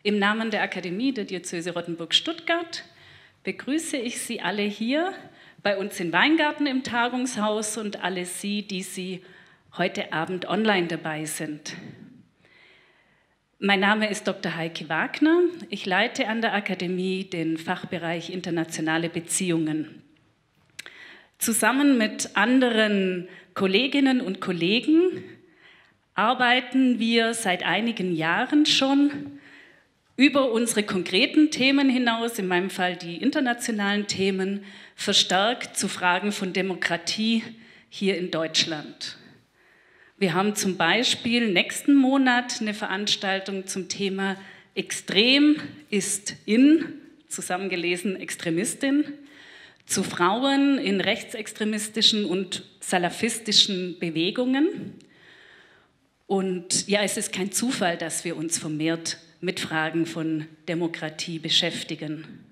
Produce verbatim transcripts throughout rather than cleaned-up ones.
Im Namen der Akademie der Diözese Rottenburg-Stuttgart begrüße ich Sie alle hier bei uns in Weingarten im Tagungshaus und alle Sie, die Sie heute Abend online dabei sind. Mein Name ist Doktor Heike Wagner. Ich leite an der Akademie den Fachbereich Internationale Beziehungen. Zusammen mit anderen Kolleginnen und Kollegen arbeiten wir seit einigen Jahren schon über unsere konkreten Themen hinaus, in meinem Fall die internationalen Themen, verstärkt zu Fragen von Demokratie hier in Deutschland. Wir haben zum Beispiel nächsten Monat eine Veranstaltung zum Thema Extrem ist in, zusammengelesen Extremistin, zu Frauen in rechtsextremistischen und salafistischen Bewegungen. Und ja, es ist kein Zufall, dass wir uns vermehrt mit Fragen von Demokratie beschäftigen.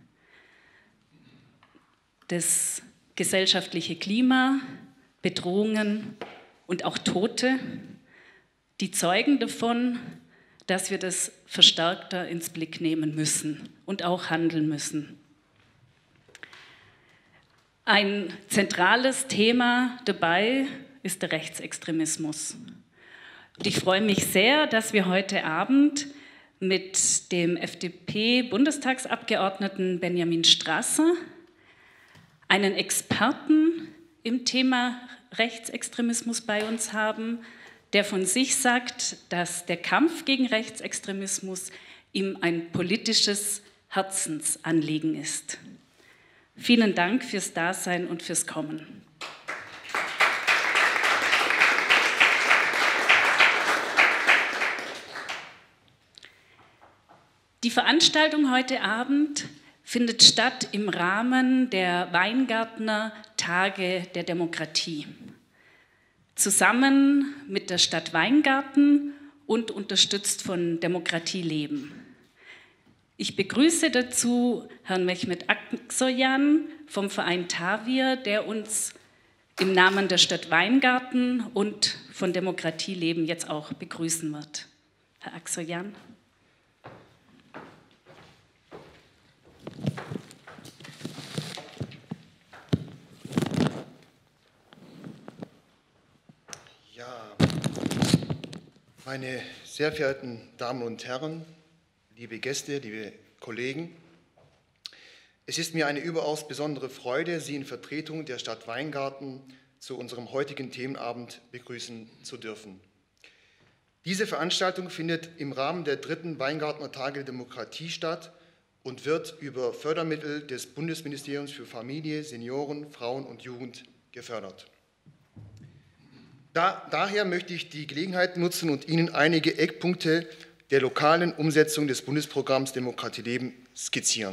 Das gesellschaftliche Klima, Bedrohungen und auch Tote, die zeugen davon, dass wir das verstärkter ins Blick nehmen müssen und auch handeln müssen. Ein zentrales Thema dabei ist der Rechtsextremismus. Und ich freue mich sehr, dass wir heute Abend mit dem F D P-Bundestagsabgeordneten Benjamin Strasser einen Experten im Thema Rechtsextremismus bei uns haben, der von sich sagt, dass der Kampf gegen Rechtsextremismus ihm ein politisches Herzensanliegen ist. Vielen Dank fürs Dasein und fürs Kommen. Die Veranstaltung heute Abend findet statt im Rahmen der Weingartner Tage der Demokratie. Zusammen mit der Stadt Weingarten und unterstützt von Demokratie Leben. Ich begrüße dazu Herrn Mehmet Aksoyan vom Verein Tavir, der uns im Namen der Stadt Weingarten und von Demokratie Leben jetzt auch begrüßen wird. Herr Aksoyan. Ja, meine sehr verehrten Damen und Herren, liebe Gäste, liebe Kollegen, es ist mir eine überaus besondere Freude, Sie in Vertretung der Stadt Weingarten zu unserem heutigen Themenabend begrüßen zu dürfen. Diese Veranstaltung findet im Rahmen der dritten Weingartner Tage der Demokratie statt und wird über Fördermittel des Bundesministeriums für Familie, Senioren, Frauen und Jugend gefördert. Da, daher möchte ich die Gelegenheit nutzen und Ihnen einige Eckpunkte der lokalen Umsetzung des Bundesprogramms Demokratie Leben skizzieren.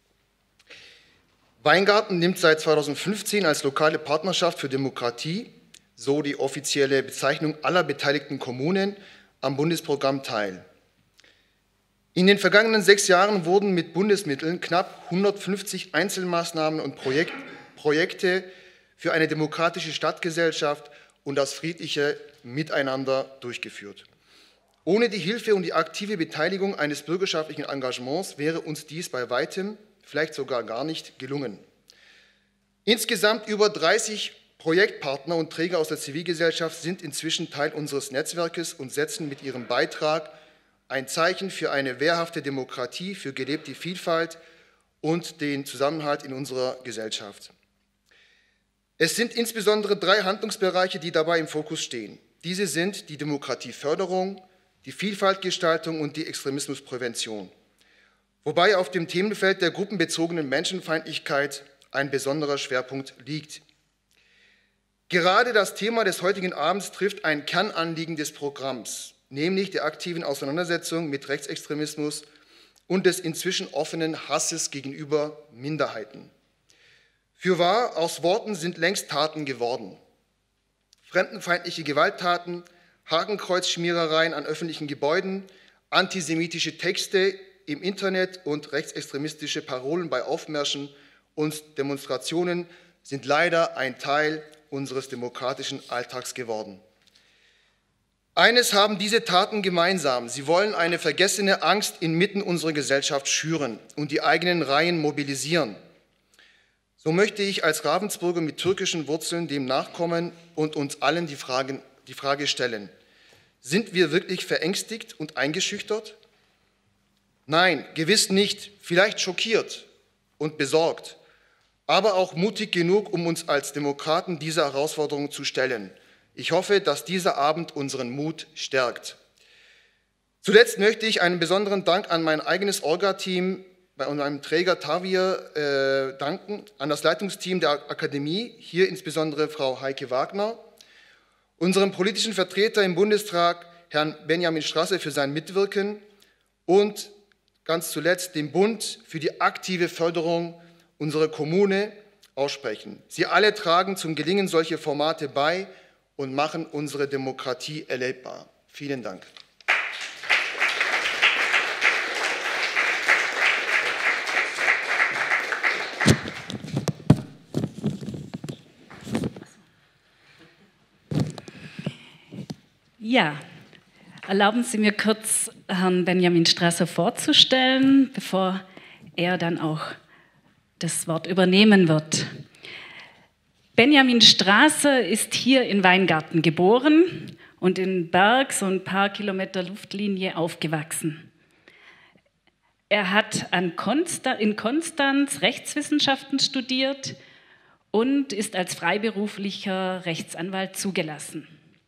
Weingarten nimmt seit zweitausendfünfzehn als lokale Partnerschaft für Demokratie, so die offizielle Bezeichnung aller beteiligten Kommunen, am Bundesprogramm teil. In den vergangenen sechs Jahren wurden mit Bundesmitteln knapp hundertfünfzig Einzelmaßnahmen und Projek- Projekte für eine demokratische Stadtgesellschaft und das friedliche Miteinander durchgeführt. Ohne die Hilfe und die aktive Beteiligung eines bürgerschaftlichen Engagements wäre uns dies bei weitem, vielleicht sogar gar nicht, gelungen. Insgesamt über dreißig Projektpartner und Träger aus der Zivilgesellschaft sind inzwischen Teil unseres Netzwerkes und setzen mit ihrem Beitrag ein Zeichen für eine wehrhafte Demokratie, für gelebte Vielfalt und den Zusammenhalt in unserer Gesellschaft. Es sind insbesondere drei Handlungsbereiche, die dabei im Fokus stehen. Diese sind die Demokratieförderung, die Vielfaltgestaltung und die Extremismusprävention. Wobei auf dem Themenfeld der gruppenbezogenen Menschenfeindlichkeit ein besonderer Schwerpunkt liegt. Gerade das Thema des heutigen Abends trifft ein Kernanliegen des Programms, nämlich der aktiven Auseinandersetzung mit Rechtsextremismus und des inzwischen offenen Hasses gegenüber Minderheiten. Fürwahr, aus Worten sind längst Taten geworden. Fremdenfeindliche Gewalttaten, Hakenkreuzschmierereien an öffentlichen Gebäuden, antisemitische Texte im Internet und rechtsextremistische Parolen bei Aufmärschen und Demonstrationen sind leider ein Teil unseres demokratischen Alltags geworden. Eines haben diese Taten gemeinsam. Sie wollen eine vergessene Angst inmitten unserer Gesellschaft schüren und die eigenen Reihen mobilisieren. So möchte ich als Ravensburger mit türkischen Wurzeln dem nachkommen und uns allen die, Fragen, die Frage stellen: Sind wir wirklich verängstigt und eingeschüchtert? Nein, gewiss nicht, vielleicht schockiert und besorgt, aber auch mutig genug, um uns als Demokraten dieser Herausforderung zu stellen. Ich hoffe, dass dieser Abend unseren Mut stärkt. Zuletzt möchte ich einen besonderen Dank an mein eigenes Orga-Team bei meinem Träger Tavir äh, danken, an das Leitungsteam der Akademie, hier insbesondere Frau Heike Wagner, unserem politischen Vertreter im Bundestag, Herrn Benjamin Strasser, für sein Mitwirken und ganz zuletzt dem Bund für die aktive Förderung unserer Kommune aussprechen. Sie alle tragen zum Gelingen solcher Formate bei und machen unsere Demokratie erlebbar. Vielen Dank. Ja, erlauben Sie mir kurz, Herrn Benjamin Strasser vorzustellen, bevor er dann auch das Wort übernehmen wird. Benjamin Strasser ist hier in Weingarten geboren und in Berg, so ein paar Kilometer Luftlinie, aufgewachsen. Er hat an Konstanz, in Konstanz Rechtswissenschaften studiert und ist als freiberuflicher Rechtsanwalt zugelassen.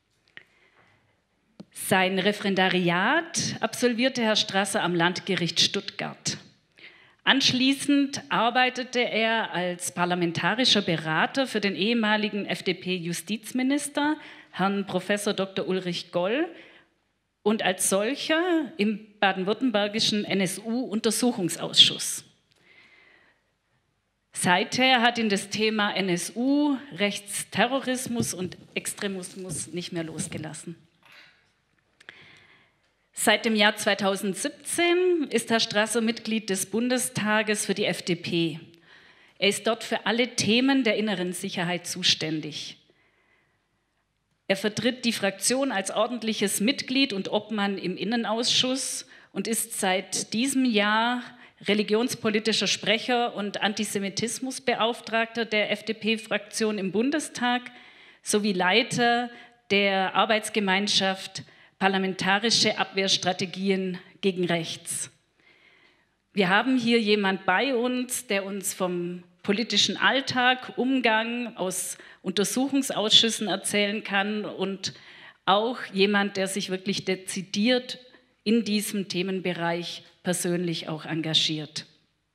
Sein Referendariat absolvierte Herr Strasser am Landgericht Stuttgart. Anschließend arbeitete er als parlamentarischer Berater für den ehemaligen F D P-Justizminister, Herrn Professor Doktor Ulrich Goll, und als solcher im baden-württembergischen N S U-Untersuchungsausschuss. Seither hat ihn das Thema N S U, Rechtsterrorismus und Extremismus nicht mehr losgelassen. Seit dem Jahr zweitausendsiebzehn ist Herr Strasser Mitglied des Bundestages für die F D P. Er ist dort für alle Themen der inneren Sicherheit zuständig. Er vertritt die Fraktion als ordentliches Mitglied und Obmann im Innenausschuss und ist seit diesem Jahr religionspolitischer Sprecher und Antisemitismusbeauftragter der F D P-Fraktion im Bundestag sowie Leiter der Arbeitsgemeinschaft Parlamentarische Abwehrstrategien gegen Rechts. Wir haben hier jemand bei uns, der uns vom politischen Alltag, Umgang aus Untersuchungsausschüssen erzählen kann und auch jemand, der sich wirklich dezidiert in diesem Themenbereich persönlich auch engagiert.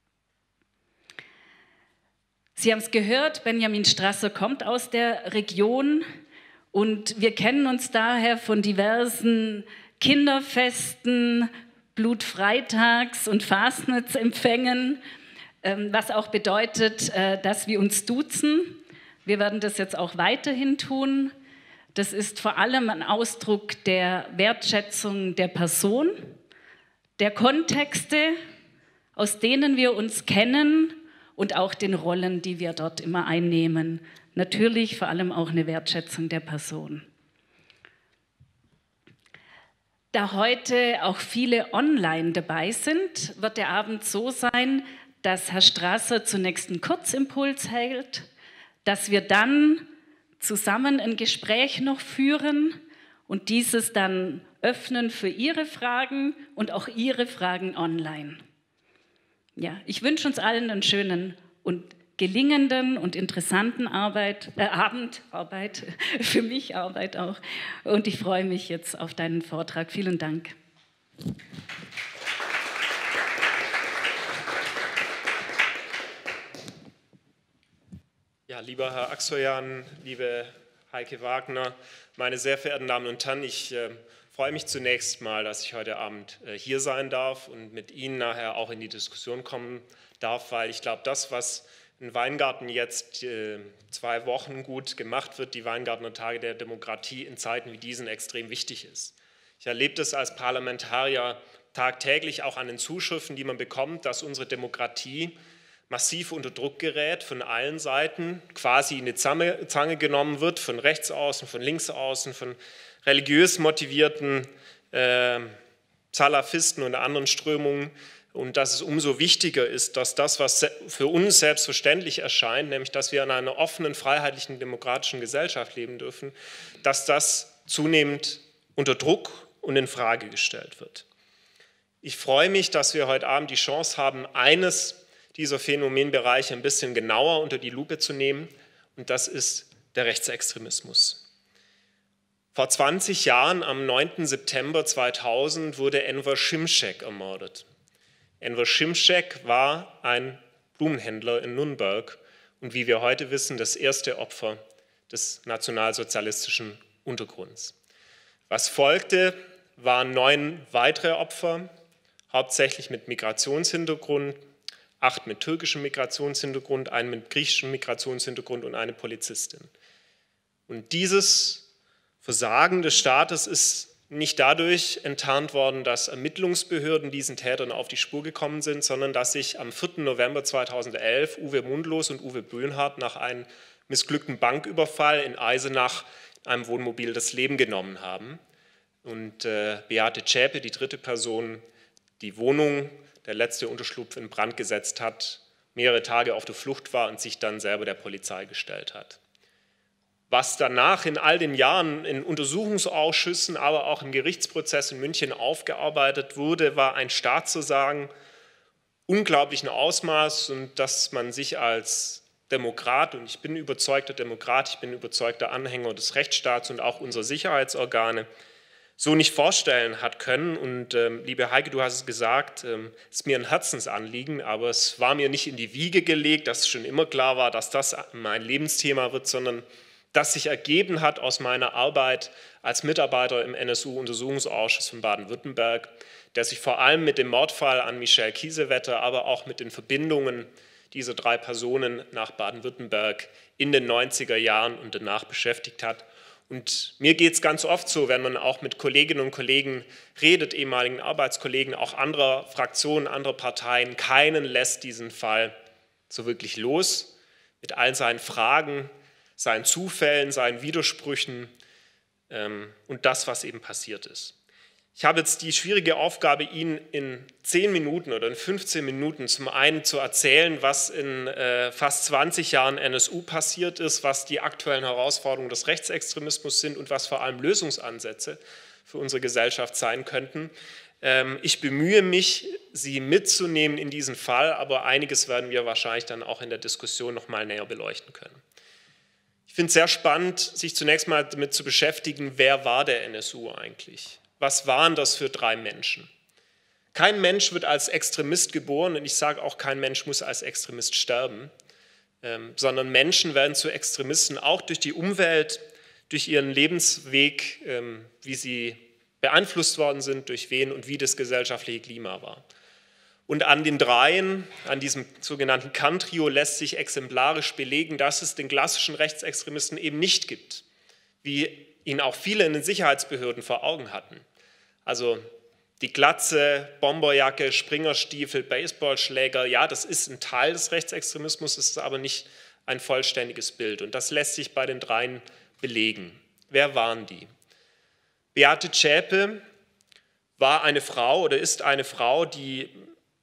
Sie haben es gehört, Benjamin Strasser kommt aus der Region. Und wir kennen uns daher von diversen Kinderfesten, Blutfreitags- und Fastnachtsempfängen, was auch bedeutet, dass wir uns duzen. Wir werden das jetzt auch weiterhin tun. Das ist vor allem ein Ausdruck der Wertschätzung der Person, der Kontexte, aus denen wir uns kennen und auch den Rollen, die wir dort immer einnehmen. Natürlich vor allem auch eine Wertschätzung der Person. Da heute auch viele online dabei sind, wird der Abend so sein, dass Herr Strasser zunächst einen Kurzimpuls hält, dass wir dann zusammen ein Gespräch noch führen und dieses dann öffnen für Ihre Fragen und auch Ihre Fragen online. Ja, ich wünsche uns allen einen schönen und gelingenden und interessanten Arbeit, äh, Abend, Arbeit, für mich Arbeit auch. Und ich freue mich jetzt auf deinen Vortrag. Vielen Dank. Ja, lieber Herr Aksoyan, liebe Heike Wagner, meine sehr verehrten Damen und Herren, ich äh, freue mich zunächst mal, dass ich heute Abend äh, hier sein darf und mit Ihnen nachher auch in die Diskussion kommen darf, weil ich glaube, das, was in Weingarten jetzt äh, zwei Wochen gut gemacht wird, die Weingartner Tage der Demokratie in Zeiten wie diesen extrem wichtig ist. Ich erlebe das als Parlamentarier tagtäglich auch an den Zuschriften, die man bekommt, dass unsere Demokratie massiv unter Druck gerät von allen Seiten, quasi in die Zange, Zange genommen wird, von rechts außen, von links außen, von religiös motivierten äh, Salafisten und anderen Strömungen, und dass es umso wichtiger ist, dass das, was für uns selbstverständlich erscheint, nämlich dass wir in einer offenen, freiheitlichen, demokratischen Gesellschaft leben dürfen, dass das zunehmend unter Druck und in Frage gestellt wird. Ich freue mich, dass wir heute Abend die Chance haben, eines dieser Phänomenbereiche ein bisschen genauer unter die Lupe zu nehmen, und das ist der Rechtsextremismus. Vor zwanzig Jahren, am neunten September zweitausend, wurde Enver Şimşek ermordet. Enver Şimşek war ein Blumenhändler in Nürnberg und, wie wir heute wissen, das erste Opfer des nationalsozialistischen Untergrunds. Was folgte, waren neun weitere Opfer, hauptsächlich mit Migrationshintergrund, acht mit türkischem Migrationshintergrund, ein mit griechischem Migrationshintergrund und eine Polizistin. Und dieses Versagen des Staates ist nicht dadurch enttarnt worden, dass Ermittlungsbehörden diesen Tätern auf die Spur gekommen sind, sondern dass sich am vierten November zweitausendelf Uwe Mundlos und Uwe Böhnhardt nach einem missglückten Banküberfall in Eisenach in einem Wohnmobil das Leben genommen haben. Und äh, Beate Zschäpe, die dritte Person, die Wohnung, der letzte Unterschlupf, in Brand gesetzt hat, mehrere Tage auf der Flucht war und sich dann selber der Polizei gestellt hat. Was danach in all den Jahren in Untersuchungsausschüssen, aber auch im Gerichtsprozess in München aufgearbeitet wurde, war ein Staatsversagen unglaublichen Ausmaß, und dass man sich als Demokrat, und ich bin überzeugter Demokrat, ich bin überzeugter Anhänger des Rechtsstaats und auch unserer Sicherheitsorgane, so nicht vorstellen hat können. Und ähm, liebe Heike, du hast es gesagt, ähm, es ist mir ein Herzensanliegen, aber es war mir nicht in die Wiege gelegt, dass schon immer klar war, dass das mein Lebensthema wird, sondern das sich ergeben hat aus meiner Arbeit als Mitarbeiter im N S U-Untersuchungsausschuss von Baden-Württemberg, der sich vor allem mit dem Mordfall an Michel Kiesewetter, aber auch mit den Verbindungen dieser drei Personen nach Baden-Württemberg in den neunziger Jahren und danach beschäftigt hat. Und mir geht es ganz oft so, wenn man auch mit Kolleginnen und Kollegen redet, ehemaligen Arbeitskollegen, auch anderer Fraktionen, anderer Parteien, keinen lässt diesen Fall so wirklich los, mit all seinen Fragen, seinen Zufällen, seinen Widersprüchen ähm, und das, was eben passiert ist. Ich habe jetzt die schwierige Aufgabe, Ihnen in zehn Minuten oder in fünfzehn Minuten zum einen zu erzählen, was in äh, fast zwanzig Jahren N S U passiert ist, was die aktuellen Herausforderungen des Rechtsextremismus sind und was vor allem Lösungsansätze für unsere Gesellschaft sein könnten. Ähm, ich bemühe mich, Sie mitzunehmen in diesen Fall, aber einiges werden wir wahrscheinlich dann auch in der Diskussion noch mal näher beleuchten können. Ich finde es sehr spannend, sich zunächst mal damit zu beschäftigen, wer war der N S U eigentlich? Was waren das für drei Menschen? Kein Mensch wird als Extremist geboren, und ich sage auch, kein Mensch muss als Extremist sterben, ähm, sondern Menschen werden zu Extremisten auch durch die Umwelt, durch ihren Lebensweg, ähm, wie sie beeinflusst worden sind, durch wen und wie das gesellschaftliche Klima war. Und an den dreien, an diesem sogenannten Kerntrio, lässt sich exemplarisch belegen, dass es den klassischen Rechtsextremisten eben nicht gibt, wie ihn auch viele in den Sicherheitsbehörden vor Augen hatten. Also die Glatze, Bomberjacke, Springerstiefel, Baseballschläger, ja, das ist ein Teil des Rechtsextremismus, ist aber nicht ein vollständiges Bild. Und das lässt sich bei den dreien belegen. Wer waren die? Beate Zschäpe war eine Frau oder ist eine Frau, die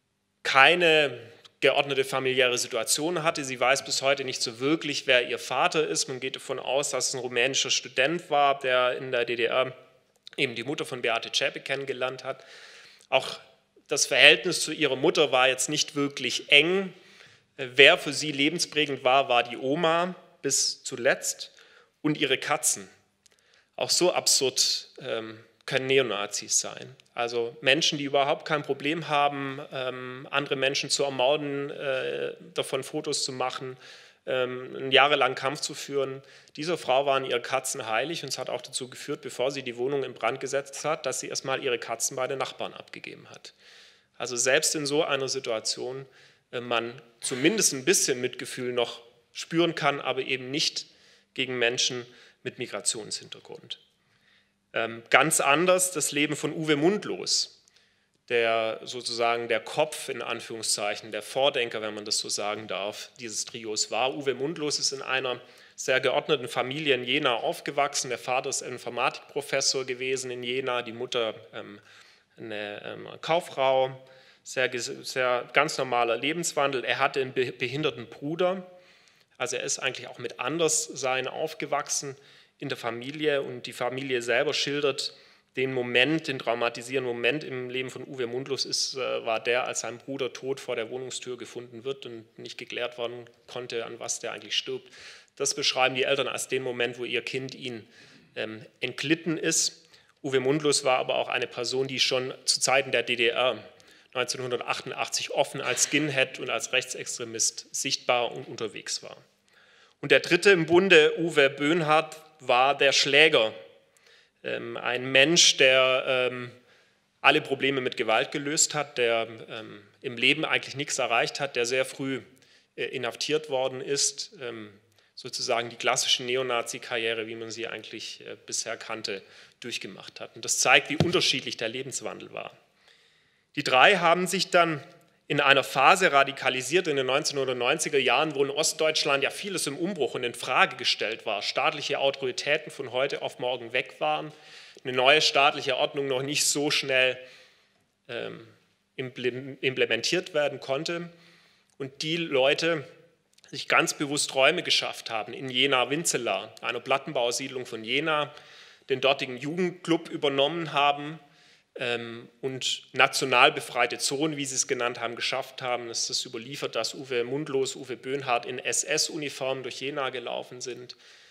keine geordnete familiäre Situation hatte. Sie weiß bis heute nicht so wirklich, wer ihr Vater ist. Man geht davon aus, dass es ein rumänischer Student war, der in der D D R eben die Mutter von Beate Zschäpe kennengelernt hat. Auch das Verhältnis zu ihrer Mutter war jetzt nicht wirklich eng. Wer für sie lebensprägend war, war die Oma bis zuletzt und ihre Katzen. Auch so absurd ähm, können Neonazis sein. Also Menschen, die überhaupt kein Problem haben, ähm, andere Menschen zu ermorden, äh, davon Fotos zu machen, ähm, einen jahrelangen Kampf zu führen. Dieser Frau waren ihre Katzen heilig, und es hat auch dazu geführt, bevor sie die Wohnung in Brand gesetzt hat, dass sie erstmal ihre Katzen bei den Nachbarn abgegeben hat. Also selbst in so einer Situation äh, man zumindest ein bisschen Mitgefühl noch spüren kann, aber eben nicht gegen Menschen mit Migrationshintergrund. Ähm, ganz anders das Leben von Uwe Mundlos. der sozusagen der Kopf in Anführungszeichen, der Vordenker, wenn man das so sagen darf, dieses Trios war. Uwe Mundlos ist in einer sehr geordneten Familie in Jena aufgewachsen. Der Vater ist Informatikprofessor gewesen in Jena, die Mutter ähm, eine ähm, Kauffrau, sehr, sehr ganz normaler Lebenswandel. Er hatte einen behinderten Bruder, also er ist eigentlich auch mit Anderssein aufgewachsen in der Familie und die Familie selber schildert den Moment, den traumatisierenden Moment im Leben von Uwe Mundlos ist, äh, war der, als sein Bruder tot vor der Wohnungstür gefunden wird und nicht geklärt werden konnte, an was der eigentlich stirbt. Das beschreiben die Eltern als den Moment, wo ihr Kind ihnen ähm, entglitten ist. Uwe Mundlos war aber auch eine Person, die schon zu Zeiten der D D R neunzehnhundertachtundachtzig offen als Skinhead und als Rechtsextremist sichtbar und unterwegs war. Und der dritte im Bunde, Uwe Böhnhardt, war der Schläger. Ähm, ein Mensch, der ähm, alle Probleme mit Gewalt gelöst hat, der ähm, im Leben eigentlich nichts erreicht hat, der sehr früh äh, inhaftiert worden ist, ähm, sozusagen die klassische Neonazi-Karriere, wie man sie eigentlich äh, bisher kannte, durchgemacht hat. Und das zeigt, wie unterschiedlich der Lebenswandel war. Die drei haben sich dann in einer Phase radikalisiert in den neunzehnhundertneunziger Jahren, wo in Ostdeutschland ja vieles im Umbruch und in Frage gestellt war, staatliche Autoritäten von heute auf morgen weg waren, eine neue staatliche Ordnung noch nicht so schnell ähm, implementiert werden konnte und die Leute sich ganz bewusst Räume geschafft haben in Jena-Winzelar, einer Plattenbausiedlung von Jena, den dortigen Jugendclub übernommen haben, und national befreite Zonen, wie sie es genannt haben, geschafft haben. Es ist überliefert, dass Uwe Mundlos, Uwe Böhnhardt in S S-Uniformen durch Jena gelaufen sind,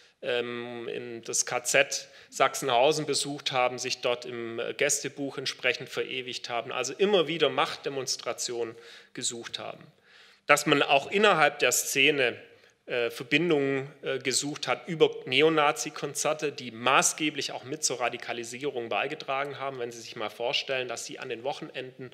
in das K Z Sachsenhausen besucht haben, sich dort im Gästebuch entsprechend verewigt haben, also immer wieder Machtdemonstrationen gesucht haben. Dass man auch innerhalb der Szene Verbindungen gesucht hat über Neonazi-Konzerte, die maßgeblich auch mit zur Radikalisierung beigetragen haben. Wenn Sie sich mal vorstellen, dass Sie an den Wochenenden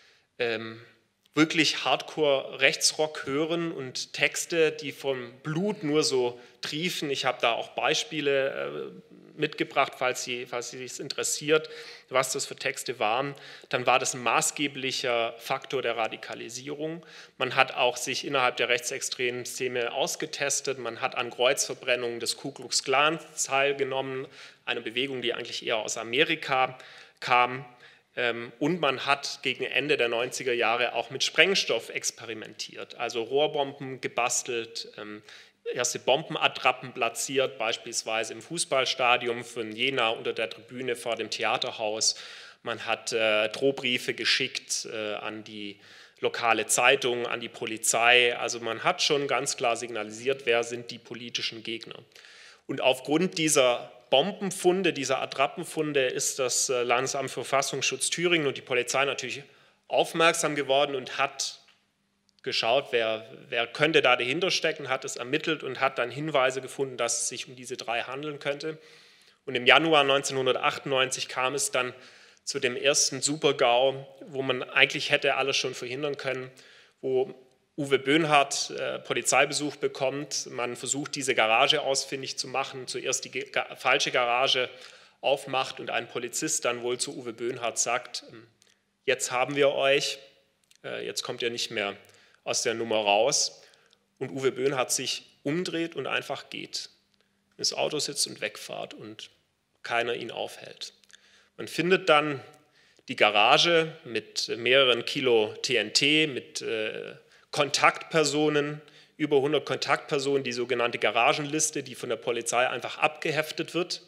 ähm, wirklich Hardcore-Rechtsrock hören und Texte, die vom Blut nur so triefen. Ich habe da auch Beispiele äh, mitgebracht, falls Sie, falls Sie sich interessiert, was das für Texte waren. Dann war das ein maßgeblicher Faktor der Radikalisierung. Man hat auch sich innerhalb der rechtsextremen Szene ausgetestet. Man hat an Kreuzverbrennungen des Ku Klux Klan teilgenommen, eine Bewegung, die eigentlich eher aus Amerika kam. Und man hat gegen Ende der neunziger Jahre auch mit Sprengstoff experimentiert, also Rohrbomben gebastelt, erste Bombenattrappen platziert, beispielsweise im Fußballstadion von Jena unter der Tribüne vor dem Theaterhaus. Man hat äh, Drohbriefe geschickt äh, an die lokale Zeitung, an die Polizei. Also man hat schon ganz klar signalisiert, wer sind die politischen Gegner. Und aufgrund dieser Bombenfunde, dieser Attrappenfunde ist das Landesamt für Verfassungsschutz Thüringen und die Polizei natürlich aufmerksam geworden und hat geschaut, wer, wer könnte da dahinter stecken, hat es ermittelt und hat dann Hinweise gefunden, dass es sich um diese drei handeln könnte. Und im Januar neunzehnhundertachtundneunzig kam es dann zu dem ersten Super-GAU, wo man eigentlich hätte alles schon verhindern können, wo Uwe Böhnhardt äh, Polizeibesuch bekommt. Man versucht, diese Garage ausfindig zu machen, zuerst die ga falsche Garage aufmacht und ein Polizist dann wohl zu Uwe Böhnhardt sagt, jetzt haben wir euch, äh, jetzt kommt ihr nicht mehr aus der Nummer raus. Und Uwe Böhnhardt sich umdreht und einfach geht, ins Auto sitzt und wegfährt und keiner ihn aufhält. Man findet dann die Garage mit mehreren Kilo T N T, mit äh, Kontaktpersonen, über hundert Kontaktpersonen, die sogenannte Garagenliste, die von der Polizei einfach abgeheftet wird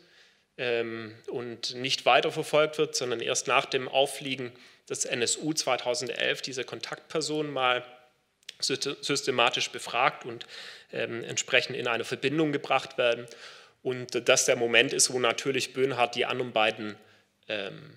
ähm, und nicht weiterverfolgt wird, sondern erst nach dem Auffliegen des N S U zweitausendelf diese Kontaktpersonen mal systematisch befragt und ähm, entsprechend in eine Verbindung gebracht werden. Und das der Moment ist, wo natürlich Böhnhardt die anderen beiden ähm,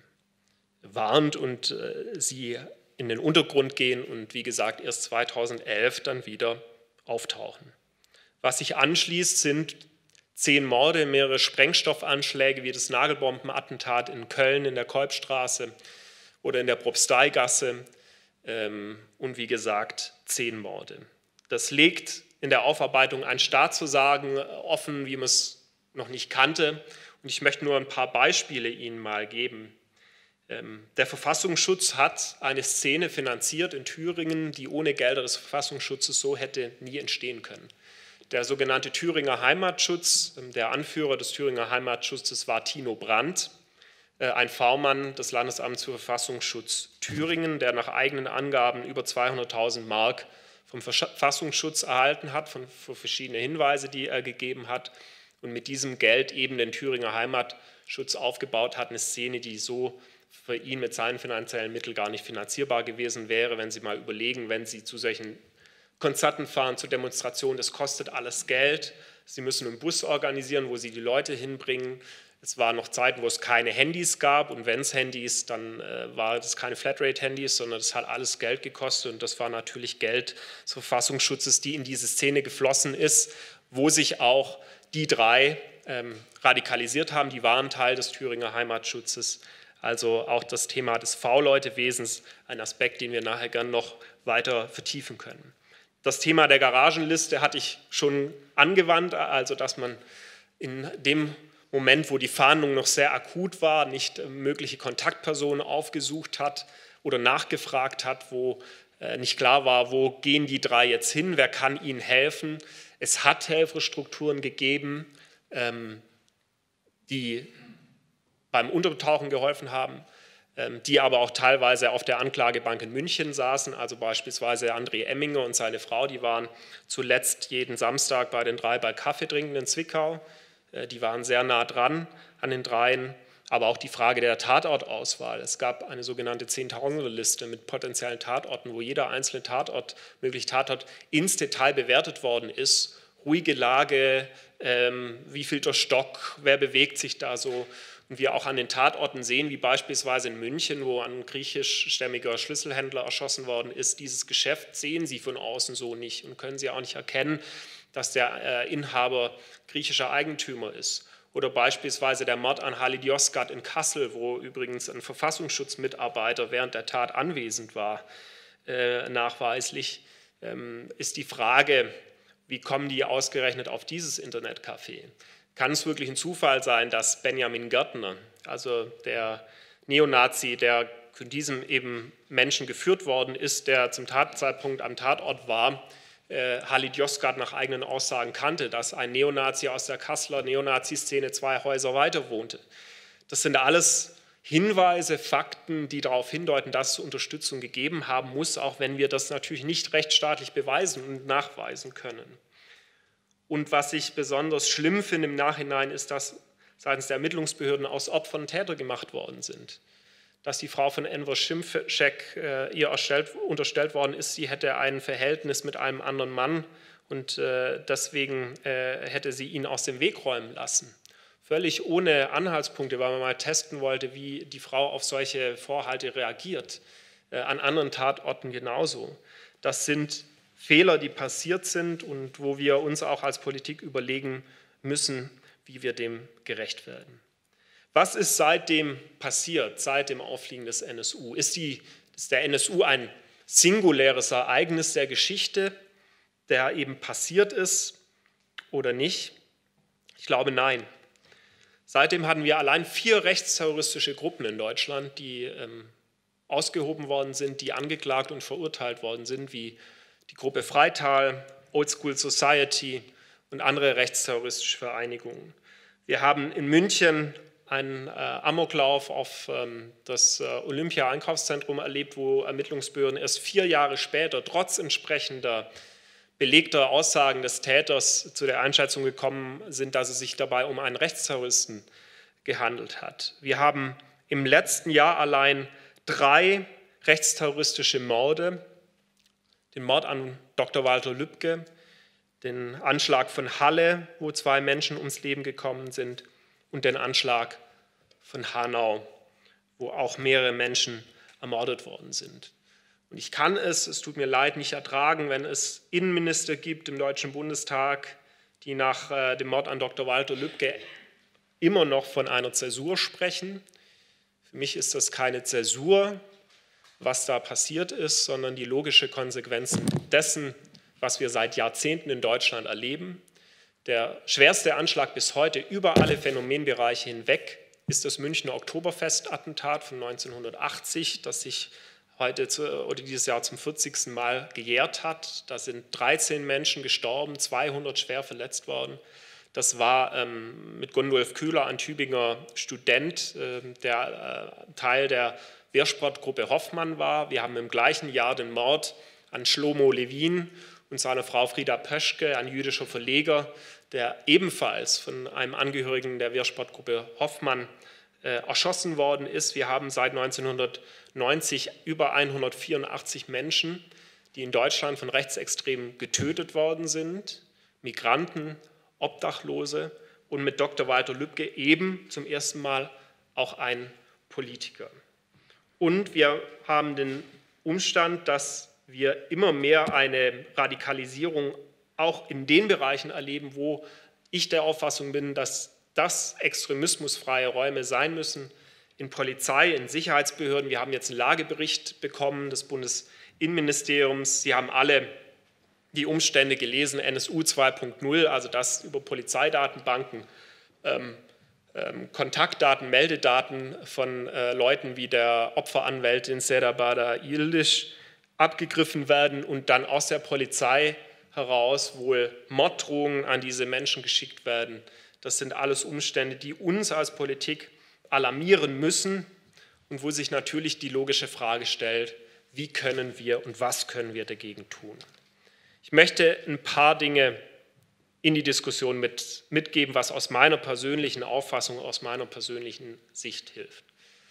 warnt und äh, sie in den Untergrund gehen und wie gesagt erst zweitausendelf dann wieder auftauchen. Was sich anschließt, sind zehn Morde, mehrere Sprengstoffanschläge wie das Nagelbombenattentat in Köln in der Kolbstraße oder in der Propsteigasse ähm, und wie gesagt zehn Morde. Das legt in der Aufarbeitung ein Staatsversagen offen, wie man es noch nicht kannte. Und ich möchte nur ein paar Beispiele Ihnen mal geben. Der Verfassungsschutz hat eine Szene finanziert in Thüringen, die ohne Gelder des Verfassungsschutzes so hätte nie entstehen können. Der sogenannte Thüringer Heimatschutz, der Anführer des Thüringer Heimatschutzes war Tino Brandt, ein V-Mann des Landesamts für Verfassungsschutz Thüringen, der nach eigenen Angaben über zweihunderttausend Mark vom Verfassungsschutz erhalten hat, von, für verschiedene Hinweise, die er gegeben hat, und mit diesem Geld eben den Thüringer Heimatschutz aufgebaut hat, eine Szene, die so für ihn mit seinen finanziellen Mitteln gar nicht finanzierbar gewesen wäre, wenn Sie mal überlegen, wenn Sie zu solchen Konzerten fahren, zu Demonstrationen, das kostet alles Geld. Sie müssen einen Bus organisieren, wo Sie die Leute hinbringen. Es waren noch Zeiten, wo es keine Handys gab, und wenn es Handys, dann äh, war das keine Flatrate-Handys, sondern das hat alles Geld gekostet, und das war natürlich Geld des Verfassungsschutzes, die in diese Szene geflossen ist, wo sich auch die drei ähm, radikalisiert haben. Die waren Teil des Thüringer Heimatschutzes. Also auch das Thema des V-Leute-Wesens, ein Aspekt, den wir nachher gern noch weiter vertiefen können. Das Thema der Garagenliste hatte ich schon angewandt, also dass man in dem Moment, wo die Fahndung noch sehr akut war, nicht mögliche Kontaktpersonen aufgesucht hat oder nachgefragt hat, wo nicht klar war, wo gehen die drei jetzt hin, wer kann ihnen helfen. Es hat Helferstrukturen gegeben, die beim Untertauchen geholfen haben, die aber auch teilweise auf der Anklagebank in München saßen, also beispielsweise André Emminger und seine Frau, die waren zuletzt jeden Samstag bei den drei bei Kaffee trinken in Zwickau, die waren sehr nah dran an den dreien, aber auch die Frage der Tatortauswahl. Es gab eine sogenannte Zehntausender-Liste mit potenziellen Tatorten, wo jeder einzelne Tatort, mögliche Tatort ins Detail bewertet worden ist, ruhige Lage, ähm, wie viel der Stock, wer bewegt sich da so. Und wir auch an den Tatorten sehen, wie beispielsweise in München, wo ein griechischstämmiger Schlüsselhändler erschossen worden ist, dieses Geschäft sehen Sie von außen so nicht und können Sie auch nicht erkennen, dass der Inhaber griechischer Eigentümer ist. Oder beispielsweise der Mord an Halid Yozgat in Kassel, wo übrigens ein Verfassungsschutzmitarbeiter während der Tat anwesend war, äh, nachweislich, ähm, ist die Frage, wie kommen die ausgerechnet auf dieses Internetcafé? Kann es wirklich ein Zufall sein, dass Benjamin Gärtner, also der Neonazi, der von diesem eben Menschen geführt worden ist, der zum Tatzeitpunkt am Tatort war, äh, Halid Yozgat nach eigenen Aussagen kannte, dass ein Neonazi aus der Kasseler Neonazi-Szene zwei Häuser weiter wohnte. Das sind alles Hinweise, Fakten, die darauf hindeuten, dass es Unterstützung gegeben haben muss, auch wenn wir das natürlich nicht rechtsstaatlich beweisen und nachweisen können. Und was ich besonders schlimm finde im Nachhinein, ist, dass seitens der Ermittlungsbehörden aus Opfern Täter gemacht worden sind. Dass die Frau von Enver Şimşek äh, ihr erstellt, unterstellt worden ist, sie hätte ein Verhältnis mit einem anderen Mann und äh, deswegen äh, hätte sie ihn aus dem Weg räumen lassen. Völlig ohne Anhaltspunkte, weil man mal testen wollte, wie die Frau auf solche Vorhalte reagiert. Äh, an anderen Tatorten genauso. Das sind Fehler, die passiert sind und wo wir uns auch als Politik überlegen müssen, wie wir dem gerecht werden. Was ist seitdem passiert, seit dem Auffliegen des N S U? Ist, die, ist der N S U ein singuläres Ereignis der Geschichte, der eben passiert ist oder nicht? Ich glaube, nein. Seitdem hatten wir allein vier rechtsterroristische Gruppen in Deutschland, die ähm, ausgehoben worden sind, die angeklagt und verurteilt worden sind, wie die Gruppe Freital, Old School Society und andere rechtsterroristische Vereinigungen. Wir haben in München einen äh, Amoklauf auf ähm, das äh, Olympia-Einkaufszentrum erlebt, wo Ermittlungsbehörden erst vier Jahre später trotz entsprechender belegter Aussagen des Täters zu der Einschätzung gekommen sind, dass es sich dabei um einen Rechtsterroristen gehandelt hat. Wir haben im letzten Jahr allein drei rechtsterroristische Morde, den Mord an Doktor Walter Lübcke, den Anschlag von Halle, wo zwei Menschen ums Leben gekommen sind, und den Anschlag von Hanau, wo auch mehrere Menschen ermordet worden sind. Und ich kann es, es tut mir leid, nicht ertragen, wenn es Innenminister gibt im Deutschen Bundestag, die nach äh, dem Mord an Doktor Walter Lübcke immer noch von einer Zäsur sprechen. Für mich ist das keine Zäsur, was da passiert ist, sondern die logische Konsequenz dessen, was wir seit Jahrzehnten in Deutschland erleben. Der schwerste Anschlag bis heute über alle Phänomenbereiche hinweg ist das Münchner Oktoberfest-Attentat von neunzehnhundertachtzig, das sich heute zu, oder dieses Jahr zum vierzigsten Mal gejährt hat. Da sind dreizehn Menschen gestorben, zweihundert schwer verletzt worden. Das war ähm, mit Gundolf Kühler, ein Tübinger Student, äh, der äh, Teil der Wehrsportgruppe Hoffmann war. Wir haben im gleichen Jahr den Mord an Shlomo Levin und seiner Frau Frieda Pöschke, ein jüdischer Verleger, der ebenfalls von einem Angehörigen der Wehrsportgruppe Hoffmann äh, erschossen worden ist. Wir haben seit neunzehnhundertneunzig über hundertvierundachtzig Menschen, die in Deutschland von Rechtsextremen getötet worden sind, Migranten, Obdachlose und mit Doktor Walter Lübcke eben zum ersten Mal auch ein Politiker. Und wir haben den Umstand, dass wir immer mehr eine Radikalisierung auch in den Bereichen erleben, wo ich der Auffassung bin, dass das extremismusfreie Räume sein müssen, in Polizei, in Sicherheitsbehörden. Wir haben jetzt einen Lagebericht bekommen des Bundesinnenministeriums. Sie haben alle die Umstände gelesen, N S U zwei Punkt null, also das über Polizeidatenbanken, ähm, ähm, Kontaktdaten, Meldedaten von äh, Leuten wie der Opferanwältin Seda Bader Yildiz abgegriffen werden und dann aus der Polizei heraus wohl Morddrohungen an diese Menschen geschickt werden. Das sind alles Umstände, die uns als Politik alarmieren müssen und wo sich natürlich die logische Frage stellt, wie können wir und was können wir dagegen tun? Ich möchte ein paar Dinge in die Diskussion mit, mitgeben, was aus meiner persönlichen Auffassung, aus meiner persönlichen Sicht hilft.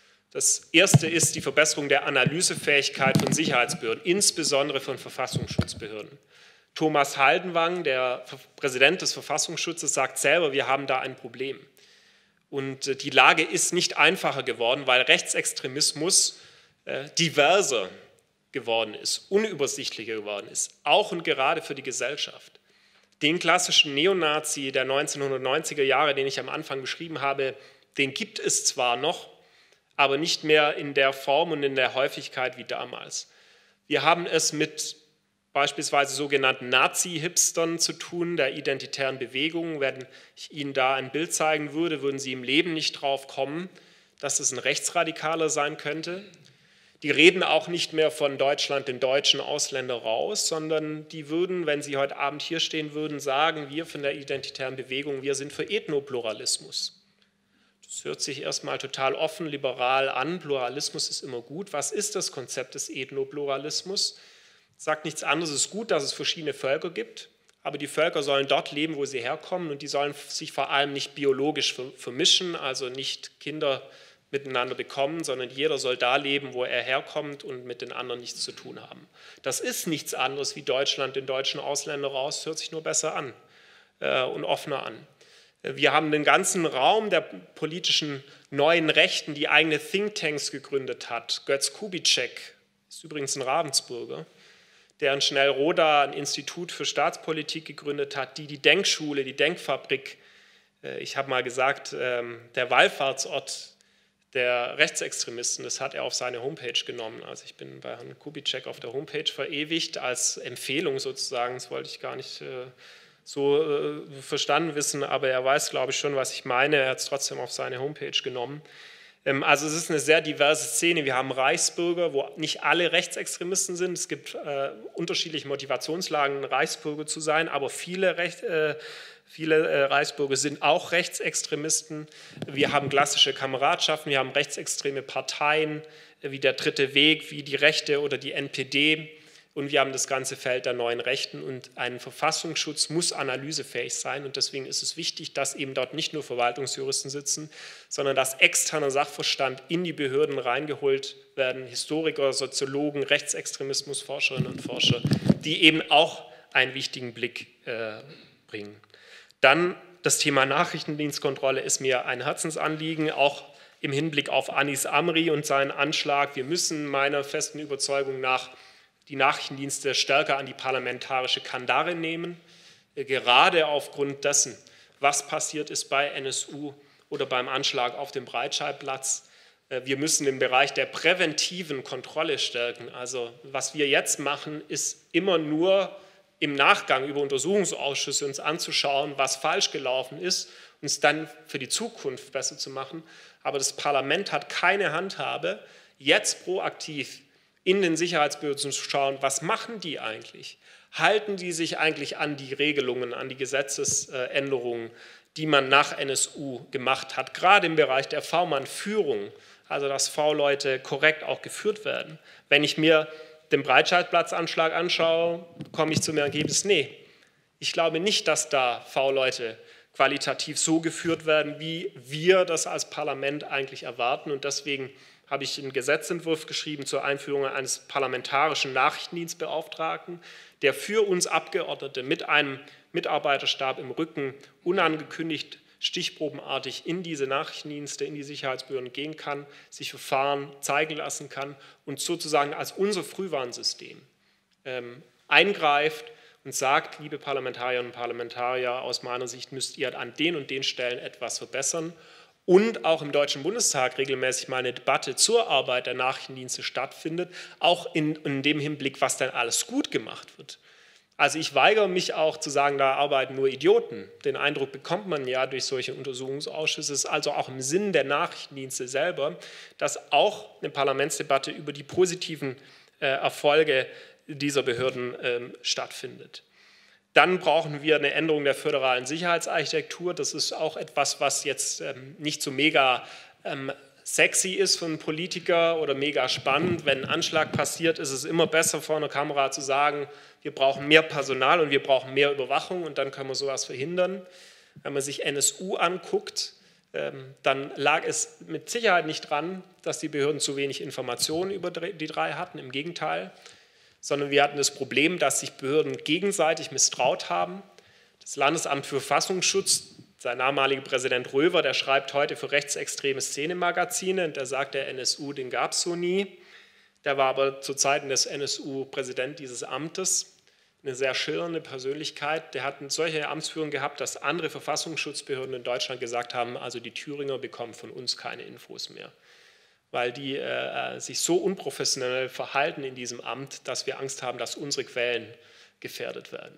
Das erste ist die Verbesserung der Analysefähigkeit von Sicherheitsbehörden, insbesondere von Verfassungsschutzbehörden. Thomas Haldenwang, der Präsident des Verfassungsschutzes, sagt selber, wir haben da ein Problem. Und die Lage ist nicht einfacher geworden, weil Rechtsextremismus äh, diverser geworden ist, unübersichtlicher geworden ist, auch und gerade für die Gesellschaft. Den klassischen Neonazi der neunzehnhundertneunziger Jahre, den ich am Anfang beschrieben habe, den gibt es zwar noch, aber nicht mehr in der Form und in der Häufigkeit wie damals. Wir haben es mit beispielsweise sogenannten Nazi-Hipstern zu tun, der identitären Bewegung. Wenn ich Ihnen da ein Bild zeigen würde, würden Sie im Leben nicht drauf kommen, dass es ein Rechtsradikaler sein könnte. Die reden auch nicht mehr von Deutschland, den deutschen Ausländer raus, sondern die würden, wenn sie heute Abend hier stehen würden, sagen, wir von der identitären Bewegung, wir sind für Ethnopluralismus. Das hört sich erstmal total offen, liberal an, Pluralismus ist immer gut. Was ist das Konzept des Ethnopluralismus? Es sagt nichts anderes, es ist gut, dass es verschiedene Völker gibt, aber die Völker sollen dort leben, wo sie herkommen und die sollen sich vor allem nicht biologisch vermischen, also nicht Kinder miteinander bekommen, sondern jeder soll da leben, wo er herkommt und mit den anderen nichts zu tun haben. Das ist nichts anderes wie Deutschland den deutschen Ausländer raus, hört sich nur besser an äh, und offener an. Wir haben den ganzen Raum der politischen neuen Rechten, die eigene Thinktanks gegründet hat. Götz Kubitschek ist übrigens ein Ravensburger, der in Schnellroda ein Institut für Staatspolitik gegründet hat, die die Denkschule, die Denkfabrik, äh, ich habe mal gesagt, äh, der Wallfahrtsort der Rechtsextremisten, das hat er auf seine Homepage genommen. Also ich bin bei Herrn Kubitschek auf der Homepage verewigt, als Empfehlung sozusagen, das wollte ich gar nicht äh, so äh, verstanden wissen, aber er weiß, glaube ich, schon, was ich meine, er hat es trotzdem auf seine Homepage genommen. Ähm, also es ist eine sehr diverse Szene, wir haben Reichsbürger, wo nicht alle Rechtsextremisten sind, es gibt äh, unterschiedliche Motivationslagen, Reichsbürger zu sein, aber viele Recht, äh, Viele äh, Reichsbürger sind auch Rechtsextremisten. Wir haben klassische Kameradschaften, wir haben rechtsextreme Parteien äh, wie der Dritte Weg, wie die Rechte oder die N P D. Und wir haben das ganze Feld der neuen Rechten. Und ein Verfassungsschutz muss analysefähig sein. Und deswegen ist es wichtig, dass eben dort nicht nur Verwaltungsjuristen sitzen, sondern dass externer Sachverstand in die Behörden reingeholt werden. Historiker, Soziologen, Rechtsextremismusforscherinnen und Forscher, die eben auch einen wichtigen Blick äh, bringen. Dann das Thema Nachrichtendienstkontrolle ist mir ein Herzensanliegen, auch im Hinblick auf Anis Amri und seinen Anschlag. Wir müssen meiner festen Überzeugung nach die Nachrichtendienste stärker an die parlamentarische Kandare nehmen, gerade aufgrund dessen, was passiert ist bei N S U oder beim Anschlag auf dem Breitscheidplatz. Wir müssen den Bereich der präventiven Kontrolle stärken. Also was wir jetzt machen, ist immer nur im Nachgang über Untersuchungsausschüsse uns anzuschauen, was falsch gelaufen ist, uns dann für die Zukunft besser zu machen. Aber das Parlament hat keine Handhabe, jetzt proaktiv in den Sicherheitsbehörden zu schauen, was machen die eigentlich? Halten die sich eigentlich an die Regelungen, an die Gesetzesänderungen, die man nach N S U gemacht hat, gerade im Bereich der V-Mann-Führung, also dass V-Leute korrekt auch geführt werden. Wenn ich mir den Breitscheidplatzanschlag anschaue, komme ich zum Ergebnis, nee, ich glaube nicht, dass da V-Leute qualitativ so geführt werden, wie wir das als Parlament eigentlich erwarten. Und deswegen habe ich einen Gesetzentwurf geschrieben zur Einführung eines parlamentarischen Nachrichtendienstbeauftragten, der für uns Abgeordnete mit einem Mitarbeiterstab im Rücken unangekündigt, stichprobenartig in diese Nachrichtendienste, in die Sicherheitsbehörden gehen kann, sich Verfahren zeigen lassen kann und sozusagen als unser Frühwarnsystem ähm, eingreift und sagt, liebe Parlamentarierinnen und Parlamentarier, aus meiner Sicht müsst ihr an den und den Stellen etwas verbessern. Und auch im Deutschen Bundestag regelmäßig mal eine Debatte zur Arbeit der Nachrichtendienste stattfindet, auch in, in dem Hinblick, was dann alles gut gemacht wird. Also ich weigere mich auch zu sagen, da arbeiten nur Idioten. Den Eindruck bekommt man ja durch solche Untersuchungsausschüsse. Es ist also auch im Sinn der Nachrichtendienste selber, dass auch eine Parlamentsdebatte über die positiven äh, Erfolge dieser Behörden ähm, stattfindet. Dann brauchen wir eine Änderung der föderalen Sicherheitsarchitektur. Das ist auch etwas, was jetzt ähm, nicht so mega ähm, sexy ist für einen Politiker oder mega spannend. Wenn ein Anschlag passiert, ist es immer besser, vor einer Kamera zu sagen, wir brauchen mehr Personal und wir brauchen mehr Überwachung und dann können wir sowas verhindern. Wenn man sich N S U anguckt, ähm, dann lag es mit Sicherheit nicht dran, dass die Behörden zu wenig Informationen über die drei hatten. Im Gegenteil. Sondern wir hatten das Problem, dass sich Behörden gegenseitig misstraut haben. Das Landesamt für Verfassungsschutz, sein damaliger Präsident Röver, der schreibt heute für rechtsextreme Szenemagazine und der sagt, der N S U, den gab es so nie. Der war aber zu Zeiten des N S U Präsident dieses Amtes, eine sehr schillernde Persönlichkeit. Der hat eine solche Amtsführung gehabt, dass andere Verfassungsschutzbehörden in Deutschland gesagt haben, also die Thüringer bekommen von uns keine Infos mehr, weil die äh, sich so unprofessionell verhalten in diesem Amt, dass wir Angst haben, dass unsere Quellen gefährdet werden.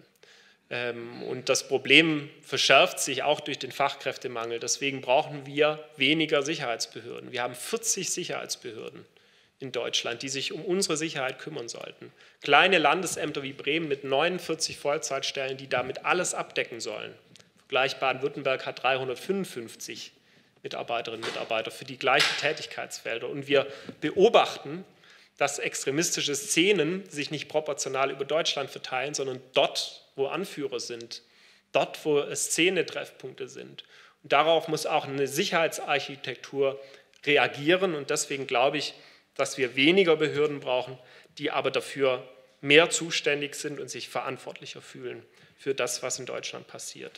Ähm, und das Problem verschärft sich auch durch den Fachkräftemangel. Deswegen brauchen wir weniger Sicherheitsbehörden. Wir haben vierzig Sicherheitsbehörden in Deutschland, die sich um unsere Sicherheit kümmern sollten. Kleine Landesämter wie Bremen mit neunundvierzig Vollzeitstellen, die damit alles abdecken sollen. Vergleich Baden-Württemberg hat dreihundertfünfundfünfzig Mitarbeiterinnen und Mitarbeiter für die gleichen Tätigkeitsfelder. Und wir beobachten, dass extremistische Szenen sich nicht proportional über Deutschland verteilen, sondern dort, wo Anführer sind, dort, wo Szenetreffpunkte sind. Und darauf muss auch eine Sicherheitsarchitektur reagieren. Und deswegen glaube ich, dass wir weniger Behörden brauchen, die aber dafür mehr zuständig sind und sich verantwortlicher fühlen für das, was in Deutschland passiert.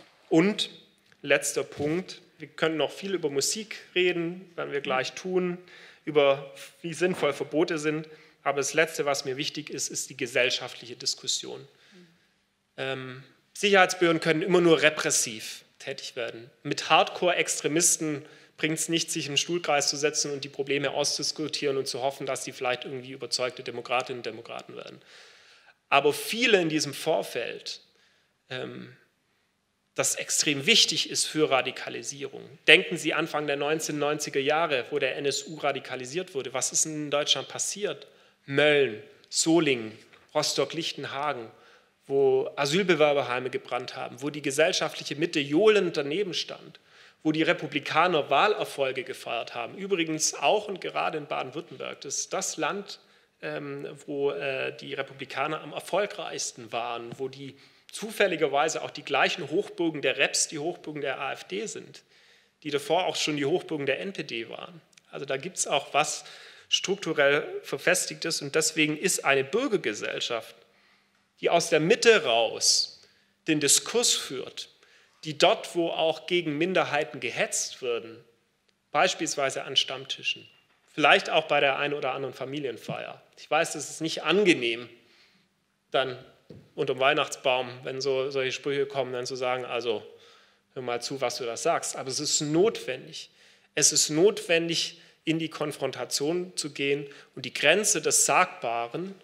Und letzter Punkt, wir können noch viel über Musik reden, werden wir gleich tun, über wie sinnvoll Verbote sind. Aber das Letzte, was mir wichtig ist, ist die gesellschaftliche Diskussion. Ähm, Sicherheitsbehörden können immer nur repressiv tätig werden. Mit Hardcore-Extremisten bringt es nicht, sich in einen Stuhlkreis zu setzen und die Probleme auszudiskutieren und zu hoffen, dass sie vielleicht irgendwie überzeugte Demokratinnen und Demokraten werden. Aber viele in diesem Vorfeld, ähm, das extrem wichtig ist für Radikalisierung. Denken Sie Anfang der neunzehnhundertneunziger Jahre, wo der N S U radikalisiert wurde. Was ist in Deutschland passiert? Mölln, Solingen, Rostock-Lichtenhagen, wo Asylbewerberheime gebrannt haben, wo die gesellschaftliche Mitte johlend daneben stand, wo die Republikaner Wahlerfolge gefeiert haben. Übrigens auch und gerade in Baden-Württemberg. Das ist das Land, ähm, wo äh, die Republikaner am erfolgreichsten waren, wo die zufälligerweise auch die gleichen Hochburgen der Reps, die Hochburgen der AfD sind, die davor auch schon die Hochburgen der N P D waren. Also da gibt es auch was strukturell Verfestigtes und deswegen ist eine Bürgergesellschaft, die aus der Mitte raus den Diskurs führt, die dort, wo auch gegen Minderheiten gehetzt würden, beispielsweise an Stammtischen, vielleicht auch bei der einen oder anderen Familienfeier. Ich weiß, das ist nicht angenehm, dann unter dem Weihnachtsbaum, wenn so solche Sprüche kommen, dann zu sagen, also hör mal zu, was du da sagst. Aber es ist notwendig. Es ist notwendig, in die Konfrontation zu gehen und die Grenze des Sagbaren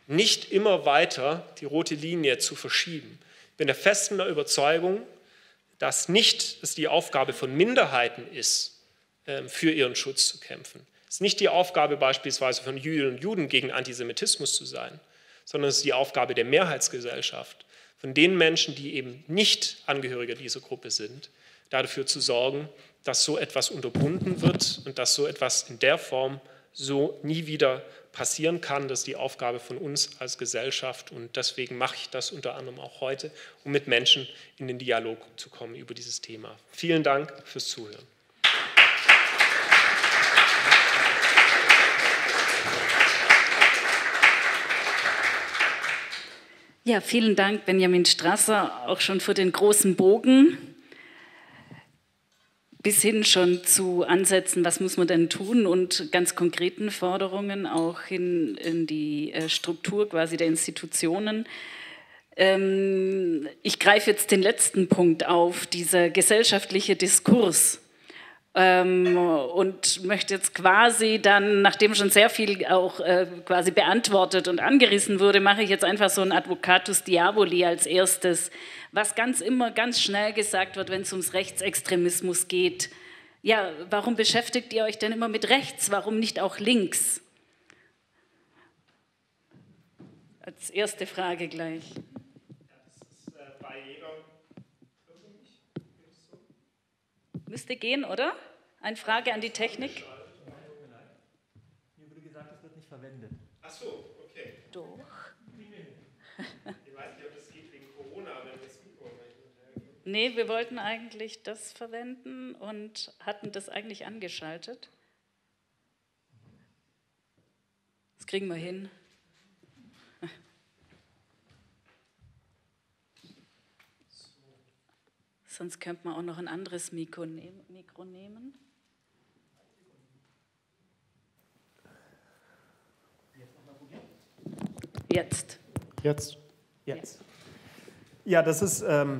nicht immer weiter die rote Linie zu verschieben. Ich bin der festen Überzeugung, dass nicht es die Aufgabe von Minderheiten ist, für ihren Schutz zu kämpfen. Es ist nicht die Aufgabe beispielsweise von Jüdinnen und Juden gegen Antisemitismus zu sein, sondern es ist die Aufgabe der Mehrheitsgesellschaft, von den Menschen, die eben nicht Angehörige dieser Gruppe sind, dafür zu sorgen, dass so etwas unterbunden wird und dass so etwas in der Form so nie wieder passieren kann. Das ist die Aufgabe von uns als Gesellschaft und deswegen mache ich das unter anderem auch heute, um mit Menschen in den Dialog zu kommen über dieses Thema. Vielen Dank fürs Zuhören. Ja, vielen Dank, Benjamin Strasser, auch schon für den großen Bogen, bis hin schon zu Ansätzen, was muss man denn tun und ganz konkreten Forderungen auch hin in die Struktur quasi der Institutionen. Ähm, ich greife jetzt den letzten Punkt auf, dieser gesellschaftliche Diskurs. Ähm, und möchte jetzt quasi dann, nachdem schon sehr viel auch äh, quasi beantwortet und angerissen wurde, mache ich jetzt einfach so ein Advocatus Diaboli als erstes, was ganz immer ganz schnell gesagt wird, wenn es ums Rechtsextremismus geht. Ja, warum beschäftigt ihr euch denn immer mit rechts, warum nicht auch links? Als erste Frage gleich. Müsste gehen, oder? Eine Frage an die Technik. Mir wurde gesagt, es wird nicht verwendet. Ach so, okay. Doch. Ich weiß nicht, ob das geht wegen Corona, wenn das Mikro nicht. Nee, wir wollten eigentlich das verwenden und hatten das eigentlich angeschaltet. Das kriegen wir hin. Sonst könnte man auch noch ein anderes Mikro nehmen. Jetzt. Jetzt? Jetzt. Ja, das ist ähm,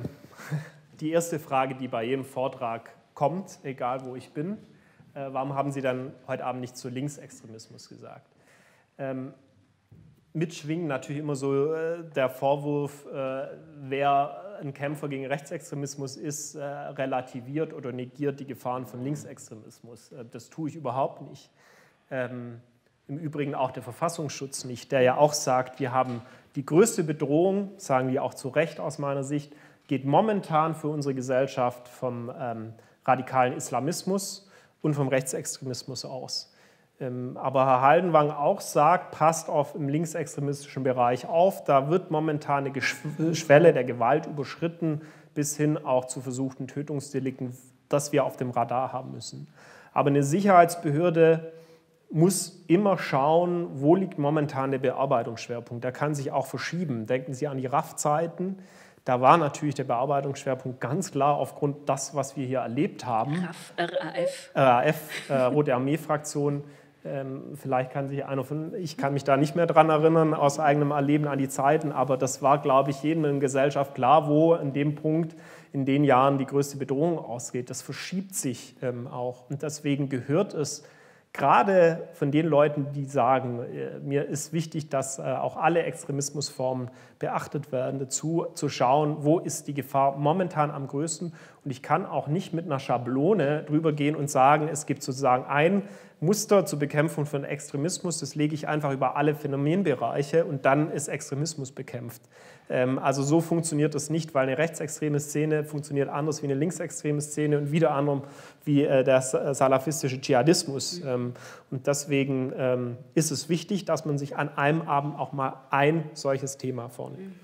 die erste Frage, die bei jedem Vortrag kommt, egal wo ich bin. Äh, warum haben Sie dann heute Abend nicht zu Linksextremismus gesagt? Ähm, mitschwingen natürlich immer so äh, der Vorwurf, äh, wer ein Kämpfer gegen Rechtsextremismus ist, äh, relativiert oder negiert die Gefahren von Linksextremismus. Äh, das tue ich überhaupt nicht. Ähm, Im Übrigen auch der Verfassungsschutz nicht, der ja auch sagt, wir haben die größte Bedrohung, sagen wir auch zu Recht aus meiner Sicht, geht momentan für unsere Gesellschaft vom ähm, radikalen Islamismus und vom Rechtsextremismus aus. Ähm, aber Herr Haldenwang auch sagt, passt auf im linksextremistischen Bereich auf, da wird momentan eine Schwelle der Gewalt überschritten, bis hin auch zu versuchten Tötungsdelikten, das wir auf dem Radar haben müssen. Aber eine Sicherheitsbehörde muss immer schauen, wo liegt momentan der Bearbeitungsschwerpunkt. Der kann sich auch verschieben. Denken Sie an die R A F-Zeiten. Da war natürlich der Bearbeitungsschwerpunkt ganz klar aufgrund das, was wir hier erlebt haben. R A F. R A F, äh, Rote Armee-Fraktion. Ähm, vielleicht kann sich einer von, ich kann mich da nicht mehr dran erinnern, aus eigenem Erleben an die Zeiten, aber das war, glaube ich, jedem in der Gesellschaft klar, wo in dem Punkt, in den Jahren die größte Bedrohung ausgeht. Das verschiebt sich ähm, auch und deswegen gehört es, gerade von den Leuten, die sagen, mir ist wichtig, dass auch alle Extremismusformen beachtet werden, dazu zu schauen, wo ist die Gefahr momentan am größten. Und ich kann auch nicht mit einer Schablone drüber gehen und sagen, es gibt sozusagen ein Muster zur Bekämpfung von Extremismus, das lege ich einfach über alle Phänomenbereiche und dann ist Extremismus bekämpft. Also so funktioniert das nicht, weil eine rechtsextreme Szene funktioniert anders wie eine linksextreme Szene und wieder anderem wie der salafistische Dschihadismus. Und deswegen ist es wichtig, dass man sich an einem Abend auch mal ein solches Thema vornimmt.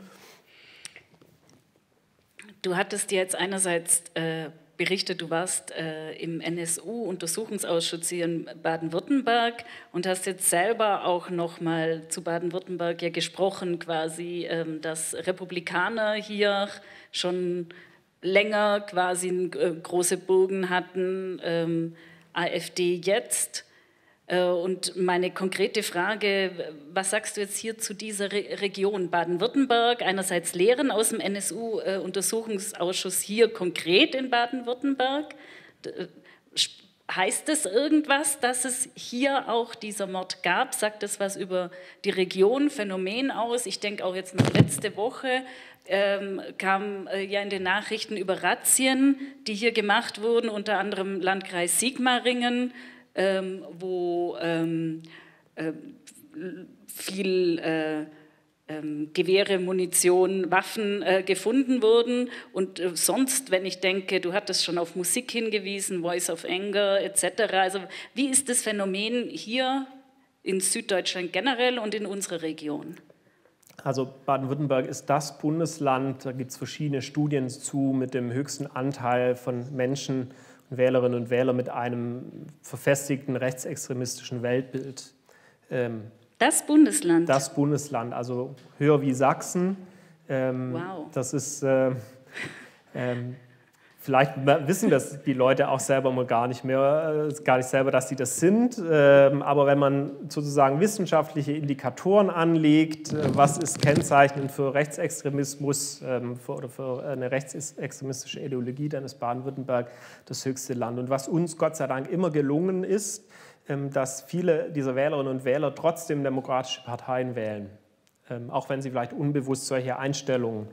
Du hattest jetzt einerseits äh, berichtet, du warst äh, im N S U-Untersuchungsausschuss hier in Baden-Württemberg und hast jetzt selber auch noch mal zu Baden-Württemberg ja gesprochen, quasi, ähm, dass Republikaner hier schon länger quasi äh, große Burgen hatten, ähm, AfD jetzt. Und meine konkrete Frage, was sagst du jetzt hier zu dieser Re- Region Baden-Württemberg? Einerseits Lehren aus dem N S U-Untersuchungsausschuss hier konkret in Baden-Württemberg, heißt es irgendwas, dass es hier auch dieser Mord gab? Sagt das was über die Region, Phänomen aus? Ich denke auch jetzt noch letzte Woche ähm, kam äh, ja in den Nachrichten über Razzien, die hier gemacht wurden, unter anderem Landkreis Sigmaringen, ähm, wo ähm, äh, viel äh, ähm, Gewehre, Munition, Waffen äh, gefunden wurden. Und äh, sonst, wenn ich denke, du hattest schon auf Musik hingewiesen, Voice of Anger et cetera. Also wie ist das Phänomen hier in Süddeutschland generell und in unserer Region? Also Baden-Württemberg ist das Bundesland, da gibt es verschiedene Studien zu, mit dem höchsten Anteil von Menschen und Wählerinnen und Wählern mit einem verfestigten rechtsextremistischen Weltbild. Ähm, Das Bundesland? Das Bundesland, also höher wie Sachsen. Ähm, wow. Das ist, äh, ähm, vielleicht wissen das die Leute auch selber mal gar nicht mehr, äh, gar nicht selber, dass sie das sind. Ähm, aber wenn man sozusagen wissenschaftliche Indikatoren anlegt, äh, was ist kennzeichnend für Rechtsextremismus ähm, für, oder für eine rechtsextremistische Ideologie, dann ist Baden-Württemberg das höchste Land. Und was uns Gott sei Dank immer gelungen ist, dass viele dieser Wählerinnen und Wähler trotzdem demokratische Parteien wählen, auch wenn sie vielleicht unbewusst solche Einstellungen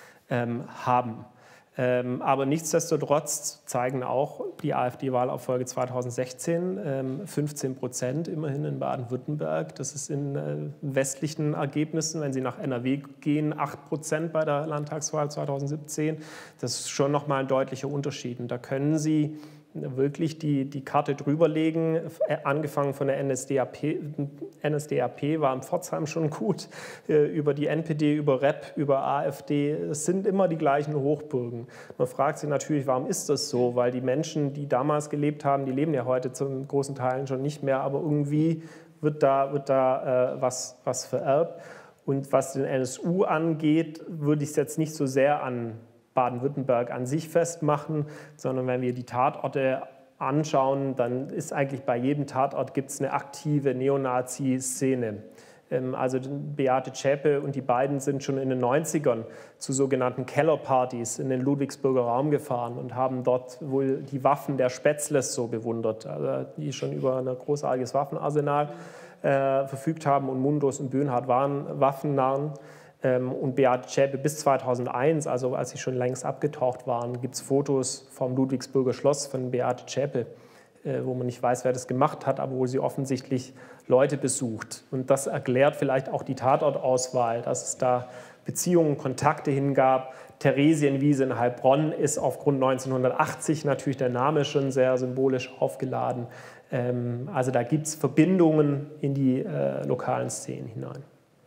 haben. Aber nichtsdestotrotz zeigen auch die AfD-Wahlerfolge zweitausendsechzehn fünfzehn Prozent immerhin in Baden-Württemberg. Das ist in westlichen Ergebnissen, wenn Sie nach N R W gehen, acht Prozent bei der Landtagswahl zweitausendsiebzehn. Das ist schon nochmal ein deutlicher Unterschied. Und da können Sie wirklich die, die Karte drüberlegen, angefangen von der N S D A P. N S D A P war in Pforzheim schon gut, über die N P D, über R E P, über AfD. Es sind immer die gleichen Hochburgen. Man fragt sich natürlich, warum ist das so? Weil die Menschen, die damals gelebt haben, die leben ja heute zum großen Teil schon nicht mehr, aber irgendwie wird da, wird da äh, was, was vererbt. Und was den N S U angeht, würde ich es jetzt nicht so sehr an Baden-Württemberg an sich festmachen, sondern wenn wir die Tatorte anschauen, dann ist eigentlich bei jedem Tatort gibt es eine aktive Neonazi-Szene. Also Beate Zschäpe und die beiden sind schon in den neunzigern zu sogenannten Kellerpartys in den Ludwigsburger Raum gefahren und haben dort wohl die Waffen der Spätzles so bewundert, also die schon über ein großartiges Waffenarsenal äh, verfügt haben, und Mundus und Böhnhardt waren Waffennarren. Und Beate Zschäpe bis zweitausendeins, also als sie schon längst abgetaucht waren, gibt es Fotos vom Ludwigsburger Schloss von Beate Zschäpe, wo man nicht weiß, wer das gemacht hat, aber wo sie offensichtlich Leute besucht. Und das erklärt vielleicht auch die Tatortauswahl, dass es da Beziehungen, Kontakte hingab. Theresienwiese in Heilbronn ist aufgrund neunzehnhundertachtzig natürlich der Name schon sehr symbolisch aufgeladen. Also da gibt es Verbindungen in die äh, lokalen Szenen hinein.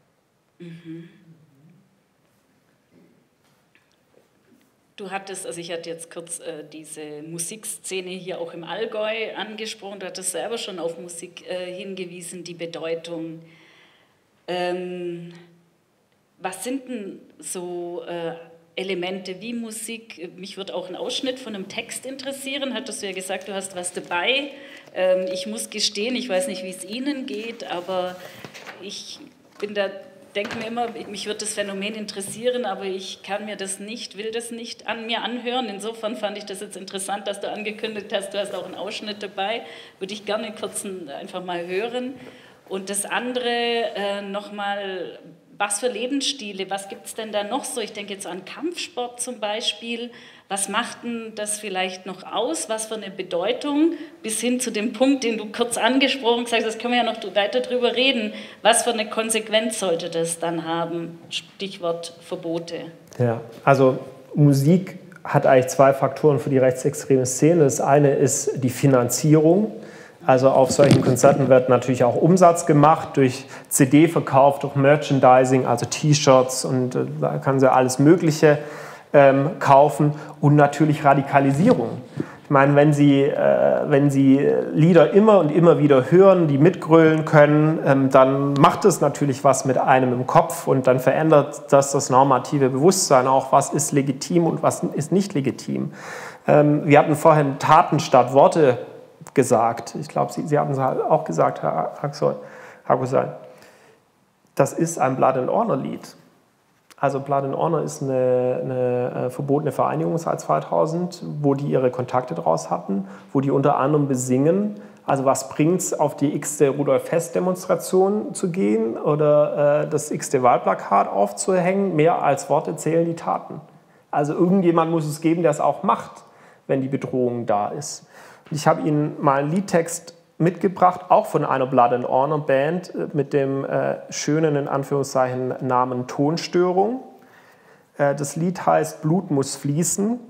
Mhm. Du hattest, also ich hatte jetzt kurz äh, diese Musikszene hier auch im Allgäu angesprochen, du hattest selber schon auf Musik äh, hingewiesen, die Bedeutung. Ähm, was sind denn so äh, Elemente wie Musik? Mich würde auch ein Ausschnitt von einem Text interessieren, hattest du ja gesagt, du hast was dabei. Ähm, ich muss gestehen, ich weiß nicht, wie es Ihnen geht, aber ich bin da... denke mir immer, mich würde das Phänomen interessieren, aber ich kann mir das nicht, will das nicht an mir anhören. Insofern fand ich das jetzt interessant, dass du angekündigt hast, du hast auch einen Ausschnitt dabei. Würde ich gerne kurz einfach mal hören. Und das andere äh, nochmal, was für Lebensstile, was gibt es denn da noch so? Ich denke jetzt an Kampfsport zum Beispiel. Was macht denn das vielleicht noch aus? Was für eine Bedeutung? Bis hin zu dem Punkt, den du kurz angesprochen hast, das können wir ja noch weiter drüber reden. Was für eine Konsequenz sollte das dann haben? Stichwort Verbote. Ja, also Musik hat eigentlich zwei Faktoren für die rechtsextreme Szene. Das eine ist die Finanzierung. Also auf solchen Konzerten wird natürlich auch Umsatz gemacht durch C D-Verkauf, durch Merchandising, also T-Shirts, und äh, da kann sie alles Mögliche ähm, kaufen, und natürlich Radikalisierung. Ich meine, wenn Sie, äh, wenn Sie Lieder immer und immer wieder hören, die mitgrölen können, ähm, dann macht es natürlich was mit einem im Kopf, und dann verändert das das normative Bewusstsein auch, was ist legitim und was ist nicht legitim. Ähm, wir hatten vorhin Taten statt Worte gesagt. Ich glaube, Sie, Sie haben es auch gesagt, Herr Haxol. Das ist ein Blood and Honor Lied. Also Blood and Honor ist eine, eine äh, verbotene Vereinigung seit zweitausend, wo die ihre Kontakte draus hatten, wo die unter anderem besingen, also was bringt es, auf die x-te Rudolf-Hess-Demonstration zu gehen oder äh, das x-te Wahlplakat aufzuhängen. Mehr als Worte zählen die Taten. Also irgendjemand muss es geben, der es auch macht, wenn die Bedrohung da ist. Und ich habe Ihnen mal einen Liedtext mitgebracht, auch von einer Blood and Honor Band äh, mit dem äh, schönen, in Anführungszeichen, Namen Tonstörung. Äh, das Lied heißt Blut muss fließen.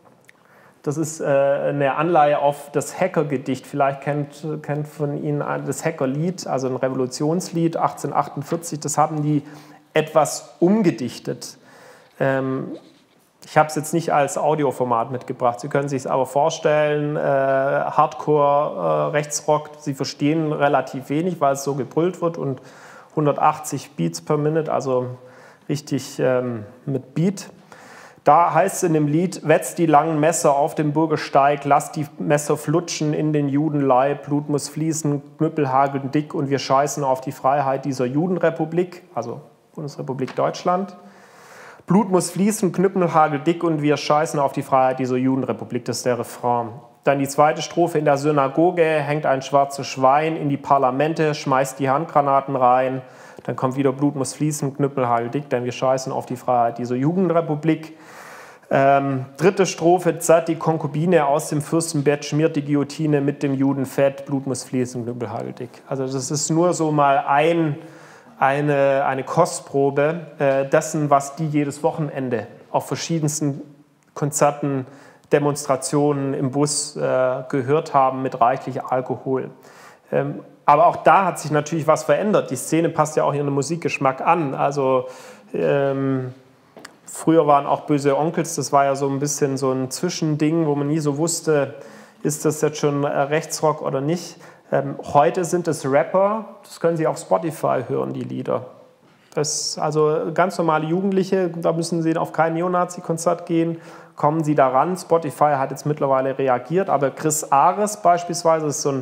Das ist äh, eine Anleihe auf das Hacker-Gedicht. Vielleicht kennt, kennt von Ihnen das Hacker-Lied, also ein Revolutionslied achtzehnhundertachtundvierzig. Das haben die etwas umgedichtet. Ähm, ich habe es jetzt nicht als Audioformat mitgebracht. Sie können sich es aber vorstellen, äh, Hardcore, äh, Rechtsrock, Sie verstehen relativ wenig, weil es so gebrüllt wird und hundertachtzig Beats per Minute, also richtig ähm, mit Beat. Da heißt es in dem Lied, wetz die langen Messer auf dem Bürgersteig, lass die Messer flutschen in den Judenleib, Blut muss fließen, Knüppel hageln dick und wir scheißen auf die Freiheit dieser Judenrepublik, also Bundesrepublik Deutschland. Blut muss fließen, Knüppel hageln dick und wir scheißen auf die Freiheit dieser Judenrepublik, das ist der Refrain. Dann die zweite Strophe, in der Synagoge hängt ein schwarzes Schwein, in die Parlamente schmeißt die Handgranaten rein. Dann kommt wieder Blut muss fließen, Knüppel hageln dick, denn wir scheißen auf die Freiheit dieser Judenrepublik. Ähm, dritte Strophe, zerrt die Konkubine aus dem Fürstenbett, schmiert die Guillotine mit dem Judenfett, Blut muss fließen, Knüppel hageln dick. Also das ist nur so mal ein, eine, eine Kostprobe äh, dessen, was die jedes Wochenende auf verschiedensten Konzerten, Demonstrationen im Bus äh, gehört haben mit reichlich Alkohol. Ähm, aber auch da hat sich natürlich was verändert. Die Szene passt ja auch ihren Musikgeschmack an. Also ähm, früher waren auch Böse Onkels, das war ja so ein bisschen so ein Zwischending, wo man nie so wusste, ist das jetzt schon Rechtsrock oder nicht. Ähm, heute sind es Rapper, das können Sie auf Spotify hören, die Lieder. Das, also ganz normale Jugendliche, da müssen Sie auf kein Neonazi-Konzert gehen, kommen Sie daran. Spotify hat jetzt mittlerweile reagiert, aber Chris Ares beispielsweise ist so ein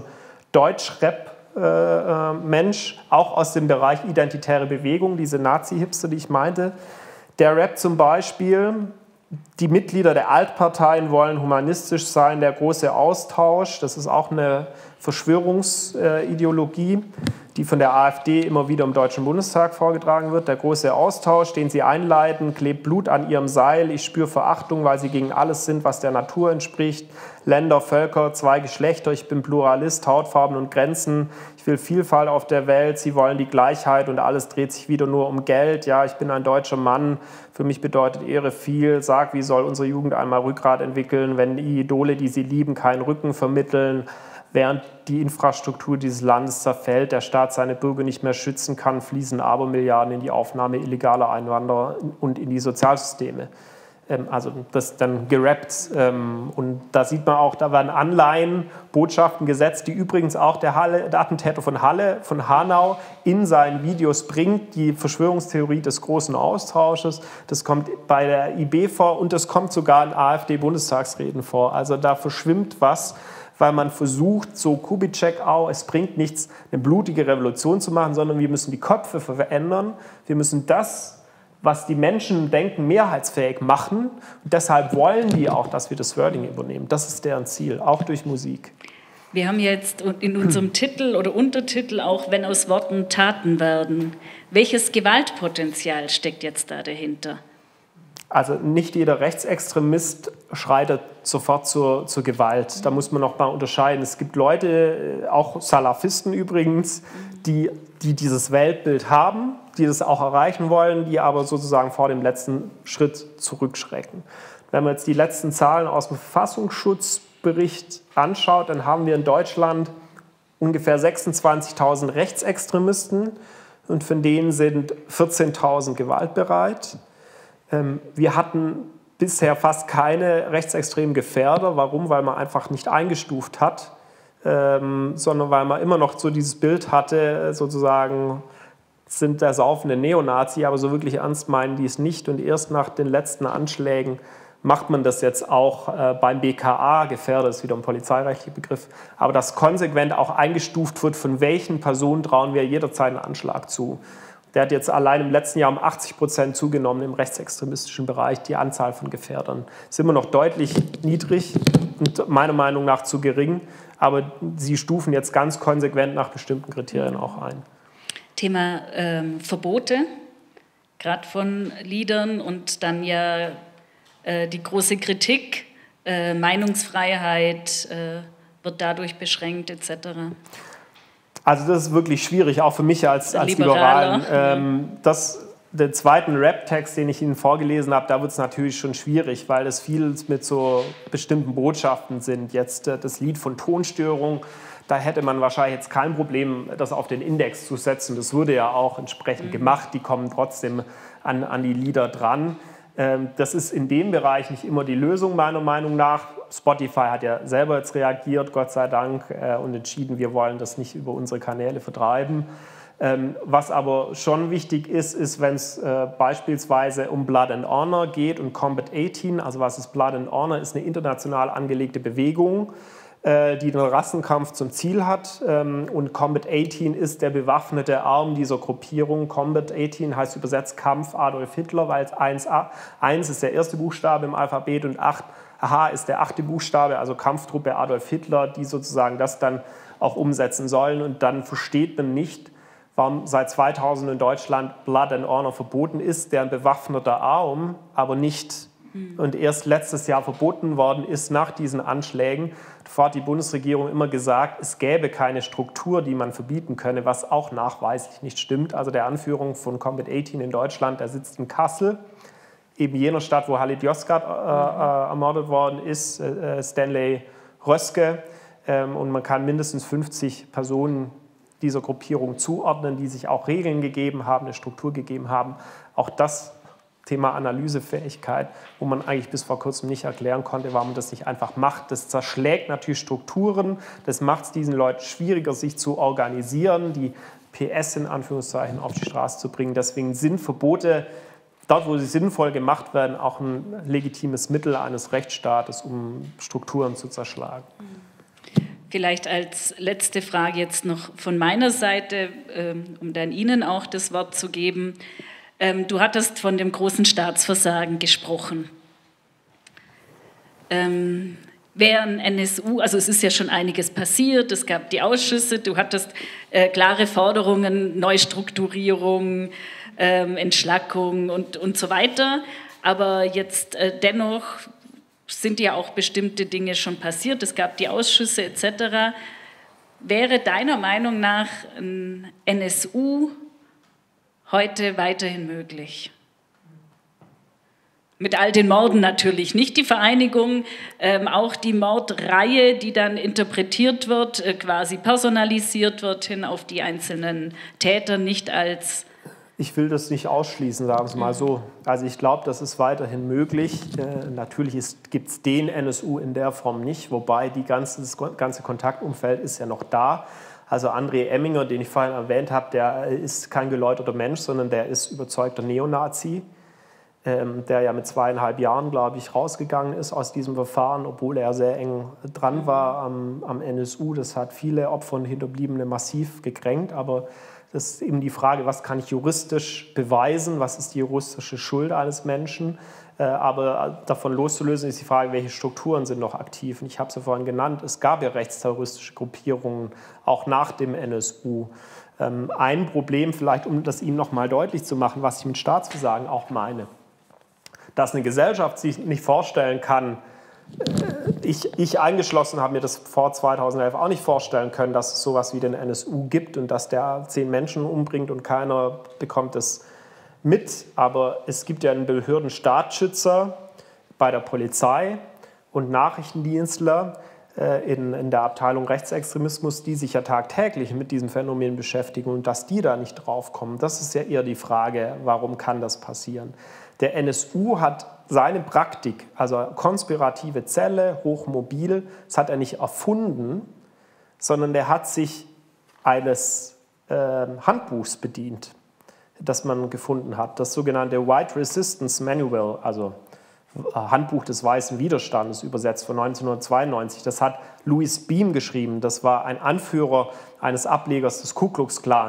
Deutsch-Rap-Mensch, auch aus dem Bereich identitäre Bewegung, diese Nazi-Hipster, die ich meinte. Der rappt zum Beispiel, die Mitglieder der Altparteien wollen humanistisch sein, der große Austausch, das ist auch eine Verschwörungsideologie, die von der AfD immer wieder im Deutschen Bundestag vorgetragen wird. Der große Austausch, den sie einleiten, klebt Blut an ihrem Seil, ich spüre Verachtung, weil sie gegen alles sind, was der Natur entspricht. Länder, Völker, zwei Geschlechter, ich bin Pluralist, Hautfarben und Grenzen, ich will Vielfalt auf der Welt, sie wollen die Gleichheit und alles dreht sich wieder nur um Geld. Ja, ich bin ein deutscher Mann, für mich bedeutet Ehre viel. Sag, wie soll unsere Jugend einmal Rückgrat entwickeln, wenn die Idole, die sie lieben, keinen Rücken vermitteln? Während die Infrastruktur dieses Landes zerfällt, der Staat seine Bürger nicht mehr schützen kann, fließen Abermilliarden in die Aufnahme illegaler Einwanderer und in die Sozialsysteme. Ähm, also das dann gerappt. Ähm, und da sieht man auch, da werden Anleihen, Botschaften gesetzt, die übrigens auch der, Halle, der Attentäter von Halle, von Hanau, in seinen Videos bringt. Die Verschwörungstheorie des großen Austausches, das kommt bei der I B vor und das kommt sogar in AfD-Bundestagsreden vor. Also da verschwimmt was, weil man versucht, so Kubitschek auch, es bringt nichts, eine blutige Revolution zu machen, sondern wir müssen die Köpfe verändern. Wir müssen das, was die Menschen denken, mehrheitsfähig machen. Und deshalb wollen die auch, dass wir das Wording übernehmen. Das ist deren Ziel, auch durch Musik. Wir haben jetzt in unserem Titel oder Untertitel auch, wenn aus Worten Taten werden. Welches Gewaltpotenzial steckt jetzt da dahinter? Also nicht jeder Rechtsextremist schreitet sofort zur, zur Gewalt. Da muss man noch mal unterscheiden. Es gibt Leute, auch Salafisten übrigens, die, die dieses Weltbild haben, die das auch erreichen wollen, die aber sozusagen vor dem letzten Schritt zurückschrecken. Wenn man jetzt die letzten Zahlen aus dem Verfassungsschutzbericht anschaut, dann haben wir in Deutschland ungefähr sechsundzwanzigtausend Rechtsextremisten und von denen sind vierzehntausend gewaltbereit. Wir hatten bisher fast keine rechtsextremen Gefährder. Warum? Weil man einfach nicht eingestuft hat, ähm, sondern weil man immer noch so dieses Bild hatte, sozusagen sind der saufende Neonazi, aber so wirklich ernst meinen die es nicht. Und erst nach den letzten Anschlägen macht man das jetzt auch äh, beim B K A, Gefährder ist wieder ein polizeirechtlicher Begriff, aber dass konsequent auch eingestuft wird, von welchen Personen trauen wir jederzeit einen Anschlag zu. Der hat jetzt allein im letzten Jahr um achtzig Prozent zugenommen im rechtsextremistischen Bereich, die Anzahl von Gefährdern. Ist immer noch deutlich niedrig und meiner Meinung nach zu gering, aber sie stufen jetzt ganz konsequent nach bestimmten Kriterien auch ein. Thema ähm, Verbote, gerade von Liedern und dann ja äh, die große Kritik, äh, Meinungsfreiheit äh, wird dadurch beschränkt et cetera. Also das ist wirklich schwierig, auch für mich als, als Liberalen. Ähm, das, den zweiten Rap-Text, den ich Ihnen vorgelesen habe, da wird es natürlich schon schwierig, weil es viel mit so bestimmten Botschaften sind. Jetzt äh, das Lied von Tonstörung, da hätte man wahrscheinlich jetzt kein Problem, das auf den Index zu setzen. Das wurde ja auch entsprechend mhm. gemacht, die kommen trotzdem an, an die Lieder dran. Ähm, das ist in dem Bereich nicht immer die Lösung, meiner Meinung nach. Spotify hat ja selber jetzt reagiert, Gott sei Dank, äh, und entschieden, wir wollen das nicht über unsere Kanäle vertreiben. Ähm, was aber schon wichtig ist, ist, wenn es äh, beispielsweise um Blood and Honor geht und Combat achtzehn, also was ist Blood and Honor, ist eine international angelegte Bewegung, äh, die den Rassenkampf zum Ziel hat. Ähm, und Combat achtzehn ist der bewaffnete Arm dieser Gruppierung. Combat achtzehn heißt übersetzt Kampf Adolf Hitler, weil es eins, eins ist der erste Buchstabe im Alphabet und acht H ist der achte Buchstabe, also Kampftruppe Adolf Hitler, die sozusagen das dann auch umsetzen sollen. Und dann versteht man nicht, warum seit zweitausend in Deutschland Blood and Honor verboten ist, deren bewaffneter Arm, aber nicht mhm. und erst letztes Jahr verboten worden ist nach diesen Anschlägen. Davor hat die Bundesregierung immer gesagt, es gäbe keine Struktur, die man verbieten könne, was auch nachweislich nicht stimmt. Also der Anführer von Combat achtzehn in Deutschland, der sitzt in Kassel, eben jener Stadt, wo Halit Yozgat äh, äh, ermordet worden ist, äh, Stanley Röske. Ähm, und man kann mindestens fünfzig Personen dieser Gruppierung zuordnen, die sich auch Regeln gegeben haben, eine Struktur gegeben haben. Auch das Thema Analysefähigkeit, wo man eigentlich bis vor kurzem nicht erklären konnte, warum man das nicht einfach macht. Das zerschlägt natürlich Strukturen, das macht es diesen Leuten schwieriger, sich zu organisieren, die P S in Anführungszeichen auf die Straße zu bringen. Deswegen sind Verbote dort, wo sie sinnvoll gemacht werden, auch ein legitimes Mittel eines Rechtsstaates, um Strukturen zu zerschlagen. Vielleicht als letzte Frage jetzt noch von meiner Seite, um dann Ihnen auch das Wort zu geben. Du hattest von dem großen Staatsversagen gesprochen. Wäre ein N S U, also es ist ja schon einiges passiert, es gab die Ausschüsse, du hattest klare Forderungen, Neustrukturierung, Ähm, Entschlackung und, und so weiter. Aber jetzt äh, dennoch sind ja auch bestimmte Dinge schon passiert. Es gab die Ausschüsse et cetera. Wäre deiner Meinung nach ein N S U heute weiterhin möglich? Mit all den Morden natürlich, nicht die Vereinigung, ähm, auch die Mordreihe, die dann interpretiert wird, äh, quasi personalisiert wird hin auf die einzelnen Täter, nicht als... Ich will das nicht ausschließen, sagen wir es mal so. Also ich glaube, das ist weiterhin möglich. Äh, natürlich gibt es den N S U in der Form nicht, wobei die ganze, das ganze Kontaktumfeld ist ja noch da. Also André Emminger, den ich vorhin erwähnt habe, der ist kein geläuterter Mensch, sondern der ist überzeugter Neonazi, ähm, der ja mit zweieinhalb Jahren, glaube ich, rausgegangen ist aus diesem Verfahren, obwohl er sehr eng dran war am, am N S U. Das hat viele Opfer und Hinterbliebene massiv gekränkt, aber das ist eben die Frage, was kann ich juristisch beweisen, was ist die juristische Schuld eines Menschen. Aber davon loszulösen ist die Frage, welche Strukturen sind noch aktiv. Und ich habe es ja vorhin genannt, es gab ja rechtsterroristische Gruppierungen, auch nach dem N S U. Ein Problem, vielleicht um das Ihnen noch mal deutlich zu machen, was ich mit Staatsversagen auch meine, dass eine Gesellschaft sich nicht vorstellen kann, Ich, ich eingeschlossen habe mir das vor zweitausendelf auch nicht vorstellen können, dass es sowas wie den N S U gibt und dass der zehn Menschen umbringt und keiner bekommt es mit. Aber es gibt ja einen Behördenstaatsschützer bei der Polizei und Nachrichtendienstler äh, in, in der Abteilung Rechtsextremismus, die sich ja tagtäglich mit diesem Phänomen beschäftigen und dass die da nicht draufkommen. Das ist ja eher die Frage, warum kann das passieren? Der N S U hat seine Praktik, also konspirative Zelle, hochmobil, das hat er nicht erfunden, sondern der hat sich eines äh, Handbuchs bedient, das man gefunden hat, das sogenannte White Resistance Manual, also Handbuch des weißen Widerstandes, übersetzt von neunzehnhundertzweiundneunzig. Das hat Louis Beam geschrieben, das war ein Anführer eines Ablegers des Ku Klux Klans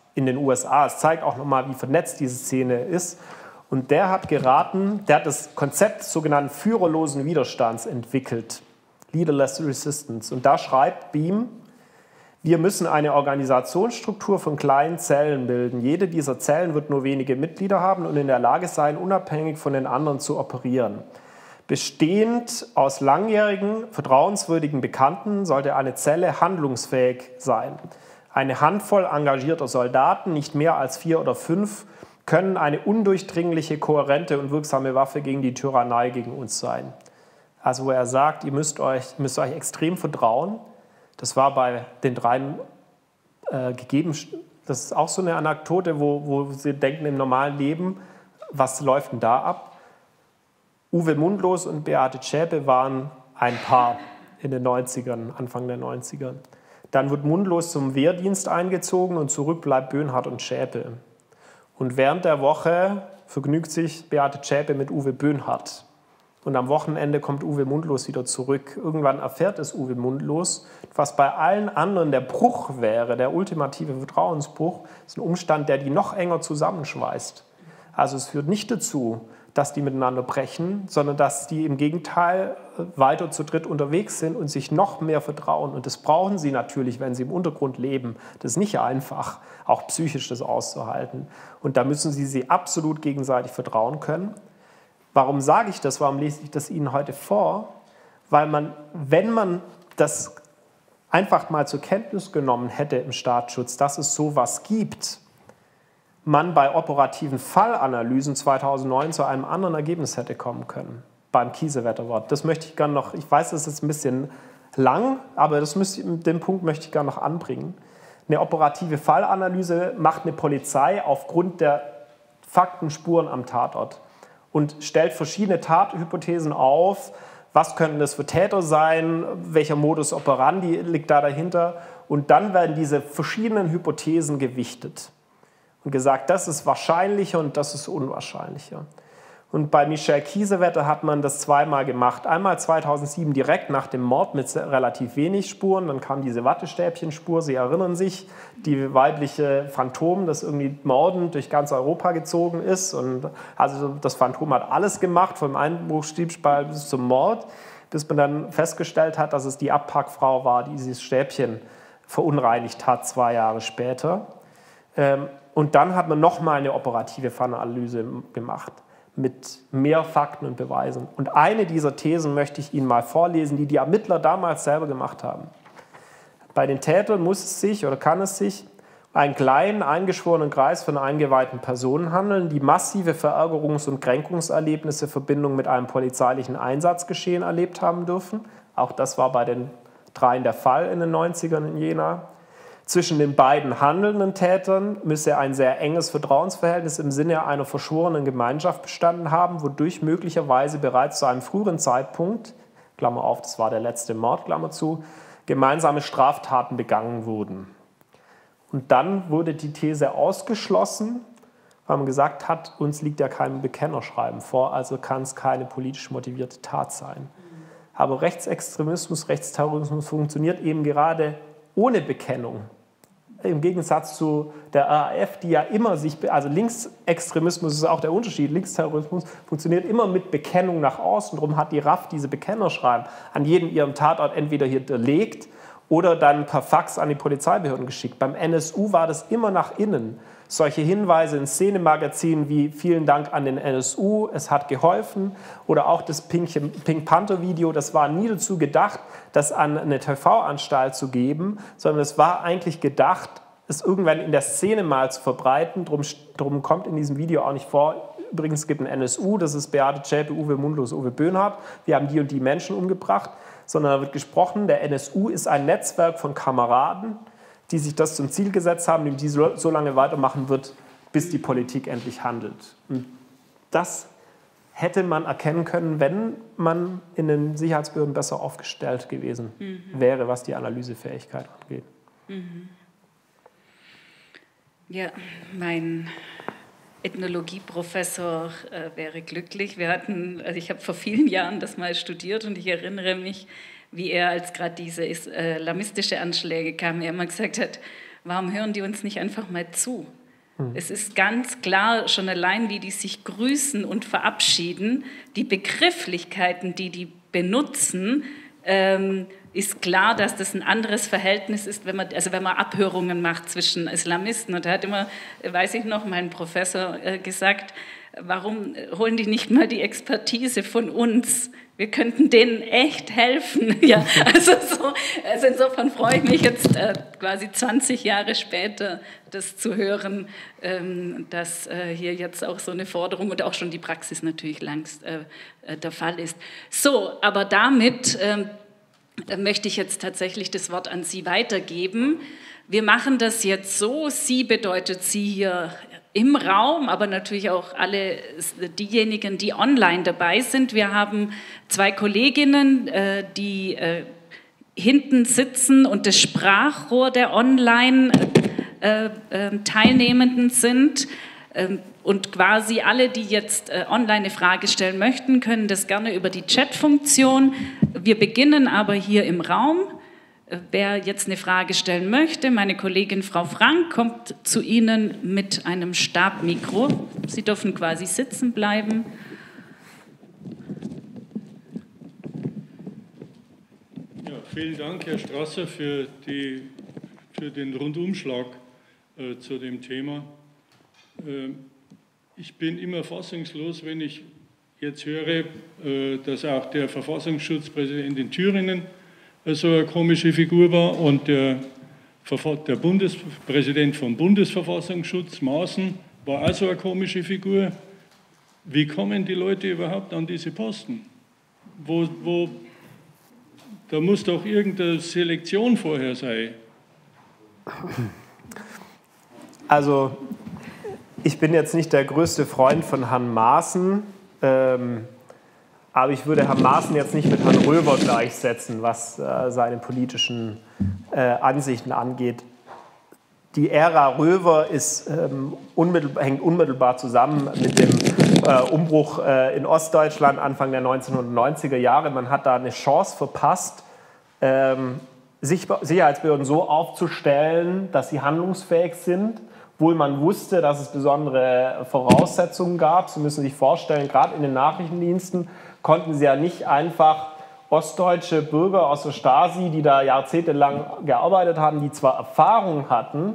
in den U S A. Es zeigt auch nochmal, wie vernetzt diese Szene ist. Und der hat geraten, der hat das Konzept des sogenannten führerlosen Widerstands entwickelt, Leaderless Resistance. Und da schreibt Beam, wir müssen eine Organisationsstruktur von kleinen Zellen bilden. Jede dieser Zellen wird nur wenige Mitglieder haben und in der Lage sein, unabhängig von den anderen zu operieren. Bestehend aus langjährigen, vertrauenswürdigen Bekannten sollte eine Zelle handlungsfähig sein. Eine Handvoll engagierter Soldaten, nicht mehr als vier oder fünf, können eine undurchdringliche, kohärente und wirksame Waffe gegen die Tyrannei gegen uns sein. Also wo er sagt, ihr müsst euch, müsst euch extrem vertrauen. Das war bei den dreien äh, gegeben. Das ist auch so eine Anekdote, wo, wo sie denken im normalen Leben, was läuft denn da ab? Uwe Mundlos und Beate Zschäpe waren ein Paar in den neunzigern, Anfang der neunziger. Dann wird Mundlos zum Wehrdienst eingezogen und zurück bleibt Böhnhardt und Zschäpe. Und während der Woche vergnügt sich Beate Zschäpe mit Uwe Böhnhardt. Und am Wochenende kommt Uwe Mundlos wieder zurück. Irgendwann erfährt es Uwe Mundlos, was bei allen anderen der Bruch wäre, der ultimative Vertrauensbruch, ist ein Umstand, der die noch enger zusammenschweißt. Also es führt nicht dazu, dass die miteinander brechen, sondern dass die im Gegenteil weiter zu dritt unterwegs sind und sich noch mehr vertrauen. Und das brauchen sie natürlich, wenn sie im Untergrund leben. Das ist nicht einfach, auch psychisch das auszuhalten. Und da müssen sie sich absolut gegenseitig vertrauen können. Warum sage ich das? Warum lese ich das Ihnen heute vor? Weil man, wenn man das einfach mal zur Kenntnis genommen hätte im Staatsschutz, dass es sowas gibt, man bei operativen Fallanalysen zweitausendneun zu einem anderen Ergebnis hätte kommen können, beim Kiesewetter-Wort. Das möchte ich gerne noch, ich weiß, das ist jetzt ein bisschen lang, aber das müsste, den Punkt möchte ich gerne noch anbringen. Eine operative Fallanalyse macht eine Polizei aufgrund der Faktenspuren am Tatort und stellt verschiedene Tathypothesen auf. Was könnten das für Täter sein? Welcher Modus operandi liegt da dahinter? Und dann werden diese verschiedenen Hypothesen gewichtet und gesagt, das ist wahrscheinlicher und das ist unwahrscheinlicher. Und bei Michel Kiesewetter hat man das zweimal gemacht. Einmal zweitausendsieben direkt nach dem Mord mit relativ wenig Spuren. Dann kam diese Wattestäbchenspur, Sie erinnern sich, die weibliche Phantom, das irgendwie mordend durch ganz Europa gezogen ist. Und also das Phantom hat alles gemacht, vom Einbruchsdiebstahl bis zum Mord, bis man dann festgestellt hat, dass es die Abpackfrau war, die dieses Stäbchen verunreinigt hat, zwei Jahre später. Und dann hat man nochmal eine operative Fallanalyse gemacht, mit mehr Fakten und Beweisen. Und eine dieser Thesen möchte ich Ihnen mal vorlesen, die die Ermittler damals selber gemacht haben. Bei den Tätern muss es sich oder kann es sich einen kleinen, eingeschworenen Kreis von eingeweihten Personen handeln, die massive Verärgerungs- und Kränkungserlebnisse in Verbindung mit einem polizeilichen Einsatzgeschehen erlebt haben dürfen. Auch das war bei den dreien der Fall in den neunzigern in Jena. Zwischen den beiden handelnden Tätern müsse ein sehr enges Vertrauensverhältnis im Sinne einer verschworenen Gemeinschaft bestanden haben, wodurch möglicherweise bereits zu einem früheren Zeitpunkt, Klammer auf, das war der letzte Mord, Klammer zu, gemeinsame Straftaten begangen wurden. Und dann wurde die These ausgeschlossen, weil man gesagt hat, uns liegt ja kein Bekennerschreiben vor, also kann es keine politisch motivierte Tat sein. Aber Rechtsextremismus, Rechtsterrorismus funktioniert eben gerade ohne Bekennung. Im Gegensatz zu der A F, die ja immer sich, also Linksextremismus ist auch der Unterschied, Linksterrorismus funktioniert immer mit Bekennung nach außen. Darum hat die R A F diese Bekennerschreiben an jedem ihrem Tatort entweder hinterlegt oder dann per Fax an die Polizeibehörden geschickt. Beim N S U war das immer nach innen. Solche Hinweise in Szenemagazinen wie vielen Dank an den N S U, es hat geholfen, oder auch das Pink, Pink Panther Video, das war nie dazu gedacht, das an eine T V-Anstalt zu geben, sondern es war eigentlich gedacht, es irgendwann in der Szene mal zu verbreiten. Drum, drum kommt in diesem Video auch nicht vor, übrigens es gibt ein N S U, das ist Beate Zschäpe, Uwe Mundlos, Uwe Böhnhardt, wir haben die und die Menschen umgebracht, sondern da wird gesprochen, der N S U ist ein Netzwerk von Kameraden, die sich das zum Ziel gesetzt haben, die so, so lange weitermachen wird, bis die Politik endlich handelt. Und das hätte man erkennen können, wenn man in den Sicherheitsbehörden besser aufgestellt gewesen mhm. wäre, was die Analysefähigkeit angeht. Mhm. Ja, mein Ethnologieprofessor äh, wäre glücklich. Wir hatten, also ich habe vor vielen Jahren das mal studiert und ich erinnere mich, wie er, als gerade diese islamistische Anschläge kamen, er immer gesagt hat, warum hören die uns nicht einfach mal zu? Hm. Es ist ganz klar, schon allein, wie die sich grüßen und verabschieden, die Begrifflichkeiten, die die benutzen, ähm, ist klar, dass das ein anderes Verhältnis ist, wenn man, also wenn man Abhörungen macht zwischen Islamisten. Und da hat immer, weiß ich noch, mein Professor äh, gesagt, warum holen die nicht mal die Expertise von uns? Wir könnten denen echt helfen. Ja, also, so, also insofern freue ich mich jetzt äh, quasi zwanzig Jahre später, das zu hören, ähm, dass äh, hier jetzt auch so eine Forderung und auch schon die Praxis natürlich längst äh, äh, der Fall ist. So, aber damit äh, möchte ich jetzt tatsächlich das Wort an Sie weitergeben. Wir machen das jetzt so, Sie bedeutet Sie hier im Raum, aber natürlich auch alle diejenigen, die online dabei sind. Wir haben zwei Kolleginnen, die hinten sitzen und das Sprachrohr der Online-Teilnehmenden sind. Und quasi alle, die jetzt online eine Frage stellen möchten, können das gerne über die Chat-Funktion. Wir beginnen aber hier im Raum. Wer jetzt eine Frage stellen möchte, meine Kollegin Frau Frank kommt zu Ihnen mit einem Stabmikro. Sie dürfen quasi sitzen bleiben. Ja, vielen Dank, Herr Strasser, für, die, für den Rundumschlag äh, zu dem Thema. Äh, ich bin immer fassungslos, wenn ich jetzt höre, äh, dass auch der Verfassungsschutzpräsident in Thüringen so eine komische Figur war und der, der Bundespräsident vom Bundesverfassungsschutz, Maaßen, war auch so eine komische Figur. Wie kommen die Leute überhaupt an diese Posten? Wo, wo, da muss doch irgendeine Selektion vorher sein. Also, ich bin jetzt nicht der größte Freund von Herrn Maaßen. Ähm, Aber ich würde Herrn Maaßen jetzt nicht mit Herrn Röver gleichsetzen, was äh, seine politischen äh, Ansichten angeht. Die Ära Röver ist, ähm, unmittelbar, hängt unmittelbar zusammen mit dem äh, Umbruch äh, in Ostdeutschland Anfang der neunzehnhundertneunziger Jahre. Man hat da eine Chance verpasst, ähm, Sicherheitsbehörden so aufzustellen, dass sie handlungsfähig sind, obwohl man wusste, dass es besondere Voraussetzungen gab. Sie müssen sich vorstellen, gerade in den Nachrichtendiensten konnten sie ja nicht einfach ostdeutsche Bürger aus der Stasi, die da jahrzehntelang gearbeitet haben, die zwar Erfahrung hatten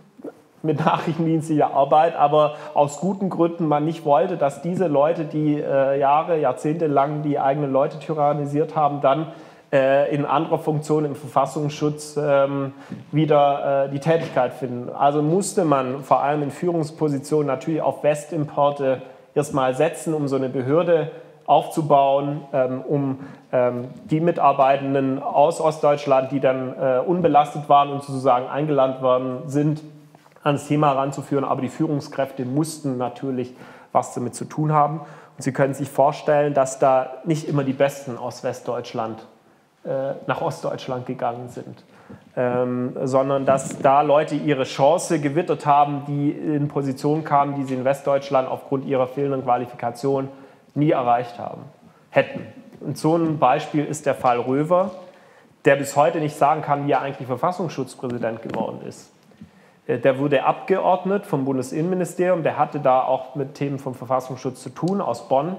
mit nachrichtendienstlicher Arbeit, aber aus guten Gründen man nicht wollte, dass diese Leute, die äh, Jahre, Jahrzehnte lang die eigenen Leute tyrannisiert haben, dann äh, in anderer Funktion im Verfassungsschutz ähm, wieder äh, die Tätigkeit finden. Also musste man vor allem in Führungspositionen natürlich auf Westimporte erstmal setzen, um so eine Behörde aufzubauen, ähm, um ähm, die Mitarbeitenden aus Ostdeutschland, die dann äh, unbelastet waren und sozusagen eingeladen worden sind, ans Thema heranzuführen. Aber die Führungskräfte mussten natürlich was damit zu tun haben. Und Sie können sich vorstellen, dass da nicht immer die Besten aus Westdeutschland äh, nach Ostdeutschland gegangen sind, ähm, sondern dass da Leute ihre Chance gewittert haben, die in Positionen kamen, die sie in Westdeutschland aufgrund ihrer fehlenden Qualifikation nie erreicht haben, hätten. Und so ein Beispiel ist der Fall Röver, der bis heute nicht sagen kann, wie er eigentlich Verfassungsschutzpräsident geworden ist. Der wurde abgeordnet vom Bundesinnenministerium, der hatte da auch mit Themen vom Verfassungsschutz zu tun, aus Bonn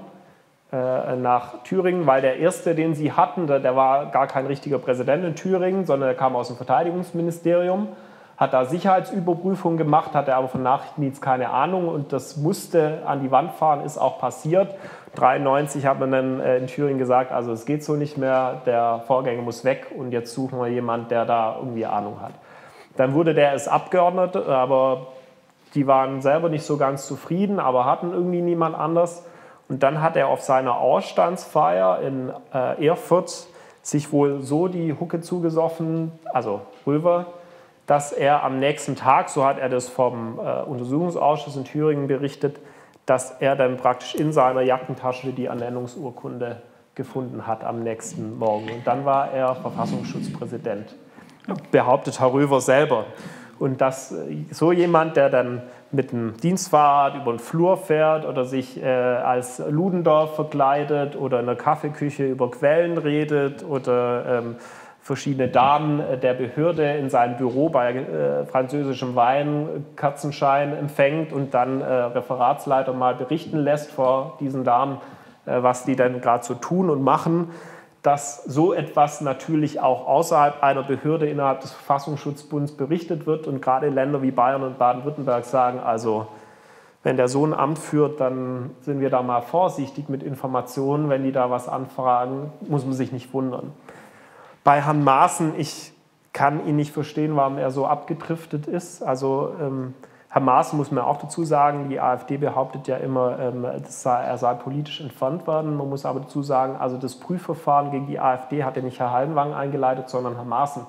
äh, nach Thüringen, weil der erste, den sie hatten, der, der war gar kein richtiger Präsident in Thüringen, sondern der kam aus dem Verteidigungsministerium, hat da Sicherheitsüberprüfungen gemacht, hatte aber von Nachrichtendienst keine Ahnung und das musste an die Wand fahren, ist auch passiert. neunzehnhundertdreiundneunzig hat man dann in Thüringen gesagt, also es geht so nicht mehr, der Vorgänger muss weg und jetzt suchen wir jemanden, der da irgendwie Ahnung hat. Dann wurde der als Abgeordneter, aber die waren selber nicht so ganz zufrieden, aber hatten irgendwie niemand anders. Und dann hat er auf seiner Ausstandsfeier in äh, Erfurt sich wohl so die Hucke zugesoffen, also Röver, dass er am nächsten Tag, so hat er das vom äh, Untersuchungsausschuss in Thüringen berichtet, dass er dann praktisch in seiner Jackentasche die Ernennungsurkunde gefunden hat am nächsten Morgen. Und dann war er Verfassungsschutzpräsident, behauptet Herr Röver selber. Und dass so jemand, der dann mit einem Dienstfahrrad über den Flur fährt oder sich äh, als Ludendorff verkleidet oder in der Kaffeeküche über Quellen redet oder ähm, verschiedene Damen der Behörde in seinem Büro bei äh, französischem Wein Kerzenschein empfängt und dann äh, Referatsleiter mal berichten lässt vor diesen Damen, äh, was die denn gerade so tun und machen, dass so etwas natürlich auch außerhalb einer Behörde innerhalb des Verfassungsschutzbunds berichtet wird und gerade Länder wie Bayern und Baden-Württemberg sagen, also wenn der so ein Amt führt, dann sind wir da mal vorsichtig mit Informationen, wenn die da was anfragen, muss man sich nicht wundern. Bei Herrn Maaßen, ich kann ihn nicht verstehen, warum er so abgedriftet ist. Also ähm, Herr Maaßen muss man auch dazu sagen, die AfD behauptet ja immer, ähm, das sei, er sei politisch entfernt worden. Man muss aber dazu sagen, also das Prüfverfahren gegen die AfD hat ja nicht Herr Hallenwang eingeleitet, sondern Herr Maaßen.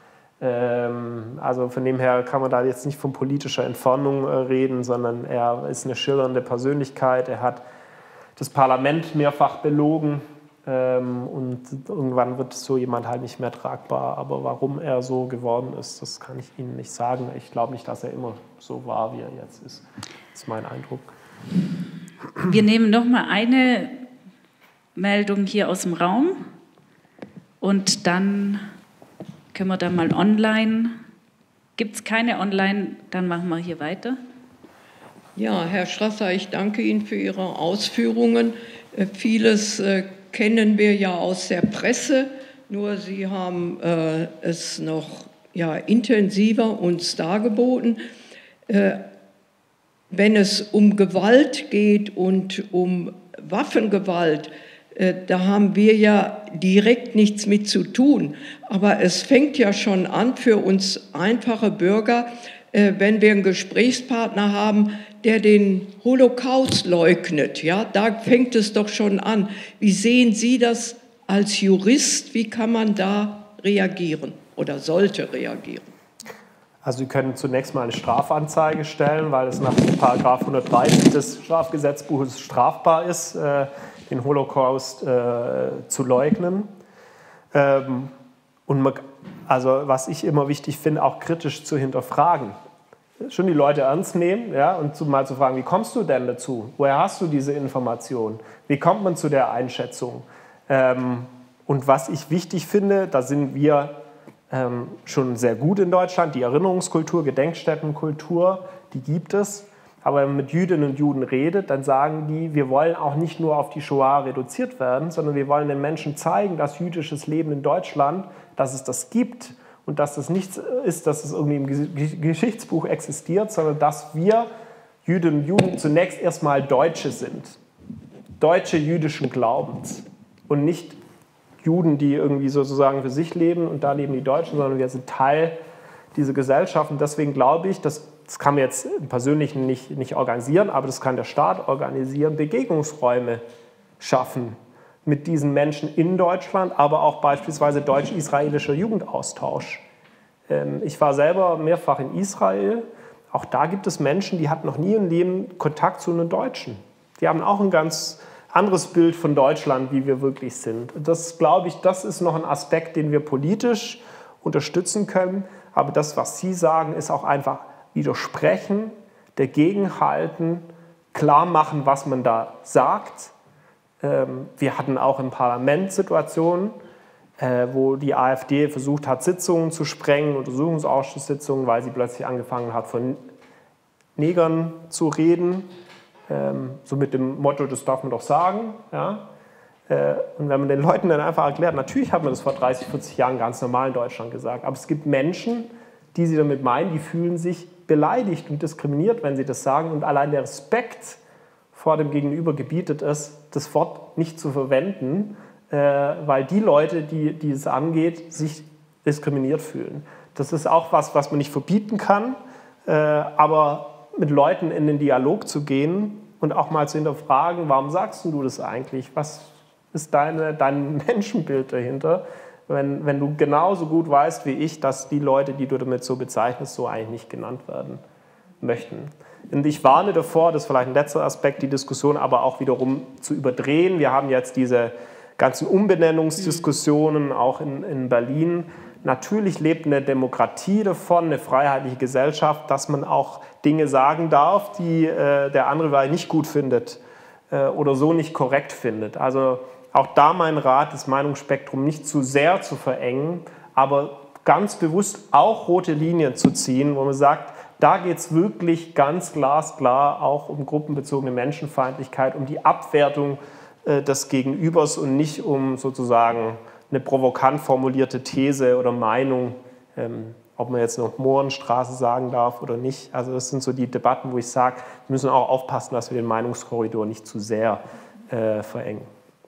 Ähm, also von dem her kann man da jetzt nicht von politischer Entfernung äh, reden, sondern er ist eine schillernde Persönlichkeit. Er hat das Parlament mehrfach belogen. Und irgendwann wird so jemand halt nicht mehr tragbar. Aber warum er so geworden ist, das kann ich Ihnen nicht sagen. Ich glaube nicht, dass er immer so war, wie er jetzt ist. Das ist mein Eindruck. Wir nehmen noch mal eine Meldung hier aus dem Raum und dann können wir da mal online. Gibt es keine online, dann machen wir hier weiter. Ja, Herr Strasser, ich danke Ihnen für Ihre Ausführungen. Vieles äh, kennen wir ja aus der Presse, nur Sie haben äh, es noch ja, intensiver uns dargeboten. Äh, wenn es um Gewalt geht und um Waffengewalt, äh, da haben wir ja direkt nichts mit zu tun. Aber es fängt ja schon an für uns einfache Bürger, äh, wenn wir einen Gesprächspartner haben, der den Holocaust leugnet. Ja, da fängt es doch schon an. Wie sehen Sie das als Jurist? Wie kann man da reagieren oder sollte reagieren? Also Sie können zunächst mal eine Strafanzeige stellen, weil es nach Paragraph hundertdreißig des Strafgesetzbuches strafbar ist, äh, den Holocaust äh, zu leugnen. Ähm, und man, also was ich immer wichtig finde, auch kritisch zu hinterfragen. Schon die Leute ernst nehmen, ja, und zu, mal zu fragen, wie kommst du denn dazu? Woher hast du diese Information? Wie kommt man zu der Einschätzung? Ähm, und was ich wichtig finde, da sind wir ähm, schon sehr gut in Deutschland, die Erinnerungskultur, Gedenkstättenkultur, die gibt es. Aber wenn man mit Jüdinnen und Juden redet, dann sagen die, wir wollen auch nicht nur auf die Shoah reduziert werden, sondern wir wollen den Menschen zeigen, dass jüdisches Leben in Deutschland, dass es das gibt. Und dass das nichts ist, dass es irgendwie im Geschichtsbuch existiert, sondern dass wir Jüdinnen und Juden zunächst erstmal Deutsche sind. Deutsche jüdischen Glaubens. Und nicht Juden, die irgendwie sozusagen für sich leben und da leben die Deutschen, sondern wir sind Teil dieser Gesellschaft. Und deswegen glaube ich, dass, das kann man jetzt im Persönlichen nicht, nicht organisieren, aber das kann der Staat organisieren, Begegnungsräume schaffen mit diesen Menschen in Deutschland, aber auch beispielsweise deutsch-israelischer Jugendaustausch. Ich war selber mehrfach in Israel. Auch da gibt es Menschen, die hatten noch nie im Leben Kontakt zu einem Deutschen. Die haben auch ein ganz anderes Bild von Deutschland, wie wir wirklich sind. Das, glaube ich, das ist noch ein Aspekt, den wir politisch unterstützen können. Aber das, was Sie sagen, ist auch einfach widersprechen, dagegenhalten, klar machen, was man da sagt. Wir hatten auch im Parlament Situationen, wo die AfD versucht hat, Sitzungen zu sprengen, Untersuchungsausschusssitzungen, weil sie plötzlich angefangen hat, von Negern zu reden. So mit dem Motto, das darf man doch sagen. Ja? Und wenn man den Leuten dann einfach erklärt, natürlich hat man das vor dreißig, vierzig Jahren ganz normal in Deutschland gesagt, aber es gibt Menschen, die sie damit meinen, die fühlen sich beleidigt und diskriminiert, wenn sie das sagen. Und allein der Respekt vor dem Gegenüber gebietet es, das Wort nicht zu verwenden, äh, weil die Leute, die, die es angeht, sich diskriminiert fühlen. Das ist auch was, was man nicht verbieten kann, äh, aber mit Leuten in den Dialog zu gehen und auch mal zu hinterfragen, warum sagst du das eigentlich? Was ist deine, dein Menschenbild dahinter? Wenn, wenn du genauso gut weißt wie ich, dass die Leute, die du damit so bezeichnest, so eigentlich nicht genannt werden möchten. Und ich warne davor, das ist vielleicht ein letzter Aspekt, die Diskussion aber auch wiederum zu überdrehen. Wir haben jetzt diese ganzen Umbenennungsdiskussionen auch in, in Berlin. Natürlich lebt eine Demokratie davon, eine freiheitliche Gesellschaft, dass man auch Dinge sagen darf, die äh, der andere vielleicht nicht gut findet äh, oder so nicht korrekt findet. Also auch da mein Rat, das Meinungsspektrum nicht zu sehr zu verengen, aber ganz bewusst auch rote Linien zu ziehen, wo man sagt, da geht es wirklich ganz glasklar auch um gruppenbezogene Menschenfeindlichkeit, um die Abwertung äh, des Gegenübers und nicht um sozusagen eine provokant formulierte These oder Meinung, ähm, ob man jetzt noch Mohrenstraße sagen darf oder nicht. Also das sind so die Debatten, wo ich sage, wir müssen auch aufpassen, dass wir den Meinungskorridor nicht zu sehr äh, verengen.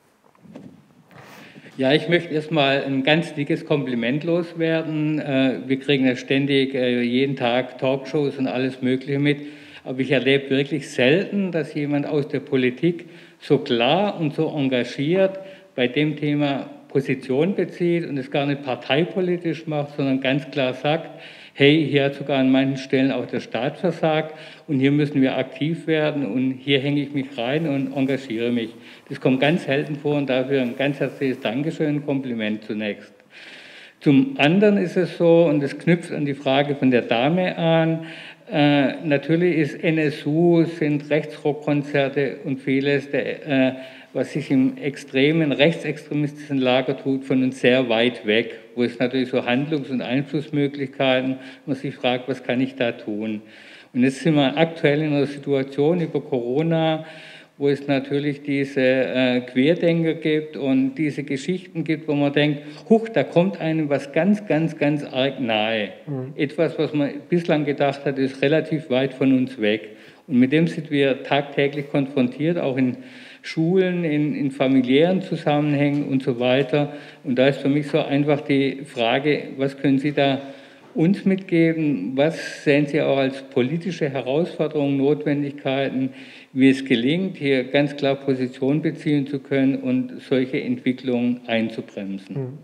Ja, ich möchte erstmal ein ganz dickes Kompliment loswerden. Wir kriegen ja ständig jeden Tag Talkshows und alles Mögliche mit. Aber ich erlebe wirklich selten, dass jemand aus der Politik so klar und so engagiert bei dem Thema Position bezieht und es gar nicht parteipolitisch macht, sondern ganz klar sagt, hey, hier hat sogar an manchen Stellen auch der Staat versagt und hier müssen wir aktiv werden und hier hänge ich mich rein und engagiere mich. Das kommt ganz selten vor und dafür ein ganz herzliches Dankeschön, ein Kompliment zunächst. Zum anderen ist es so, und das knüpft an die Frage von der Dame an, äh, natürlich ist N S U, sind Rechtsrockkonzerte und vieles, der, äh, was sich im extremen rechtsextremistischen Lager tut, von uns sehr weit weg, wo es natürlich so Handlungs- und Einflussmöglichkeiten, man sich fragt, was kann ich da tun? Und jetzt sind wir aktuell in einer Situation über Corona, wo es natürlich diese äh, Querdenker gibt und diese Geschichten gibt, wo man denkt, huch, da kommt einem was ganz, ganz, ganz arg nahe. Mhm. Etwas, was man bislang gedacht hat, ist relativ weit von uns weg. Und mit dem sind wir tagtäglich konfrontiert, auch in Schulen, in, in familiären Zusammenhängen und so weiter. Und da ist für mich so einfach die Frage, was können Sie da uns mitgeben? Was sehen Sie auch als politische Herausforderungen, Notwendigkeiten, wie es gelingt, hier ganz klar Position beziehen zu können und solche Entwicklungen einzubremsen?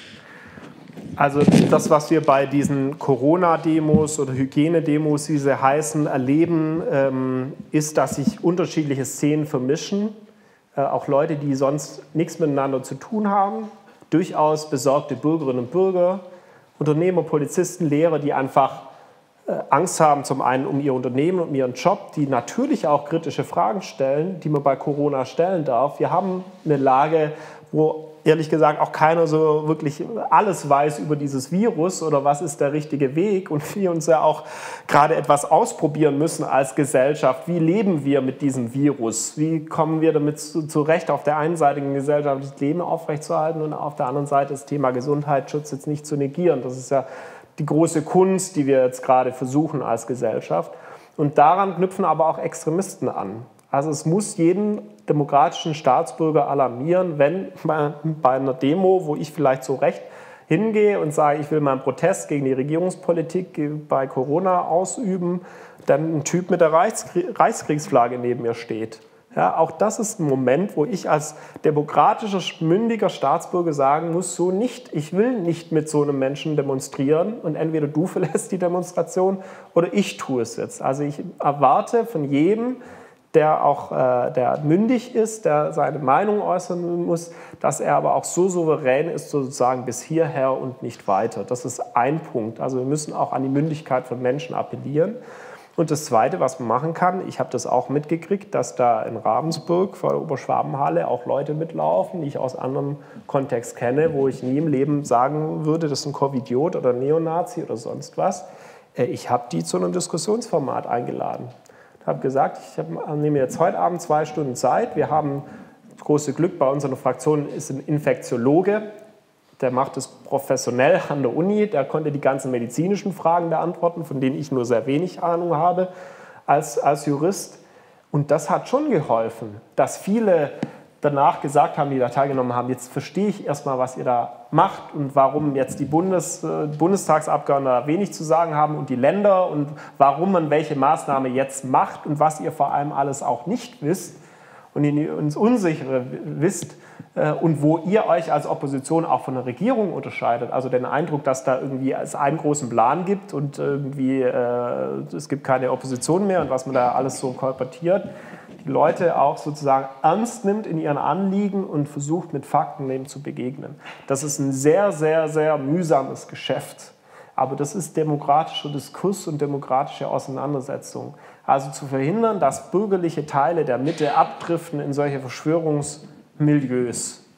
Also das, was wir bei diesen Corona-Demos oder Hygienedemos, wie sie heißen, erleben, ähm, ist, dass sich unterschiedliche Szenen vermischen. Äh, auch Leute, die sonst nichts miteinander zu tun haben, durchaus besorgte Bürgerinnen und Bürger, Unternehmer, Polizisten, Lehrer, die einfach äh, Angst haben, zum einen um ihr Unternehmen und um ihren Job, die natürlich auch kritische Fragen stellen, die man bei Corona stellen darf. Wir haben eine Lage, wo ehrlich gesagt auch keiner so wirklich alles weiß über dieses Virus oder was ist der richtige Weg und wir uns ja auch gerade etwas ausprobieren müssen als Gesellschaft. Wie leben wir mit diesem Virus? Wie kommen wir damit zurecht, auf der einen Seite ein gesellschaftliches Leben aufrechtzuerhalten und auf der anderen Seite das Thema Gesundheitsschutz jetzt nicht zu negieren? Das ist ja die große Kunst, die wir jetzt gerade versuchen als Gesellschaft. Und daran knüpfen aber auch Extremisten an. Also es muss jeden demokratischen Staatsbürger alarmieren, wenn bei einer Demo, wo ich vielleicht so recht hingehe und sage, ich will meinen Protest gegen die Regierungspolitik bei Corona ausüben, dann ein Typ mit der Reichskriegsflagge neben mir steht. Ja, auch das ist ein Moment, wo ich als demokratischer, mündiger Staatsbürger sagen muss, so nicht, ich will nicht mit so einem Menschen demonstrieren und entweder du verlässt die Demonstration oder ich tue es jetzt. Also ich erwarte von jedem, der auch äh, der mündig ist, der seine Meinung äußern muss, dass er aber auch so souverän ist, sozusagen bis hierher und nicht weiter. Das ist ein Punkt. Also wir müssen auch an die Mündigkeit von Menschen appellieren. Und das Zweite, was man machen kann, ich habe das auch mitgekriegt, dass da in Ravensburg vor der Oberschwabenhalle auch Leute mitlaufen, die ich aus anderem Kontext kenne, wo ich nie im Leben sagen würde, das ist ein Covidiot oder ein Neonazi oder sonst was. Ich habe die zu einem Diskussionsformat eingeladen. Ich habe gesagt, ich hab, nehme jetzt heute Abend zwei Stunden Zeit. Wir haben das große Glück, bei unserer Fraktion ist ein Infektiologe, der macht es professionell an der Uni, der konnte die ganzen medizinischen Fragen beantworten, von denen ich nur sehr wenig Ahnung habe als, als Jurist. Und das hat schon geholfen, dass viele danach gesagt haben, die da teilgenommen haben, jetzt verstehe ich erstmal, was ihr da macht und warum jetzt die Bundes, Bundestagsabgeordneten wenig zu sagen haben und die Länder und warum man welche Maßnahme jetzt macht und was ihr vor allem alles auch nicht wisst und ins Unsichere wisst und wo ihr euch als Opposition auch von der Regierung unterscheidet. Also den Eindruck, dass da irgendwie es einen großen Plan gibt und irgendwie äh, es gibt keine Opposition mehr und was man da alles so kolportiert, die Leute auch sozusagen ernst nimmt in ihren Anliegen und versucht, mit Fakten dem zu begegnen. Das ist ein sehr, sehr, sehr mühsames Geschäft. Aber das ist demokratischer Diskurs und demokratische Auseinandersetzung. Also zu verhindern, dass bürgerliche Teile der Mitte abdriften in solche Verschwörungsmilieus,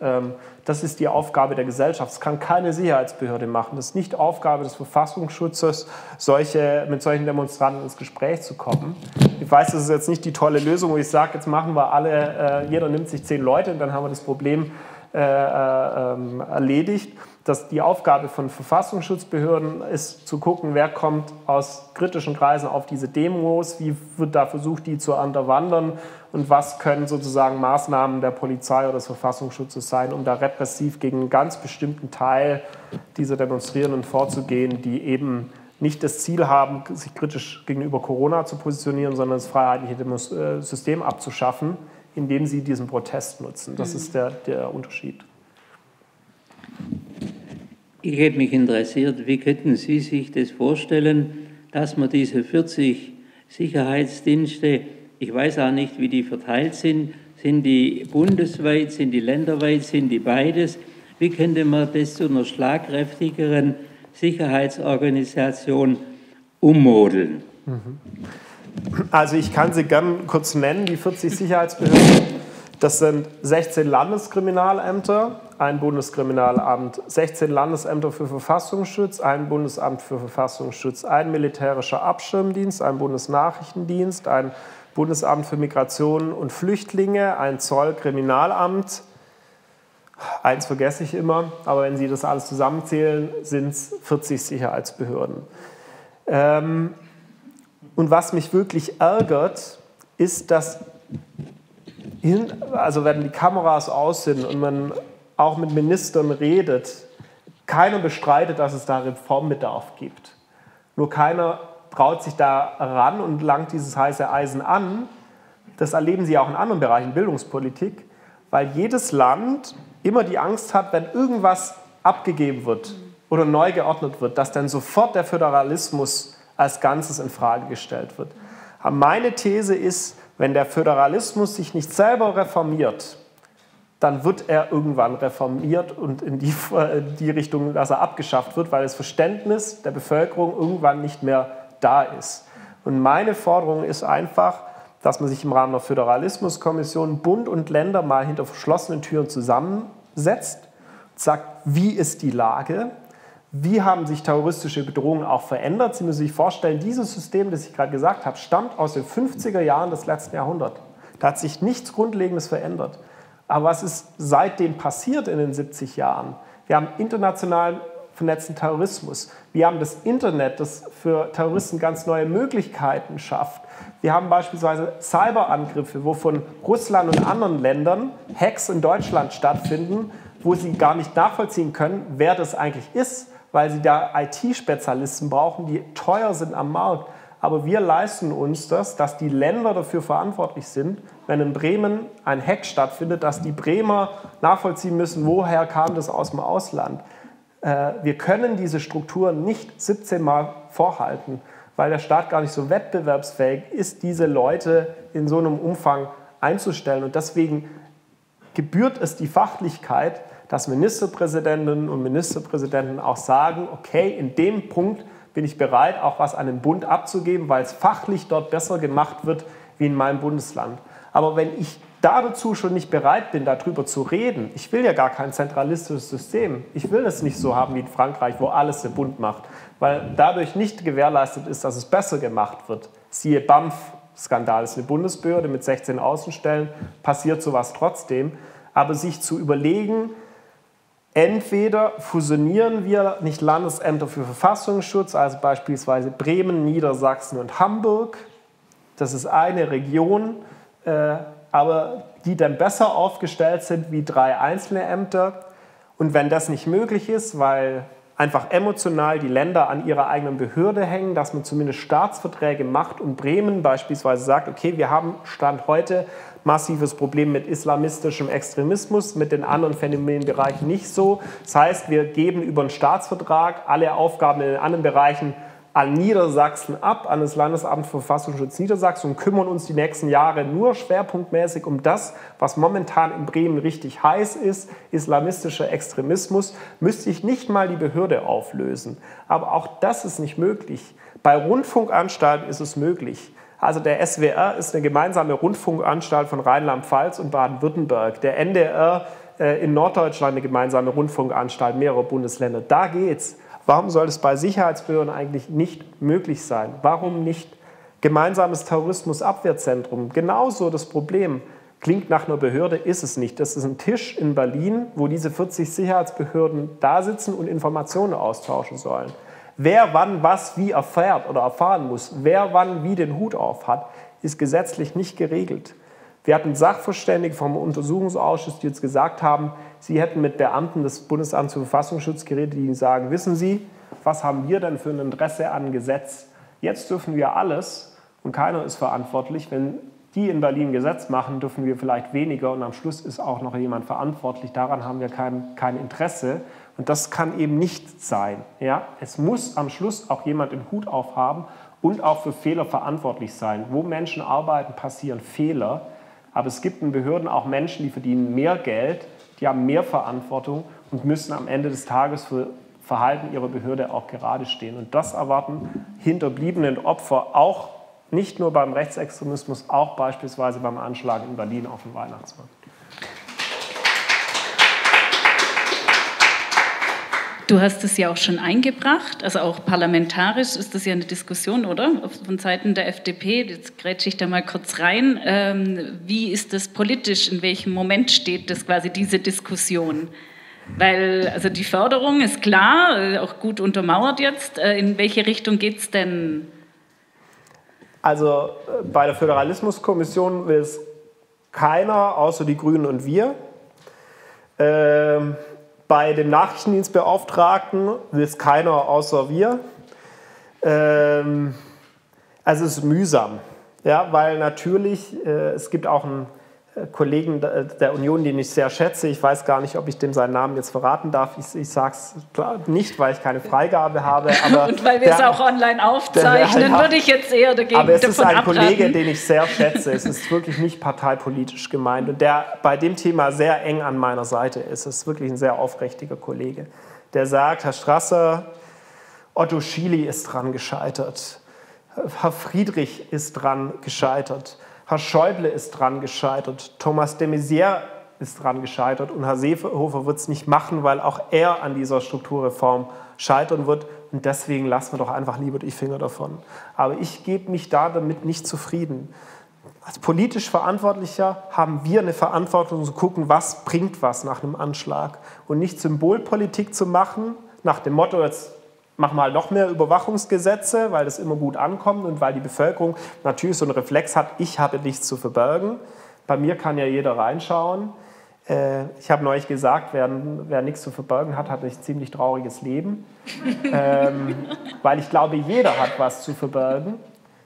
Das ist die Aufgabe der Gesellschaft. Das kann keine Sicherheitsbehörde machen. Das ist nicht Aufgabe des Verfassungsschutzes, solche, mit solchen Demonstranten ins Gespräch zu kommen. Ich weiß, das ist jetzt nicht die tolle Lösung, wo ich sage, jetzt machen wir alle, jeder nimmt sich zehn Leute und dann haben wir das Problem äh, äh, erledigt. Dass die Aufgabe von Verfassungsschutzbehörden ist, zu gucken, wer kommt aus kritischen Kreisen auf diese Demos, wie wird da versucht, die zu unterwandern und was können sozusagen Maßnahmen der Polizei oder des Verfassungsschutzes sein, um da repressiv gegen einen ganz bestimmten Teil dieser Demonstrierenden vorzugehen, die eben nicht das Ziel haben, sich kritisch gegenüber Corona zu positionieren, sondern das freiheitliche Demos- äh, System abzuschaffen, indem sie diesen Protest nutzen. Das ist der, der Unterschied. Ich hätte mich interessiert, wie könnten Sie sich das vorstellen, dass man diese vierzig Sicherheitsdienste, ich weiß auch nicht, wie die verteilt sind, sind die bundesweit, sind die länderweit, sind die beides, wie könnte man das zu einer schlagkräftigeren Sicherheitsorganisation ummodeln? Also ich kann sie gern kurz nennen, die vierzig Sicherheitsbehörden. Das sind sechzehn Landeskriminalämter, ein Bundeskriminalamt, sechzehn Landesämter für Verfassungsschutz, ein Bundesamt für Verfassungsschutz, ein militärischer Abschirmdienst, ein Bundesnachrichtendienst, ein Bundesamt für Migration und Flüchtlinge, ein Zollkriminalamt. Eins vergesse ich immer, aber wenn Sie das alles zusammenzählen, sind es vierzig Sicherheitsbehörden. Ähm, und was mich wirklich ärgert, ist, dass also wenn die Kameras aus sind und man auch mit Ministern redet, keiner bestreitet, dass es da Reformbedarf gibt. Nur keiner traut sich da ran und langt dieses heiße Eisen an. Das erleben Sie auch in anderen Bereichen, Bildungspolitik, weil jedes Land immer die Angst hat, wenn irgendwas abgegeben wird oder neu geordnet wird, dass dann sofort der Föderalismus als Ganzes in Frage gestellt wird. Aber meine These ist, wenn der Föderalismus sich nicht selber reformiert, dann wird er irgendwann reformiert und in die, die Richtung, dass er abgeschafft wird, weil das Verständnis der Bevölkerung irgendwann nicht mehr da ist. Und meine Forderung ist einfach, dass man sich im Rahmen der Föderalismuskommission Bund und Länder mal hinter verschlossenen Türen zusammensetzt und sagt, wie ist die Lage? Wie haben sich terroristische Bedrohungen auch verändert? Sie müssen sich vorstellen, dieses System, das ich gerade gesagt habe, stammt aus den fünfziger Jahren des letzten Jahrhunderts. Da hat sich nichts Grundlegendes verändert. Aber was ist seitdem passiert in den siebzig Jahren? Wir haben international vernetzten Terrorismus. Wir haben das Internet, das für Terroristen ganz neue Möglichkeiten schafft. Wir haben beispielsweise Cyberangriffe, wo von Russland und anderen Ländern Hacks in Deutschland stattfinden, wo sie gar nicht nachvollziehen können, wer das eigentlich ist, weil sie da I T-Spezialisten brauchen, die teuer sind am Markt. Aber wir leisten uns das, dass die Länder dafür verantwortlich sind, wenn in Bremen ein Hack stattfindet, dass die Bremer nachvollziehen müssen, woher kam das aus dem Ausland. Wir können diese Strukturen nicht siebzehn Mal vorhalten, weil der Staat gar nicht so wettbewerbsfähig ist, diese Leute in so einem Umfang einzustellen. Und deswegen gebührt es die Fachlichkeit, dass Ministerpräsidentinnen und Ministerpräsidenten auch sagen, okay, in dem Punkt bin ich bereit, auch was an den Bund abzugeben, weil es fachlich dort besser gemacht wird wie in meinem Bundesland. Aber wenn ich da dazu schon nicht bereit bin, darüber zu reden, ich will ja gar kein zentralistisches System, ich will es nicht so haben wie in Frankreich, wo alles der Bund macht, weil dadurch nicht gewährleistet ist, dass es besser gemacht wird. Siehe B A M F-Skandal, ist eine Bundesbehörde mit sechzehn Außenstellen, passiert sowas trotzdem, aber sich zu überlegen, entweder fusionieren wir nicht Landesämter für Verfassungsschutz, also beispielsweise Bremen, Niedersachsen und Hamburg. Das ist eine Region, äh, aber die dann besser aufgestellt sind wie drei einzelne Ämter. Und wenn das nicht möglich ist, weil einfach emotional die Länder an ihrer eigenen Behörde hängen, dass man zumindest Staatsverträge macht und Bremen beispielsweise sagt, okay, wir haben Stand heute massives Problem mit islamistischem Extremismus, mit den anderen Phänomenbereichen nicht so. Das heißt, wir geben über einen Staatsvertrag alle Aufgaben in den anderen Bereichen an Niedersachsen ab, an das Landesamt für Verfassungsschutz Niedersachsen und kümmern uns die nächsten Jahre nur schwerpunktmäßig um das, was momentan in Bremen richtig heiß ist, islamistischer Extremismus, müsste ich nicht mal die Behörde auflösen. Aber auch das ist nicht möglich. Bei Rundfunkanstalten ist es möglich. Also der S W R ist eine gemeinsame Rundfunkanstalt von Rheinland-Pfalz und Baden-Württemberg. Der N D R äh, in Norddeutschland eine gemeinsame Rundfunkanstalt mehrerer Bundesländer. Da geht's. Warum soll es bei Sicherheitsbehörden eigentlich nicht möglich sein? Warum nicht gemeinsames Terrorismusabwehrzentrum? Genauso das Problem. Klingt nach einer Behörde, ist es nicht. Das ist ein Tisch in Berlin, wo diese vierzig Sicherheitsbehörden da sitzen und Informationen austauschen sollen. Wer wann was wie erfährt oder erfahren muss, wer wann wie den Hut auf hat, ist gesetzlich nicht geregelt. Wir hatten Sachverständige vom Untersuchungsausschuss, die jetzt gesagt haben, sie hätten mit Beamten des Bundesamts für Verfassungsschutz geredet, die ihnen sagen, wissen Sie, was haben wir denn für ein Interesse an Gesetz? Jetzt dürfen wir alles und keiner ist verantwortlich. Wenn die in Berlin Gesetz machen, dürfen wir vielleicht weniger und am Schluss ist auch noch jemand verantwortlich. Daran haben wir kein, kein Interesse und das kann eben nicht sein. Ja? Es muss am Schluss auch jemand den Hut aufhaben und auch für Fehler verantwortlich sein. Wo Menschen arbeiten, passieren Fehler, aber es gibt in Behörden auch Menschen, die verdienen mehr Geld, die haben mehr Verantwortung und müssen am Ende des Tages für Verhalten ihrer Behörde auch gerade stehen. Und das erwarten Hinterbliebene und Opfer auch nicht nur beim Rechtsextremismus, auch beispielsweise beim Anschlag in Berlin auf dem Weihnachtsmarkt. Du hast es ja auch schon eingebracht, also auch parlamentarisch ist das ja eine Diskussion, oder? Von Seiten der F D P, jetzt grätsche ich da mal kurz rein. Ähm, wie ist das politisch, in welchem Moment steht das quasi, diese Diskussion? Weil, also die Förderung ist klar, auch gut untermauert jetzt. In welche Richtung geht es denn? Also bei der Föderalismuskommission will es keiner, außer die Grünen und wir. Ähm, bei dem Nachrichtendienstbeauftragten will es keiner, außer wir. Ähm, also es ist mühsam, ja, weil natürlich, äh, es gibt auch einen Kollegen der Union, den ich sehr schätze. Ich weiß gar nicht, ob ich dem seinen Namen jetzt verraten darf. Ich, ich sage es nicht, weil ich keine Freigabe habe. Aber und weil wir der, es auch online aufzeichnen, der, würde ich jetzt eher dagegen aber es davon ist ein abraten. Kollege, den ich sehr schätze. Es ist wirklich nicht parteipolitisch gemeint und der bei dem Thema sehr eng an meiner Seite ist. Es ist wirklich ein sehr aufrichtiger Kollege. Der sagt, Herr Strasser, Otto Schily ist dran gescheitert. Herr Friedrich ist dran gescheitert. Herr Schäuble ist dran gescheitert, Thomas de Maizière ist dran gescheitert und Herr Seehofer wird es nicht machen, weil auch er an dieser Strukturreform scheitern wird und deswegen lassen wir doch einfach lieber die Finger davon. Aber ich gebe mich da damit nicht zufrieden. Als politisch Verantwortlicher haben wir eine Verantwortung zu gucken, was bringt was nach einem Anschlag und nicht Symbolpolitik zu machen, nach dem Motto, jetzt machen wir halt noch mehr Überwachungsgesetze, weil das immer gut ankommt und weil die Bevölkerung natürlich so einen Reflex hat, ich habe nichts zu verbergen. Bei mir kann ja jeder reinschauen. Ich habe neulich gesagt, wer, wer nichts zu verbergen hat, hat ein ziemlich trauriges Leben. ähm, weil ich glaube, jeder hat was zu verbergen.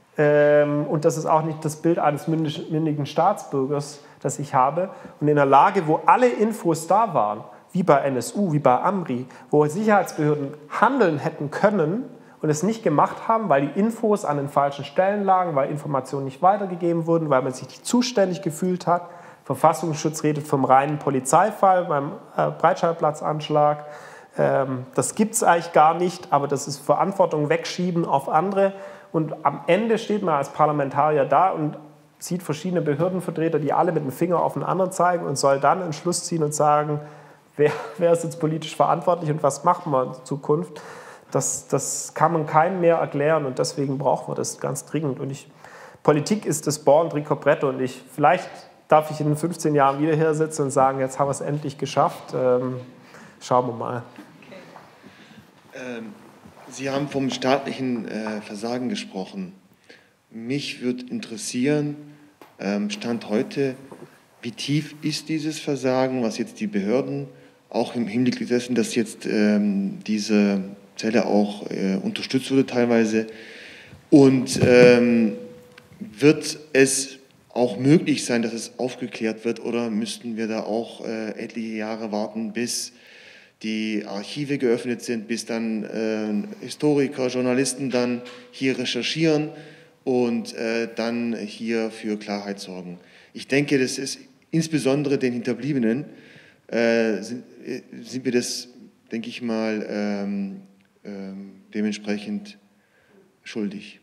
Ähm, und das ist auch nicht das Bild eines mündigen Staatsbürgers, das ich habe. Und in einer Lage, wo alle Infos da waren, wie bei N S U, wie bei Amri, wo Sicherheitsbehörden handeln hätten können und es nicht gemacht haben, weil die Infos an den falschen Stellen lagen, weil Informationen nicht weitergegeben wurden, weil man sich nicht zuständig gefühlt hat. Verfassungsschutz redet vom reinen Polizeifall beim äh, Breitscheidplatzanschlag. Ähm, das gibt es eigentlich gar nicht, aber das ist Verantwortung wegschieben auf andere. Und am Ende steht man als Parlamentarier da und sieht verschiedene Behördenvertreter, die alle mit dem Finger auf den anderen zeigen und soll dann einen Schluss ziehen und sagen, Wer, wer ist jetzt politisch verantwortlich und was machen wir in Zukunft? Das, das kann man keinem mehr erklären und deswegen brauchen wir das ganz dringend. Und ich, Politik ist das Born Tricopretto und ich, vielleicht darf ich in fünfzehn Jahren wieder hier sitzen und sagen, jetzt haben wir es endlich geschafft. Ähm, schauen wir mal. Okay. Ähm, Sie haben vom staatlichen äh, Versagen gesprochen. Mich würde interessieren, ähm, Stand heute, wie tief ist dieses Versagen, was jetzt die Behörden, auch im Hinblick dessen, dass jetzt ähm, diese Zelle auch äh, unterstützt wurde teilweise, und ähm, wird es auch möglich sein, dass es aufgeklärt wird, oder müssten wir da auch äh, etliche Jahre warten, bis die Archive geöffnet sind, bis dann äh, Historiker, Journalisten dann hier recherchieren und äh, dann hier für Klarheit sorgen? Ich denke, das ist insbesondere den Hinterbliebenen, äh, sind, sind wir das, denke ich mal, ähm, ähm, dementsprechend schuldig.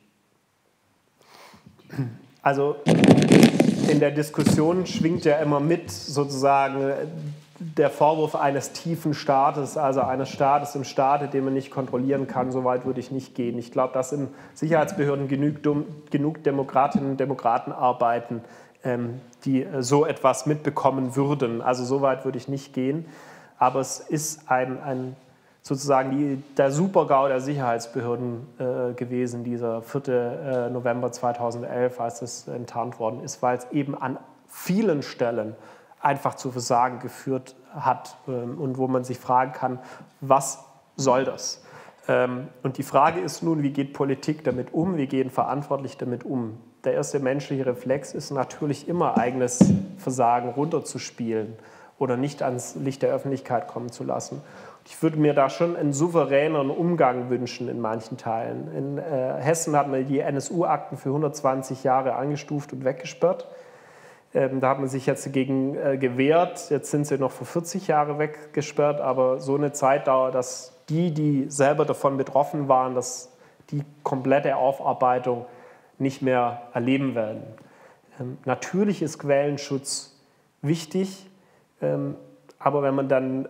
Also in der Diskussion schwingt ja immer mit sozusagen der Vorwurf eines tiefen Staates, also eines Staates im Staate, den man nicht kontrollieren kann, so weit würde ich nicht gehen. Ich glaube, dass in Sicherheitsbehörden genug, genug Demokratinnen und Demokraten arbeiten, ähm, die so etwas mitbekommen würden. Also so weit würde ich nicht gehen. Aber es ist ein, ein sozusagen die, der Super-GAU der Sicherheitsbehörden äh, gewesen, dieser vierte November zweitausendelf, als das enttarnt worden ist, weil es eben an vielen Stellen einfach zu Versagen geführt hat ähm, und wo man sich fragen kann, was soll das? Ähm, und die Frage ist nun, wie geht Politik damit um, wie gehen Verantwortliche damit um? Der erste menschliche Reflex ist natürlich immer, eigenes Versagen runterzuspielen oder nicht ans Licht der Öffentlichkeit kommen zu lassen. Ich würde mir da schon einen souveräneren Umgang wünschen in manchen Teilen. In äh, Hessen hat man die N S U-Akten für hundertzwanzig Jahre eingestuft und weggesperrt. Ähm, da hat man sich jetzt dagegen äh, gewehrt. Jetzt sind sie noch für vierzig Jahre weggesperrt, aber so eine Zeitdauer, dass die, die selber davon betroffen waren, dass die komplette Aufarbeitung nicht mehr erleben werden. Ähm, natürlich ist Quellenschutz wichtig, ähm, aber wenn man dann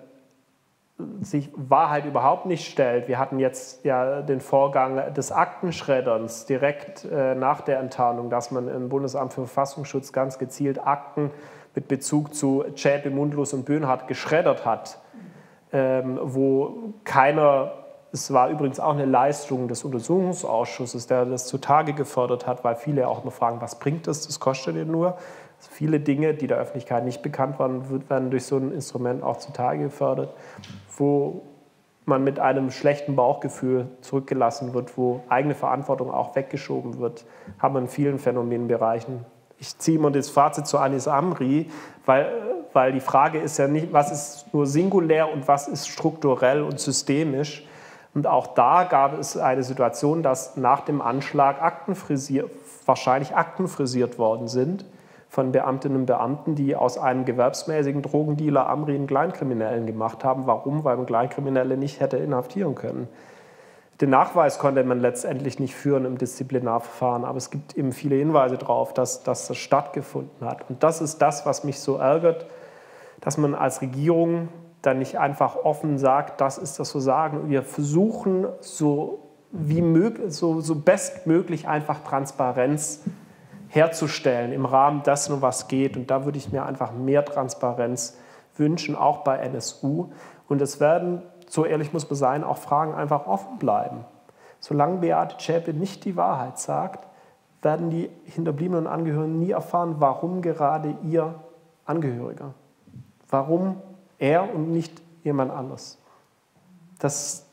sich Wahrheit überhaupt nicht stellt. Wir hatten jetzt ja den Vorgang des Aktenschredderns direkt äh, nach der Enttarnung, dass man im Bundesamt für Verfassungsschutz ganz gezielt Akten mit Bezug zu Zschäpe, Mundlos und Böhnhardt geschreddert hat, ähm, wo keiner, es war übrigens auch eine Leistung des Untersuchungsausschusses, der das zutage gefördert hat, weil viele auch immer fragen, was bringt das, das kostet ja nur. Also viele Dinge, die der Öffentlichkeit nicht bekannt waren, werden durch so ein Instrument auch zutage gefördert, wo man mit einem schlechten Bauchgefühl zurückgelassen wird, wo eigene Verantwortung auch weggeschoben wird, haben wir in vielen Phänomenbereichen. Ich ziehe immer das Fazit zu Anis Amri, weil, weil die Frage ist ja nicht, was ist nur singulär und was ist strukturell und systemisch. Und auch da gab es eine Situation, dass nach dem Anschlag Akten frisiert, wahrscheinlich Akten frisiert worden sind von Beamtinnen und Beamten, die aus einem gewerbsmäßigen Drogendealer Amri einen Kleinkriminellen gemacht haben. Warum? Weil man Kleinkriminelle nicht hätte inhaftieren können. Den Nachweis konnte man letztendlich nicht führen im Disziplinarverfahren, aber es gibt eben viele Hinweise darauf, dass, dass das stattgefunden hat. Und das ist das, was mich so ärgert, dass man als Regierung dann nicht einfach offen sagt, das ist das Versagen. Wir versuchen so, wie möglich, so, so bestmöglich einfach Transparenz herzustellen im Rahmen dessen, was geht. Und da würde ich mir einfach mehr Transparenz wünschen, auch bei N S U. Und es werden, so ehrlich muss man sein, auch Fragen einfach offen bleiben. Solange Beate Zschäpe nicht die Wahrheit sagt, werden die Hinterbliebenen und Angehörigen nie erfahren, warum gerade ihr Angehöriger, warum er und nicht jemand anderes. Das,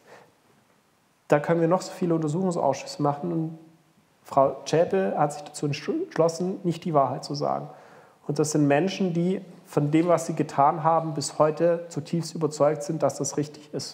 da können wir noch so viele Untersuchungsausschüsse machen und Frau Zschäpe hat sich dazu entschlossen, nicht die Wahrheit zu sagen. Und das sind Menschen, die von dem, was sie getan haben, bis heute zutiefst überzeugt sind, dass das richtig ist.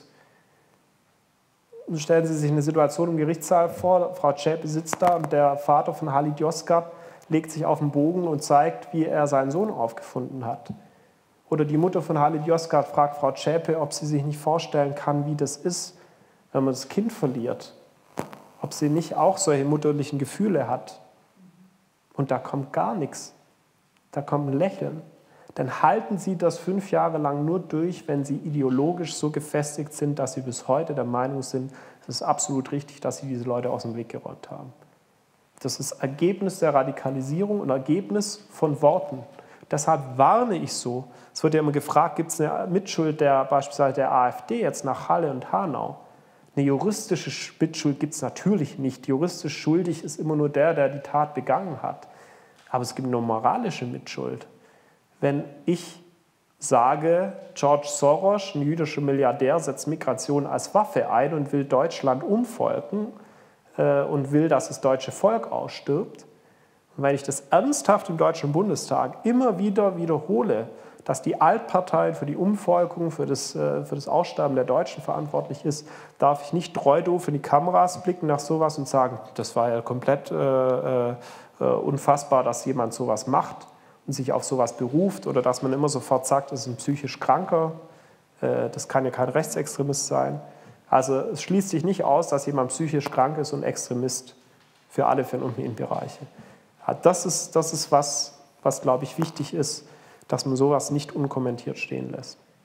Und stellen Sie sich eine Situation im Gerichtssaal vor, Frau Zschäpe sitzt da und der Vater von Halit Yozgat legt sich auf den Bogen und zeigt, wie er seinen Sohn aufgefunden hat. Oder die Mutter von Halit Yozgat fragt Frau Zschäpe, ob sie sich nicht vorstellen kann, wie das ist, wenn man das Kind verliert. Ob sie nicht auch solche mutterlichen Gefühle hat. Und da kommt gar nichts. Da kommt ein Lächeln. Dann halten sie das fünf Jahre lang nur durch, wenn sie ideologisch so gefestigt sind, dass sie bis heute der Meinung sind, es ist absolut richtig, dass sie diese Leute aus dem Weg geräumt haben. Das ist Ergebnis der Radikalisierung und Ergebnis von Worten. Deshalb warne ich so. Es wird ja immer gefragt, gibt es eine Mitschuld der, beispielsweise der AfD jetzt nach Halle und Hanau? Eine juristische Mitschuld gibt es natürlich nicht. Juristisch schuldig ist immer nur der, der die Tat begangen hat. Aber es gibt eine moralische Mitschuld. Wenn ich sage, George Soros, ein jüdischer Milliardär, setzt Migration als Waffe ein und will Deutschland umvolken äh, und will, dass das deutsche Volk ausstirbt, und wenn ich das ernsthaft im Deutschen Bundestag immer wieder wiederhole, dass die Altpartei für die Umvolkung, für das, für das Aussterben der Deutschen verantwortlich ist, darf ich nicht treu doof in die Kameras blicken nach sowas und sagen, das war ja komplett äh, äh, unfassbar, dass jemand sowas macht und sich auf sowas beruft oder dass man immer sofort sagt, das ist ein psychisch Kranker, äh, das kann ja kein Rechtsextremist sein. Also es schließt sich nicht aus, dass jemand psychisch krank ist und Extremist für alle Phänomenbereiche. Das ist, das ist was, was, glaube ich, wichtig ist, dass man sowas nicht unkommentiert stehen lässt.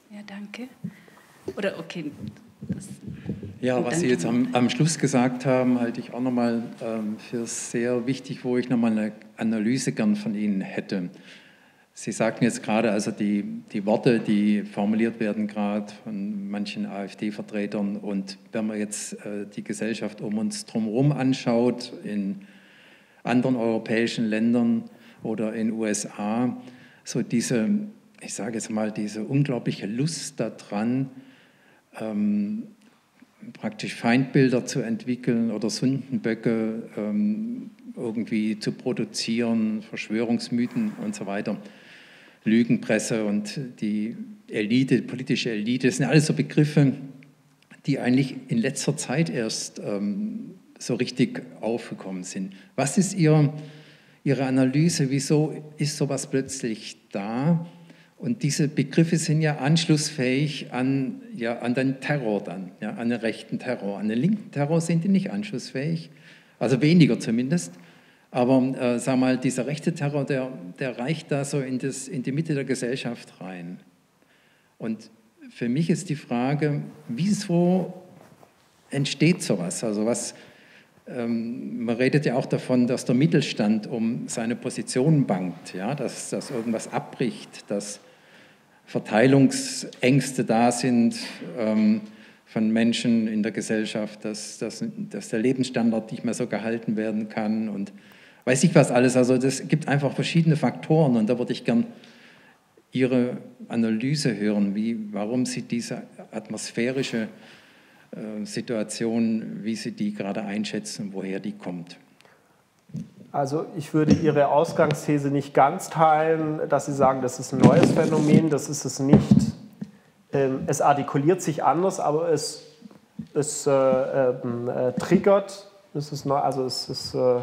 Ja, danke. Oder okay. Das ja, was Sie jetzt am, am Schluss gesagt haben, halte ich auch nochmal ähm, für sehr wichtig, wo ich nochmal eine Analyse gern von Ihnen hätte. Sie sagten jetzt gerade, also die, die Worte, die formuliert werden gerade von manchen AfD-Vertretern, und wenn man jetzt äh, die Gesellschaft um uns drumherum anschaut, in anderen europäischen Ländern oder in den U S A, so diese, ich sage jetzt mal, diese unglaubliche Lust daran, ähm, praktisch Feindbilder zu entwickeln oder Sündenböcke ähm, irgendwie zu produzieren, Verschwörungsmythen und so weiter. Lügenpresse und die Elite, politische Elite, das sind alles so Begriffe, die eigentlich in letzter Zeit erst ähm, so richtig aufgekommen sind. Was ist Ihr, Ihre Analyse? Wieso ist sowas plötzlich da? Und diese Begriffe sind ja anschlussfähig an, ja, an den Terror dann, ja, an den rechten Terror. An den linken Terror sind die nicht anschlussfähig, also weniger zumindest. Aber äh, sag mal, dieser rechte Terror, der, der reicht da so in, das, in die Mitte der Gesellschaft rein. Und für mich ist die Frage, wieso entsteht sowas? Also was, ähm, man redet ja auch davon, dass der Mittelstand um seine Position bangt, ja? dass, dass irgendwas abbricht, dass Verteilungsängste da sind ähm, von Menschen in der Gesellschaft, dass, dass, dass der Lebensstandard nicht mehr so gehalten werden kann und weiß ich was alles. Also das gibt einfach verschiedene Faktoren, und da würde ich gern Ihre Analyse hören, wie, warum Sie diese atmosphärische äh, Situation, wie Sie die gerade einschätzen, woher die kommt. Also ich würde Ihre Ausgangsthese nicht ganz teilen, dass Sie sagen, das ist ein neues Phänomen, das ist es nicht. Ähm, es artikuliert sich anders, aber es, es äh, äh, triggert, es ist neu, also es ist... Äh,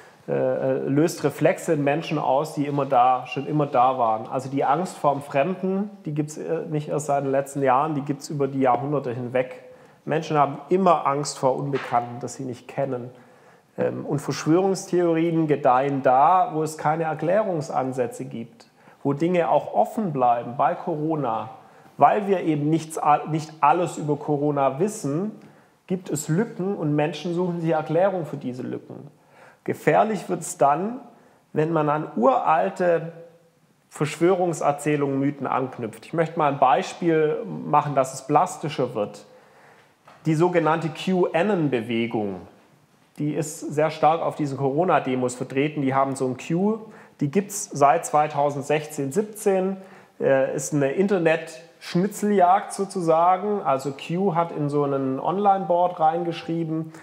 Äh, löst Reflexe in Menschen aus, die immer da, schon immer da waren. Also die Angst vor dem Fremden, die gibt es nicht erst seit den letzten Jahren, die gibt es über die Jahrhunderte hinweg. Menschen haben immer Angst vor Unbekannten, das sie nicht kennen. Ähm, und Verschwörungstheorien gedeihen da, wo es keine Erklärungsansätze gibt, wo Dinge auch offen bleiben bei Corona. Weil wir eben nichts, nicht alles über Corona wissen, gibt es Lücken, und Menschen suchen sich Erklärung für diese Lücken. Gefährlich wird es dann, wenn man an uralte Verschwörungserzählungen, Mythen anknüpft. Ich möchte mal ein Beispiel machen, dass es plastischer wird. Die sogenannte QAnon-Bewegung, die ist sehr stark auf diesen Corona-Demos vertreten. Die haben so ein Q, die gibt es seit zweitausendsechzehn, siebzehn, äh, ist eine Internet-Schnitzeljagd sozusagen. Also Q hat in so einen Online-Board reingeschrieben,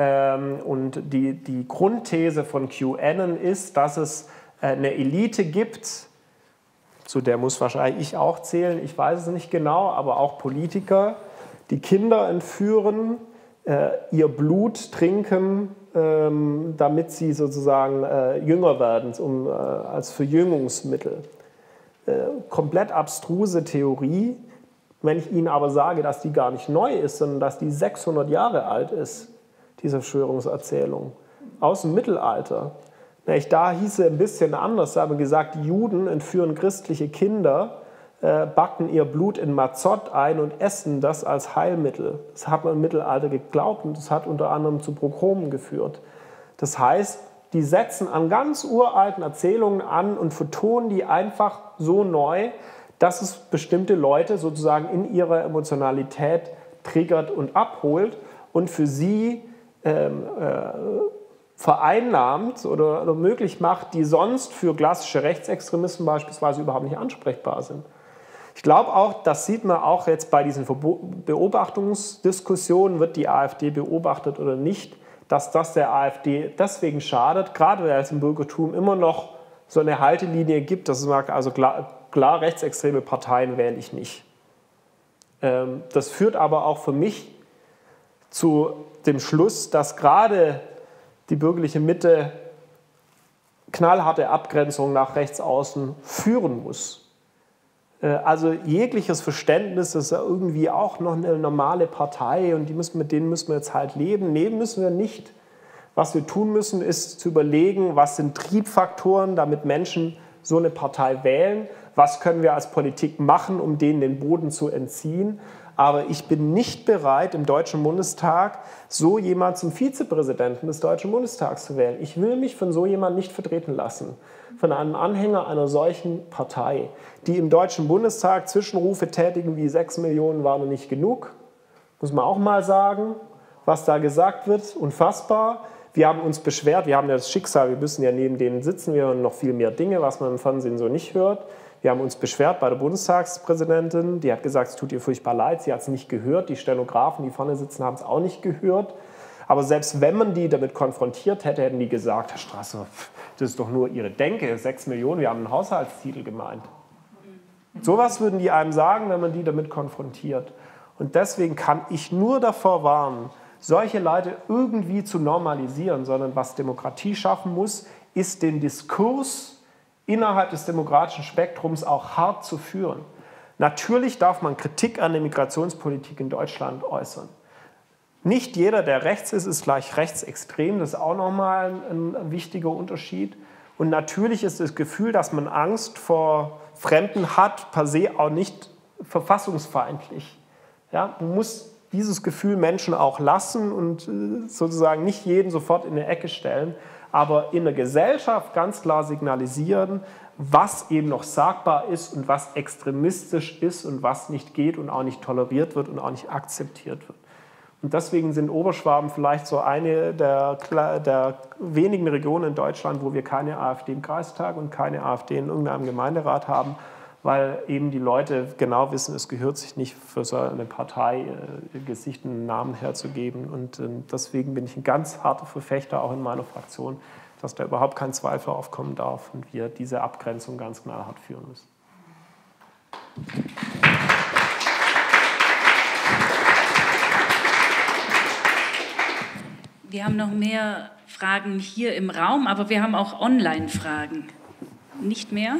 und die, die Grundthese von QAnon ist, dass es eine Elite gibt, zu der muss wahrscheinlich ich auch zählen, ich weiß es nicht genau, aber auch Politiker, die Kinder entführen, ihr Blut trinken, damit sie sozusagen jünger werden, um, als Verjüngungsmittel. Komplett abstruse Theorie. Wenn ich Ihnen aber sage, dass die gar nicht neu ist, sondern dass die sechshundert Jahre alt ist, diese Verschwörungserzählung aus dem Mittelalter. Da hieß es ein bisschen anders, da haben wir gesagt, die Juden entführen christliche Kinder, äh, backen ihr Blut in Mazott ein und essen das als Heilmittel. Das hat man im Mittelalter geglaubt, und das hat unter anderem zu Pogromen geführt. Das heißt, die setzen an ganz uralten Erzählungen an und vertonen die einfach so neu, dass es bestimmte Leute sozusagen in ihrer Emotionalität triggert und abholt und für sie Ähm, äh, vereinnahmt oder, oder möglich macht, die sonst für klassische Rechtsextremisten beispielsweise überhaupt nicht ansprechbar sind. Ich glaube auch, das sieht man auch jetzt bei diesen Beobachtungsdiskussionen, wird die AfD beobachtet oder nicht, dass das der AfD deswegen schadet, gerade weil es im Bürgertum immer noch so eine Haltelinie gibt, dass es sagt, also klar, klar rechtsextreme Parteien wähle ich nicht. Ähm, das führt aber auch für mich zu dem Schluss, dass gerade die bürgerliche Mitte knallharte Abgrenzung nach rechts außen führen muss. Also jegliches Verständnis, das ist ja irgendwie auch noch eine normale Partei und die müssen, mit denen müssen wir jetzt halt leben. Nee, müssen wir nicht. Was wir tun müssen, ist zu überlegen, was sind Triebfaktoren, damit Menschen so eine Partei wählen. was können wir als Politik machen, um denen den Boden zu entziehen. Aber ich bin nicht bereit, im Deutschen Bundestag so jemand zum Vizepräsidenten des Deutschen Bundestags zu wählen. Ich will mich von so jemandem nicht vertreten lassen, von einem Anhänger einer solchen Partei, die im Deutschen Bundestag Zwischenrufe tätigen wie sechs Millionen waren nicht genug. Muss man auch mal sagen, was da gesagt wird, unfassbar. Wir haben uns beschwert, wir haben ja das Schicksal, wir müssen ja neben denen sitzen, wir hören noch viel mehr Dinge, was man im Fernsehen so nicht hört. Wir haben uns beschwert bei der Bundestagspräsidentin, die hat gesagt, es tut ihr furchtbar leid, sie hat es nicht gehört, die Stenografen, die vorne sitzen, haben es auch nicht gehört. Aber selbst wenn man die damit konfrontiert hätte, hätten die gesagt, Herr Strasser, das ist doch nur Ihre Denke, sechs Millionen, wir haben einen Haushaltstitel gemeint. Sowas würden die einem sagen, wenn man die damit konfrontiert. Und deswegen kann ich nur davor warnen, solche Leute irgendwie zu normalisieren, sondern was Demokratie schaffen muss, ist den Diskurs innerhalb des demokratischen Spektrums auch hart zu führen. Natürlich darf man Kritik an der Migrationspolitik in Deutschland äußern. Nicht jeder, der rechts ist, ist gleich rechtsextrem. Das ist auch nochmal ein, ein wichtiger Unterschied. Und natürlich ist das Gefühl, dass man Angst vor Fremden hat, per se auch nicht verfassungsfeindlich. Ja, man muss dieses Gefühl Menschen auch lassen und sozusagen nicht jeden sofort in eine Ecke stellen, aber in der Gesellschaft ganz klar signalisieren, was eben noch sagbar ist und was extremistisch ist und was nicht geht und auch nicht toleriert wird und auch nicht akzeptiert wird. Und deswegen sind Oberschwaben vielleicht so eine der, der wenigen Regionen in Deutschland, wo wir keine AfD im Kreistag und keine AfD in irgendeinem Gemeinderat haben, weil eben die Leute genau wissen, es gehört sich nicht für so eine Partei äh, Gesicht und Namen herzugeben. Und äh, deswegen bin ich ein ganz harter Verfechter, auch in meiner Fraktion, dass da überhaupt kein Zweifel aufkommen darf und wir diese Abgrenzung ganz knallhart führen müssen. Wir haben noch mehr Fragen hier im Raum, aber wir haben auch Online-Fragen. Nicht mehr?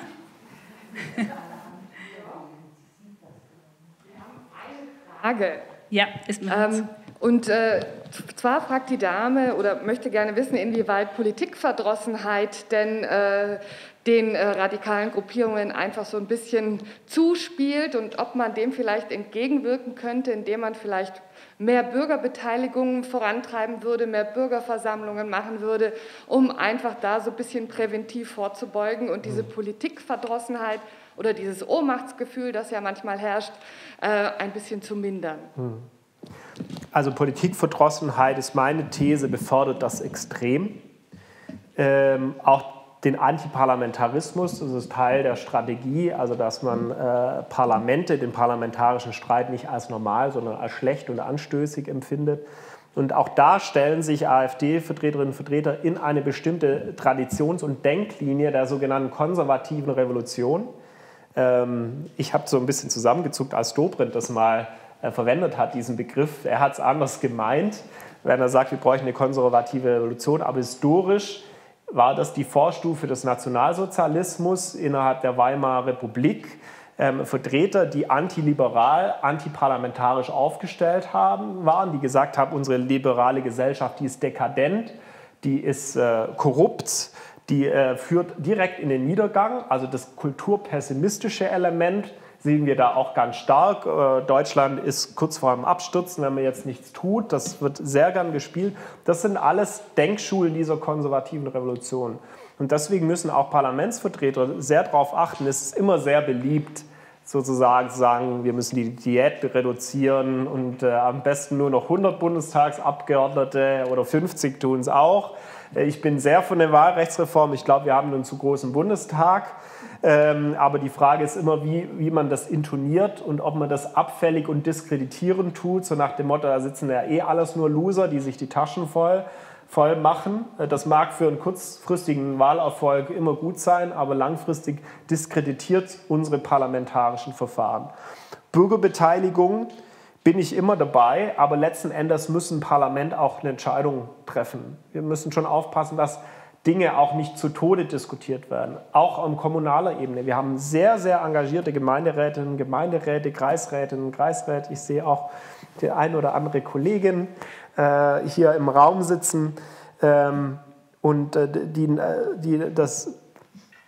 Frage. Ja, ist mir ähm, Und äh, zwar fragt die Dame oder möchte gerne wissen, inwieweit Politikverdrossenheit denn äh, den äh, radikalen Gruppierungen einfach so ein bisschen zuspielt und ob man dem vielleicht entgegenwirken könnte, indem man vielleicht mehr Bürgerbeteiligungen vorantreiben würde, mehr Bürgerversammlungen machen würde, um einfach da so ein bisschen präventiv vorzubeugen und diese Politikverdrossenheit oder dieses Ohnmachtsgefühl, das ja manchmal herrscht, äh, ein bisschen zu mindern. Also Politikverdrossenheit ist meine These, befördert das extrem. Ähm, auch den Antiparlamentarismus, das ist Teil der Strategie, also dass man äh, Parlamente, den parlamentarischen Streit nicht als normal, sondern als schlecht und anstößig empfindet. Und auch da stellen sich AfD-Vertreterinnen und Vertreter in eine bestimmte Traditions- und Denklinie der sogenannten konservativen Revolution. Ähm, ich habe so ein bisschen zusammengezuckt, als Dobrindt das mal äh, verwendet hat, diesen Begriff. Er hat es anders gemeint, wenn er sagt, wir bräuchten eine konservative Revolution, aber historisch war das die Vorstufe des Nationalsozialismus innerhalb der Weimarer Republik. Ähm, Vertreter, die antiliberal, antiparlamentarisch aufgestellt haben, waren, die gesagt haben, unsere liberale Gesellschaft, die ist dekadent, die ist äh, korrupt, die äh, führt direkt in den Niedergang. Also das kulturpessimistische Element sehen wir da auch ganz stark. Äh, Deutschland ist kurz vor dem Abstürzen, wenn man jetzt nichts tut. Das wird sehr gern gespielt. Das sind alles Denkschulen dieser konservativen Revolution. Und deswegen müssen auch Parlamentsvertreter sehr darauf achten. Es ist immer sehr beliebt, sozusagen zu sagen, wir müssen die Diät reduzieren und äh, am besten nur noch hundert Bundestagsabgeordnete oder fünfzig tun es auch. Äh, ich bin sehr von der Wahlrechtsreform. Ich glaube, wir haben einen zu großen Bundestag. Ähm, aber die Frage ist immer, wie, wie man das intoniert und ob man das abfällig und diskreditierend tut, so nach dem Motto, da sitzen ja eh alles nur Loser, die sich die Taschen voll, voll machen. Das mag für einen kurzfristigen Wahlerfolg immer gut sein, aber langfristig diskreditiert unsere parlamentarischen Verfahren. Bürgerbeteiligung bin ich immer dabei, aber letzten Endes muss ein Parlament auch eine Entscheidung treffen. Wir müssen schon aufpassen, dass Dinge auch nicht zu Tode diskutiert werden, auch auf kommunaler Ebene. Wir haben sehr, sehr engagierte Gemeinderätinnen, Gemeinderäte, Kreisrätinnen und Kreisräte. Ich sehe auch die ein oder andere Kollegin äh, hier im Raum sitzen ähm, und äh, die, die das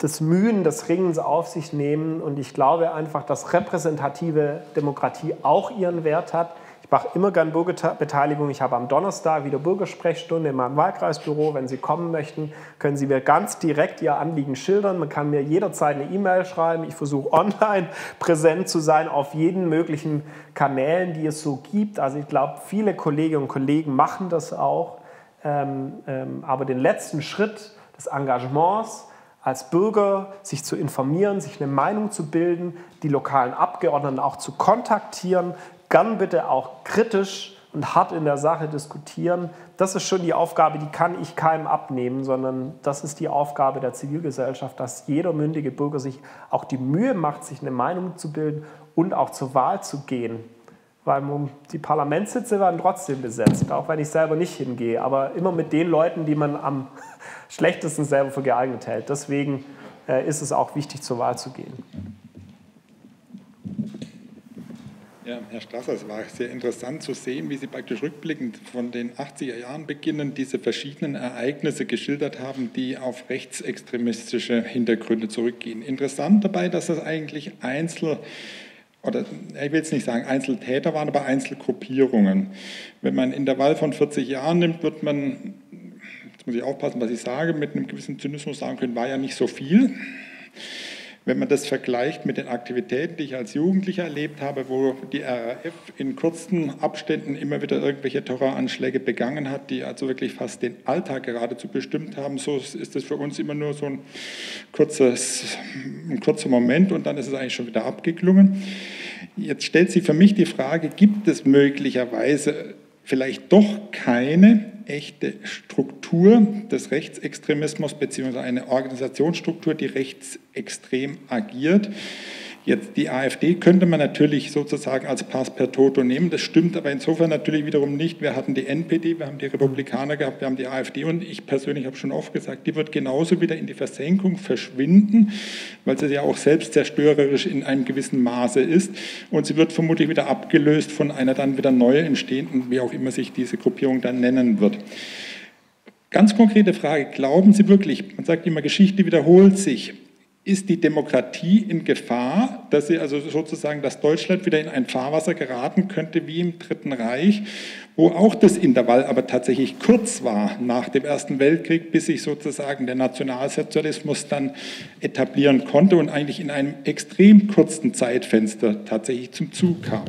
das Mühen des Ringens auf sich nehmen. Und ich glaube einfach, dass repräsentative Demokratie auch ihren Wert hat. Ich mache immer gern Bürgerbeteiligung. Ich habe am Donnerstag wieder Bürgersprechstunde in meinem Wahlkreisbüro. Wenn Sie kommen möchten, können Sie mir ganz direkt Ihr Anliegen schildern. Man kann mir jederzeit eine E-Mail schreiben. Ich versuche online präsent zu sein auf jeden möglichen Kanälen, die es so gibt. Also ich glaube, viele Kolleginnen und Kollegen machen das auch. Ähm, ähm, aber den letzten Schritt des Engagements als Bürger, sich zu informieren, sich eine Meinung zu bilden, die lokalen Abgeordneten auch zu kontaktieren, gern bitte auch kritisch und hart in der Sache diskutieren. Das ist schon die Aufgabe, die kann ich keinem abnehmen, sondern das ist die Aufgabe der Zivilgesellschaft, dass jeder mündige Bürger sich auch die Mühe macht, sich eine Meinung zu bilden und auch zur Wahl zu gehen. Weil die Parlamentssitze werden trotzdem besetzt, auch wenn ich selber nicht hingehe, aber immer mit den Leuten, die man am schlechtesten selber für geeignet hält. Deswegen äh, ist es auch wichtig, zur Wahl zu gehen. Ja, Herr Strasser, es war sehr interessant zu sehen, wie Sie praktisch rückblickend von den achtziger Jahren beginnen, diese verschiedenen Ereignisse geschildert haben, die auf rechtsextremistische Hintergründe zurückgehen. Interessant dabei, dass das eigentlich Einzel- oder ich will jetzt nicht sagen Einzeltäter waren, aber Einzelgruppierungen. Wenn man Intervall von vierzig Jahren nimmt, wird man, jetzt muss ich aufpassen, was ich sage, mit einem gewissen Zynismus sagen können, war ja nicht so viel. Wenn man das vergleicht mit den Aktivitäten, die ich als Jugendlicher erlebt habe, wo die R A F in kurzen Abständen immer wieder irgendwelche Terroranschläge begangen hat, die also wirklich fast den Alltag geradezu bestimmt haben, so ist das für uns immer nur so ein, kurzes, ein kurzer Moment und dann ist es eigentlich schon wieder abgeklungen. Jetzt stellt sich für mich die Frage, gibt es möglicherweise vielleicht doch keine echte Struktur des Rechtsextremismus beziehungsweise eine Organisationsstruktur, die rechtsextrem agiert. Jetzt die AfD könnte man natürlich sozusagen als Pass per Toto nehmen, das stimmt aber insofern natürlich wiederum nicht. Wir hatten die N P D, wir haben die Republikaner gehabt, wir haben die AfD und ich persönlich habe schon oft gesagt, die wird genauso wieder in die Versenkung verschwinden, weil sie ja auch selbst zerstörerisch in einem gewissen Maße ist und sie wird vermutlich wieder abgelöst von einer dann wieder neu entstehenden, wie auch immer sich diese Gruppierung dann nennen wird. Ganz konkrete Frage, glauben Sie wirklich, man sagt immer, Geschichte wiederholt sich, ist die Demokratie in Gefahr, dass sie also sozusagen, dass Deutschland wieder in ein Fahrwasser geraten könnte wie im Dritten Reich, wo auch das Intervall aber tatsächlich kurz war nach dem Ersten Weltkrieg, bis sich sozusagen der Nationalsozialismus dann etablieren konnte und eigentlich in einem extrem kurzen Zeitfenster tatsächlich zum Zug kam.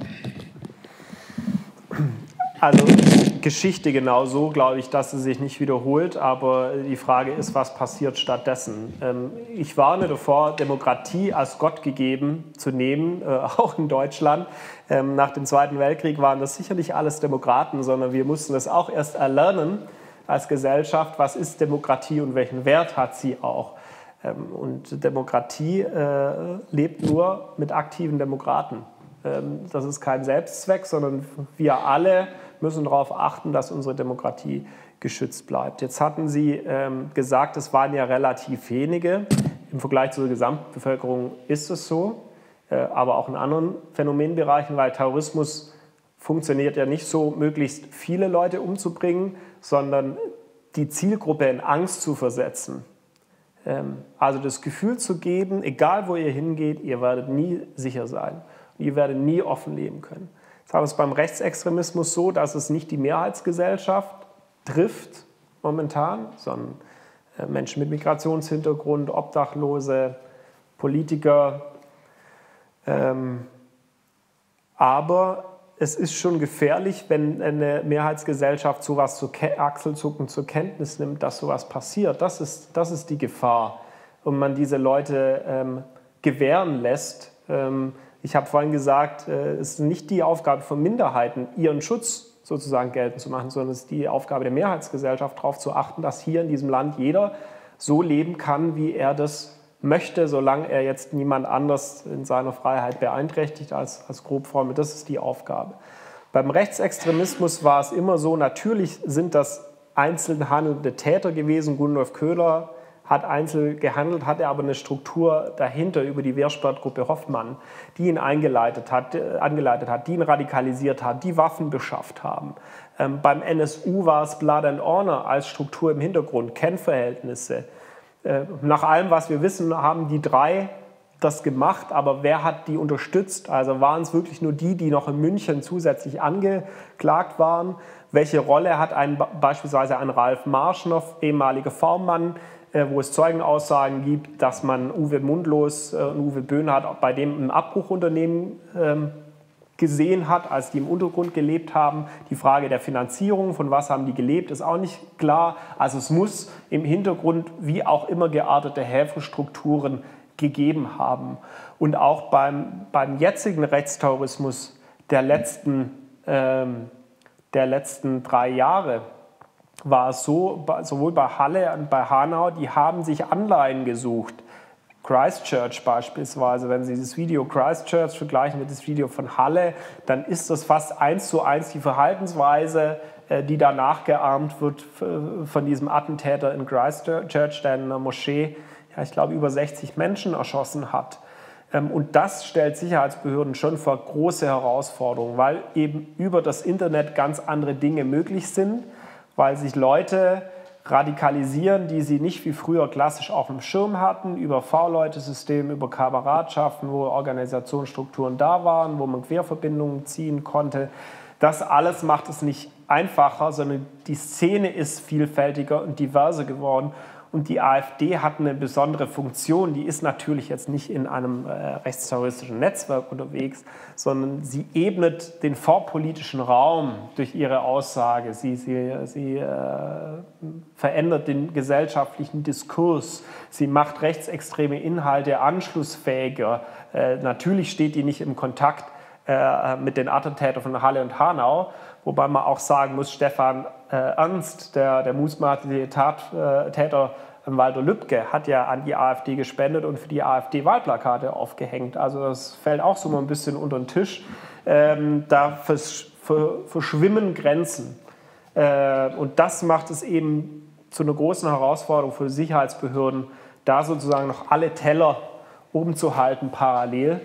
Also Geschichte genauso, glaube ich, dass sie sich nicht wiederholt, aber die Frage ist, was passiert stattdessen? Ich warne davor, Demokratie als Gott gegeben zu nehmen, auch in Deutschland. Nach dem Zweiten Weltkrieg waren das sicher nicht alles Demokraten, sondern wir mussten das auch erst erlernen als Gesellschaft, was ist Demokratie und welchen Wert hat sie auch. Und Demokratie lebt nur mit aktiven Demokraten. Das ist kein Selbstzweck, sondern wir alle müssen darauf achten, dass unsere Demokratie geschützt bleibt. Jetzt hatten Sie ähm, gesagt, es waren ja relativ wenige. Im Vergleich zur Gesamtbevölkerung ist es so, äh, aber auch in anderen Phänomenbereichen, weil Terrorismus funktioniert ja nicht so, möglichst viele Leute umzubringen, sondern die Zielgruppe in Angst zu versetzen. Ähm, also das Gefühl zu geben, egal wo ihr hingeht, ihr werdet nie sicher sein. Ihr werdet nie offen leben können. Jetzt haben wir es beim Rechtsextremismus so, dass es nicht die Mehrheitsgesellschaft trifft momentan, sondern Menschen mit Migrationshintergrund, Obdachlose, Politiker. Ähm, aber es ist schon gefährlich, wenn eine Mehrheitsgesellschaft sowas zu Achselzucken zur Kenntnis nimmt, dass sowas passiert. Das ist, das ist die Gefahr. Und man diese Leute ähm, gewähren lässt. Ähm, Ich habe vorhin gesagt, es ist nicht die Aufgabe von Minderheiten, ihren Schutz sozusagen geltend zu machen, sondern es ist die Aufgabe der Mehrheitsgesellschaft, darauf zu achten, dass hier in diesem Land jeder so leben kann, wie er das möchte, solange er jetzt niemand anders in seiner Freiheit beeinträchtigt als, als Grobformel. Das ist die Aufgabe. Beim Rechtsextremismus war es immer so, natürlich sind das einzeln handelnde Täter gewesen. Gundolf Köhler hat einzeln gehandelt, hatte aber eine Struktur dahinter über die Wehrsportgruppe Hoffmann, die ihn eingeleitet hat, äh, angeleitet hat, die ihn radikalisiert hat, die Waffen beschafft haben. Ähm, beim N S U war es Blood and Honor als Struktur im Hintergrund, Kennverhältnisse. Nach allem, was wir wissen, haben die drei das gemacht, aber wer hat die unterstützt? Also waren es wirklich nur die, die noch in München zusätzlich angeklagt waren? Welche Rolle hat ein, beispielsweise ein Ralf Marschnow, ehemaliger V-Mann, wo es Zeugenaussagen gibt, dass man Uwe Mundlos und Uwe Böhnhardt bei dem ein Abbruchunternehmen ähm, gesehen hat, als die im Untergrund gelebt haben. Die Frage der Finanzierung, von was haben die gelebt, ist auch nicht klar. Also es muss im Hintergrund wie auch immer geartete Häferstrukturen gegeben haben. Und auch beim, beim jetzigen Rechtsterrorismus der letzten, ähm, der letzten drei Jahre war es so, sowohl bei Halle und bei Hanau, die haben sich Anleihen gesucht. Christchurch beispielsweise, wenn Sie das Video Christchurch vergleichen mit das Video von Halle, dann ist das fast eins zu eins die Verhaltensweise, die da nachgeahmt wird von diesem Attentäter in Christchurch, der in einer Moschee, ja, ich glaube, über sechzig Menschen erschossen hat. Und das stellt Sicherheitsbehörden schon vor große Herausforderungen, weil eben über das Internet ganz andere Dinge möglich sind, weil sich Leute radikalisieren, die sie nicht wie früher klassisch auf dem Schirm hatten, über V-Leute-Systeme, über Kameradschaften, wo Organisationsstrukturen da waren, wo man Querverbindungen ziehen konnte. Das alles macht es nicht einfacher, sondern die Szene ist vielfältiger und diverser geworden. Und die AfD hat eine besondere Funktion, die ist natürlich jetzt nicht in einem äh, rechtsterroristischen Netzwerk unterwegs, sondern sie ebnet den vorpolitischen Raum durch ihre Aussage. Sie, sie, sie äh, verändert den gesellschaftlichen Diskurs. Sie macht rechtsextreme Inhalte anschlussfähiger. Äh, natürlich steht die nicht im Kontakt äh, mit den Attentätern von Halle und Hanau, wobei man auch sagen muss, Stefan äh, Ernst, der, der mutmaßliche Tat, äh, Täter Walter Lübcke, hat ja an die AfD gespendet und für die AfD Wahlplakate aufgehängt. Also das fällt auch so mal ein bisschen unter den Tisch. Ähm, da vers verschwimmen Grenzen. Äh, und das macht es eben zu einer großen Herausforderung für Sicherheitsbehörden, da sozusagen noch alle Teller oben zu halten parallel.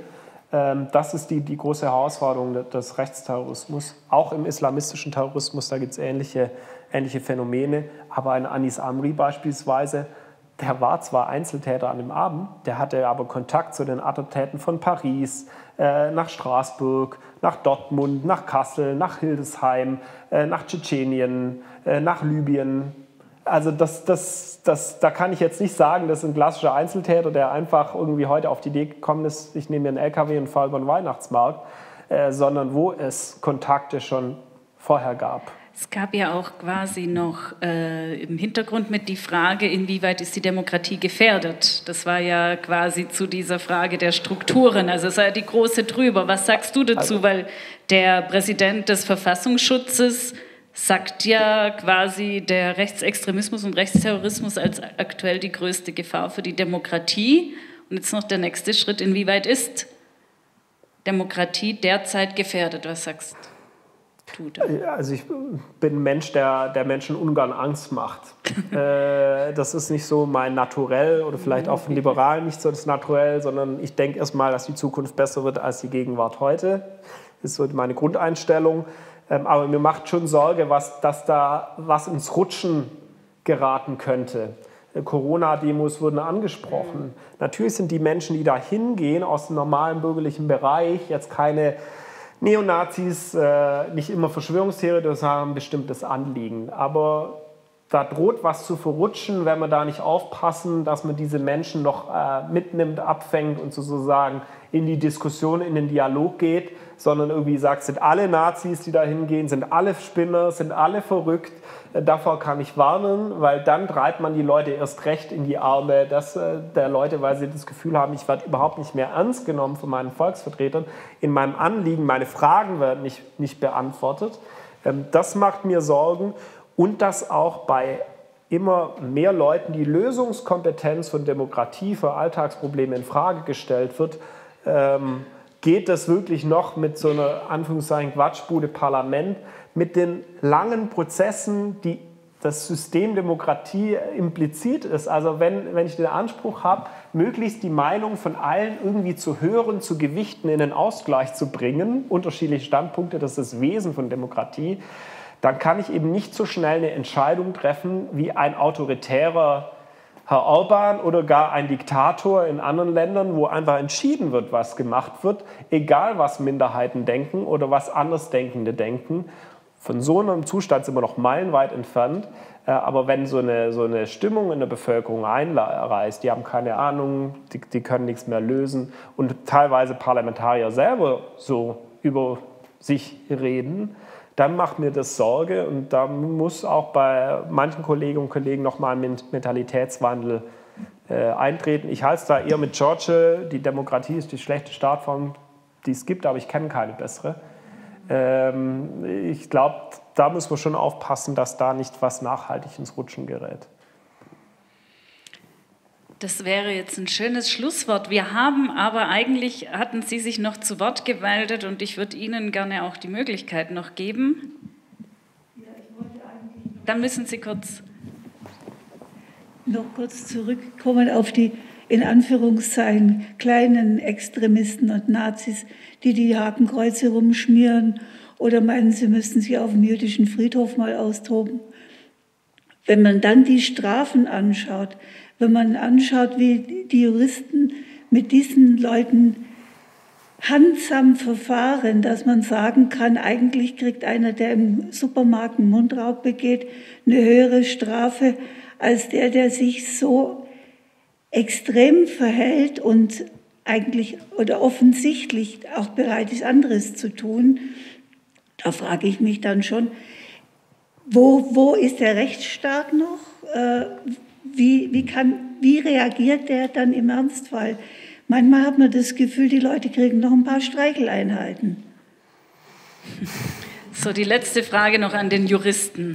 Das ist die, die große Herausforderung des Rechtsterrorismus. Auch im islamistischen Terrorismus, da gibt es ähnliche, ähnliche Phänomene. Aber ein Anis Amri beispielsweise, der war zwar Einzeltäter an dem Abend, der hatte aber Kontakt zu den Attentäten von Paris, äh, nach Straßburg, nach Dortmund, nach Kassel, nach Hildesheim, äh, nach Tschetschenien, äh, nach Libyen. Also das, das, das, da kann ich jetzt nicht sagen, das ist ein klassischer Einzeltäter, der einfach irgendwie heute auf die Idee gekommen ist, ich nehme mir einen L K W und fahre über den Weihnachtsmarkt, äh, sondern wo es Kontakte schon vorher gab. Es gab ja auch quasi noch äh, im Hintergrund mit die Frage, inwieweit ist die Demokratie gefährdet? Das war ja quasi zu dieser Frage der Strukturen, also es war ja die große drüber. Was sagst du dazu? Also, weil der Präsident des Verfassungsschutzes sagt ja quasi, der Rechtsextremismus und Rechtsterrorismus als aktuell die größte Gefahr für die Demokratie. Und jetzt noch der nächste Schritt, inwieweit ist Demokratie derzeit gefährdet? Was sagst du da? Also ich bin ein Mensch, der, der Menschen ungern Angst macht. äh, das ist nicht so mein Naturell oder vielleicht auch von Liberalen nicht so das Naturell, sondern ich denke erstmal, dass die Zukunft besser wird als die Gegenwart heute. Das ist so meine Grundeinstellung. Aber mir macht schon Sorge, was, dass da was ins Rutschen geraten könnte. Corona-Demos wurden angesprochen. Mhm. Natürlich sind die Menschen, die da hingehen, aus dem normalen bürgerlichen Bereich, jetzt keine Neonazis, äh, nicht immer Verschwörungstheoretiker, das haben ein bestimmtes Anliegen. Aber da droht was zu verrutschen, wenn wir da nicht aufpassen, dass man diese Menschen noch äh, mitnimmt, abfängt und sozusagen in die Diskussion, in den Dialog geht, sondern irgendwie sagt, sind alle Nazis, die da hingehen, sind alle Spinner, sind alle verrückt. Äh, davor kann ich warnen, weil dann treibt man die Leute erst recht in die Arme dass, äh, der Leute, weil sie das Gefühl haben, ich werde überhaupt nicht mehr ernst genommen von meinen Volksvertretern. In meinem Anliegen, meine Fragen werden nicht, nicht beantwortet. Ähm, das macht mir Sorgen. Und dass auch bei immer mehr Leuten die Lösungskompetenz von Demokratie für Alltagsprobleme in Frage gestellt wird, ähm, geht das wirklich noch mit so einer Anführungszeichen Quatschbude Parlament, mit den langen Prozessen, die das System Demokratie implizit ist. Also wenn, wenn ich den Anspruch habe, möglichst die Meinung von allen irgendwie zu hören, zu gewichten, in den Ausgleich zu bringen, unterschiedliche Standpunkte, das ist das Wesen von Demokratie, dann kann ich eben nicht so schnell eine Entscheidung treffen, wie ein autoritärer Herr Orban oder gar ein Diktator in anderen Ländern, wo einfach entschieden wird, was gemacht wird, egal was Minderheiten denken oder was Andersdenkende denken. Von so einem Zustand sind wir noch meilenweit entfernt. Aber wenn so eine, so eine Stimmung in der Bevölkerung einreißt, die haben keine Ahnung, die, die können nichts mehr lösen und teilweise Parlamentarier selber so über sich reden, dann macht mir das Sorge und da muss auch bei manchen Kolleginnen und Kollegen nochmal ein Mentalitätswandel äh, eintreten. Ich halte es da eher mit Churchill, die Demokratie ist die schlechte Staatsform, die es gibt, aber ich kenne keine bessere. Ähm, ich glaube, da müssen wir schon aufpassen, dass da nicht was nachhaltig ins Rutschen gerät. Das wäre jetzt ein schönes Schlusswort. Wir haben aber eigentlich, hatten Sie sich noch zu Wort gemeldet und ich würde Ihnen gerne auch die Möglichkeit noch geben. Ja, ich wollte eigentlich noch Dann müssen Sie kurz... noch kurz zurückkommen auf die, in Anführungszeichen, kleinen Extremisten und Nazis, die die Hakenkreuze rumschmieren oder meinen, sie müssten sich auf dem jüdischen Friedhof mal austoben. Wenn man dann die Strafen anschaut, wenn man anschaut, wie die Juristen mit diesen Leuten handsam verfahren, dass man sagen kann, eigentlich kriegt einer, der im Supermarkt einen Mundraub begeht, eine höhere Strafe als der, der sich so extrem verhält und eigentlich oder offensichtlich auch bereit ist, anderes zu tun. Da frage ich mich dann schon, wo, wo ist der Rechtsstaat noch? Äh, Wie, wie, kann, wie reagiert der dann im Ernstfall? Manchmal hat man das Gefühl, die Leute kriegen noch ein paar Streicheleinheiten. So, die letzte Frage noch an den Juristen.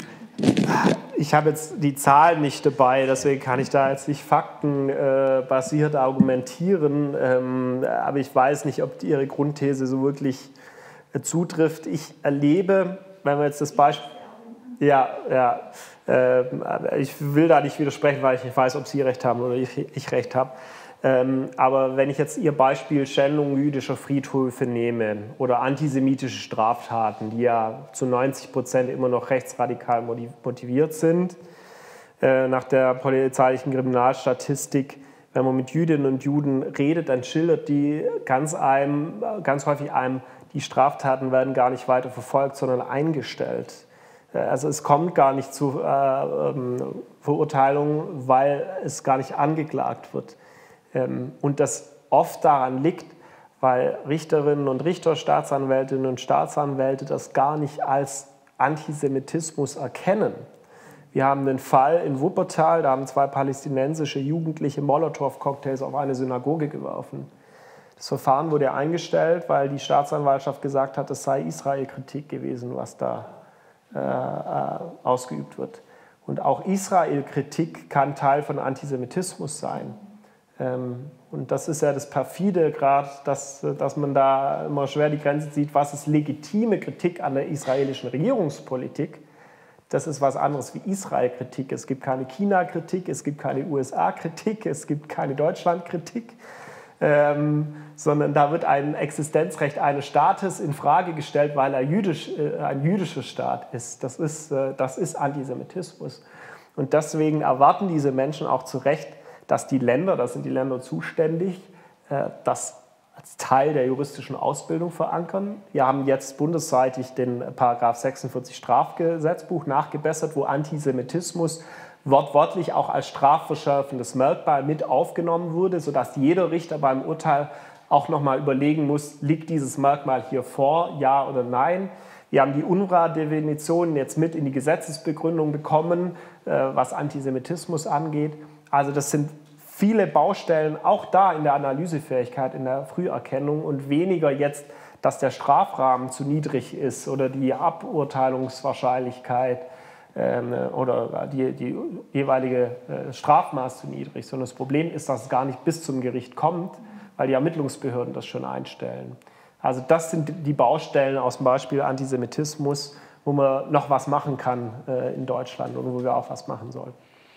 Ich habe jetzt die Zahlen nicht dabei, deswegen kann ich da jetzt nicht faktenbasiert argumentieren. Ähm, aber ich weiß nicht, ob Ihre Grundthese so wirklich äh, zutrifft. Ich erlebe, wenn wir jetzt das Beispiel... Ja, ja. Äh, ich will da nicht widersprechen, weil ich nicht weiß, ob Sie recht haben oder ich, ich recht habe. Ähm, aber wenn ich jetzt Ihr Beispiel Schändung jüdischer Friedhöfe nehme oder antisemitische Straftaten, die ja zu neunzig Prozent immer noch rechtsradikal motiviert sind, äh, nach der polizeilichen Kriminalstatistik, wenn man mit Jüdinnen und Juden redet, dann schildert die ganz, einem, ganz häufig einem, die Straftaten werden gar nicht weiter verfolgt, sondern eingestellt. Also es kommt gar nicht zu äh, ähm, Verurteilungen, weil es gar nicht angeklagt wird. Ähm, und das oft daran liegt, weil Richterinnen und Richter, Staatsanwältinnen und Staatsanwälte das gar nicht als Antisemitismus erkennen. Wir haben einen Fall in Wuppertal, da haben zwei palästinensische Jugendliche Molotow-Cocktails auf eine Synagoge geworfen. Das Verfahren wurde eingestellt, weil die Staatsanwaltschaft gesagt hat, es sei Israel-Kritik gewesen, was da Äh, äh, ausgeübt wird. Und auch Israel-Kritik kann Teil von Antisemitismus sein. Ähm, und das ist ja das perfide gerade, dass, dass man da immer schwer die Grenze sieht, was ist legitime Kritik an der israelischen Regierungspolitik. Das ist was anderes wie Israel-Kritik. Es gibt keine China-Kritik, es gibt keine U S A-Kritik, es gibt keine Deutschland-Kritik. Ähm, sondern da wird ein Existenzrecht eines Staates in Frage gestellt, weil er jüdisch, äh, ein jüdischer Staat ist. Das ist, äh, das ist Antisemitismus. Und deswegen erwarten diese Menschen auch zu Recht, dass die Länder, da sind die Länder zuständig, äh, das als Teil der juristischen Ausbildung verankern. Wir haben jetzt bundesseitig den Paragraph sechsundvierzig Strafgesetzbuch nachgebessert, wo Antisemitismus wortwörtlich auch als strafverschärfendes Merkmal mit aufgenommen wurde, sodass jeder Richter beim Urteil auch nochmal überlegen muss, liegt dieses Merkmal hier vor, ja oder nein. Wir haben die UNRWA-Definition jetzt mit in die Gesetzesbegründung bekommen, was Antisemitismus angeht. Also das sind viele Baustellen, auch da in der Analysefähigkeit, in der Früherkennung und weniger jetzt, dass der Strafrahmen zu niedrig ist oder die Aburteilungswahrscheinlichkeit oder die, die jeweilige Strafmaß zu niedrig, sondern das Problem ist, dass es gar nicht bis zum Gericht kommt, weil die Ermittlungsbehörden das schon einstellen. Also das sind die Baustellen aus dem Beispiel Antisemitismus, wo man noch was machen kann in Deutschland und wo wir auch was machen sollen.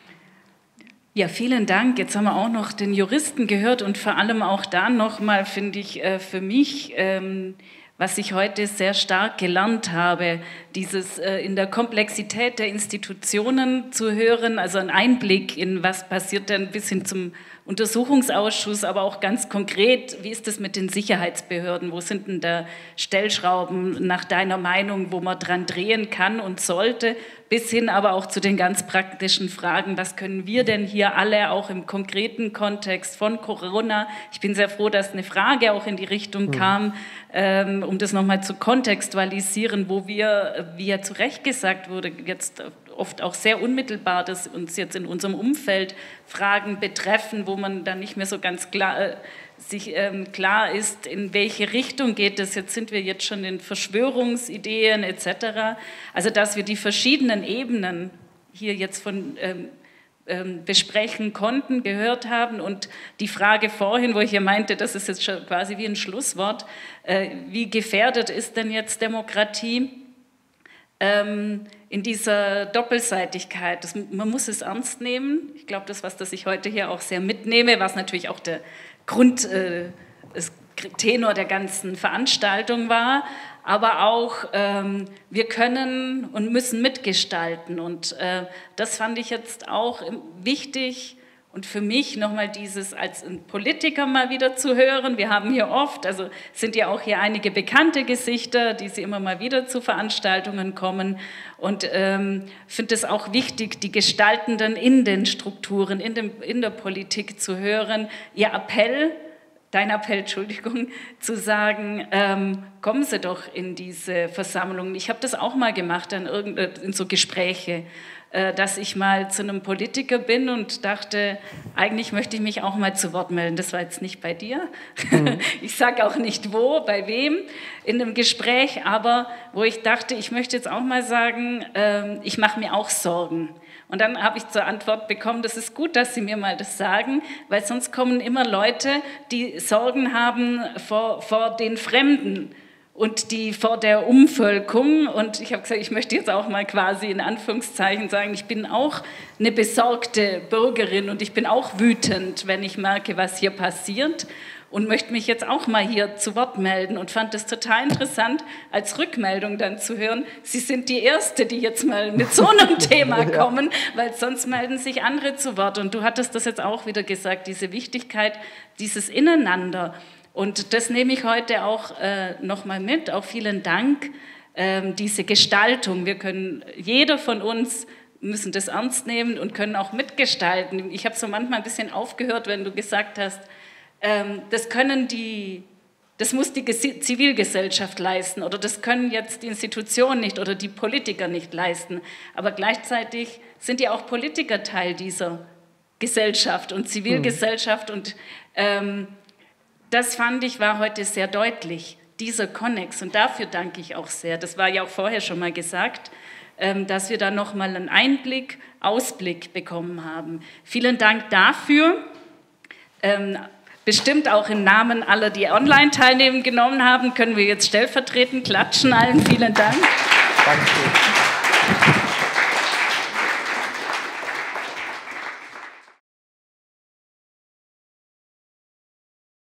Ja, vielen Dank. Jetzt haben wir auch noch den Juristen gehört und vor allem auch da nochmal, finde ich, für mich, was ich heute sehr stark gelernt habe, dieses äh, in der Komplexität der Institutionen zu hören, also ein Einblick in was passiert denn bis hin zum Untersuchungsausschuss, aber auch ganz konkret, wie ist es mit den Sicherheitsbehörden, wo sind denn da Stellschrauben nach deiner Meinung, wo man dran drehen kann und sollte, bis hin aber auch zu den ganz praktischen Fragen, was können wir denn hier alle auch im konkreten Kontext von Corona, ich bin sehr froh, dass eine Frage auch in die Richtung kam, ähm, um das nochmal zu kontextualisieren, wo wir, wie ja zu Recht gesagt wurde, jetzt oft auch sehr unmittelbar, dass uns jetzt in unserem Umfeld Fragen betreffen, wo man dann nicht mehr so ganz klar, äh, sich ähm, klar ist, in welche Richtung geht das. Jetzt sind wir jetzt schon in Verschwörungsideen et cetera. Also dass wir die verschiedenen Ebenen hier jetzt von ähm, ähm, besprechen konnten, gehört haben und die Frage vorhin, wo ich ja meinte, das ist jetzt schon quasi wie ein Schlusswort, äh, wie gefährdet ist denn jetzt Demokratie? Ähm, in dieser Doppelseitigkeit, das, man muss es ernst nehmen. Ich glaube, das, was das ich heute hier auch sehr mitnehme, was natürlich auch der Grund, äh, das Tenor der ganzen Veranstaltung war, aber auch ähm, wir können und müssen mitgestalten und äh, das fand ich jetzt auch wichtig. Und für mich nochmal dieses als ein Politiker mal wieder zu hören. Wir haben hier oft, also sind ja auch hier einige bekannte Gesichter, die sie immer mal wieder zu Veranstaltungen kommen. Und ähm, finde es auch wichtig, die Gestaltenden in den Strukturen, in, dem, in der Politik zu hören. Ihr Appell, dein Appell, Entschuldigung, zu sagen, ähm, kommen Sie doch in diese Versammlungen. Ich habe das auch mal gemacht in, in so Gespräche, dass ich mal zu einem Politiker bin und dachte, eigentlich möchte ich mich auch mal zu Wort melden. Das war jetzt nicht bei dir. Mhm. Ich sage auch nicht wo, bei wem in einem Gespräch, aber wo ich dachte, ich möchte jetzt auch mal sagen, ich mache mir auch Sorgen. Und dann habe ich zur Antwort bekommen, das ist gut, dass Sie mir mal das sagen, weil sonst kommen immer Leute, die Sorgen haben vor, vor den Fremden und die vor der Umvölkung. Und ich habe gesagt, ich möchte jetzt auch mal quasi in Anführungszeichen sagen, ich bin auch eine besorgte Bürgerin und ich bin auch wütend, wenn ich merke, was hier passiert und möchte mich jetzt auch mal hier zu Wort melden und fand es total interessant, als Rückmeldung dann zu hören, Sie sind die Erste, die jetzt mal mit so einem Thema kommen, weil sonst melden sich andere zu Wort. Und du hattest das jetzt auch wieder gesagt, diese Wichtigkeit, dieses Ineinander. Und das nehme ich heute auch äh, nochmal mit, auch vielen Dank, ähm, diese Gestaltung. Wir können, jeder von uns müssen das ernst nehmen und können auch mitgestalten. Ich habe so manchmal ein bisschen aufgehört, wenn du gesagt hast, ähm, das können die, das muss die Zivilgesellschaft leisten oder das können jetzt die Institutionen nicht oder die Politiker nicht leisten. Aber gleichzeitig sind ja auch Politiker Teil dieser Gesellschaft und Zivilgesellschaft mhm. und ähm, das fand ich, war heute sehr deutlich, dieser Konnex. Und dafür danke ich auch sehr. Das war ja auch vorher schon mal gesagt, dass wir da nochmal einen Einblick, Ausblick bekommen haben. Vielen Dank dafür. Bestimmt auch im Namen aller, die online teilnehmen genommen haben, können wir jetzt stellvertretend klatschen allen. Vielen Dank. Danke.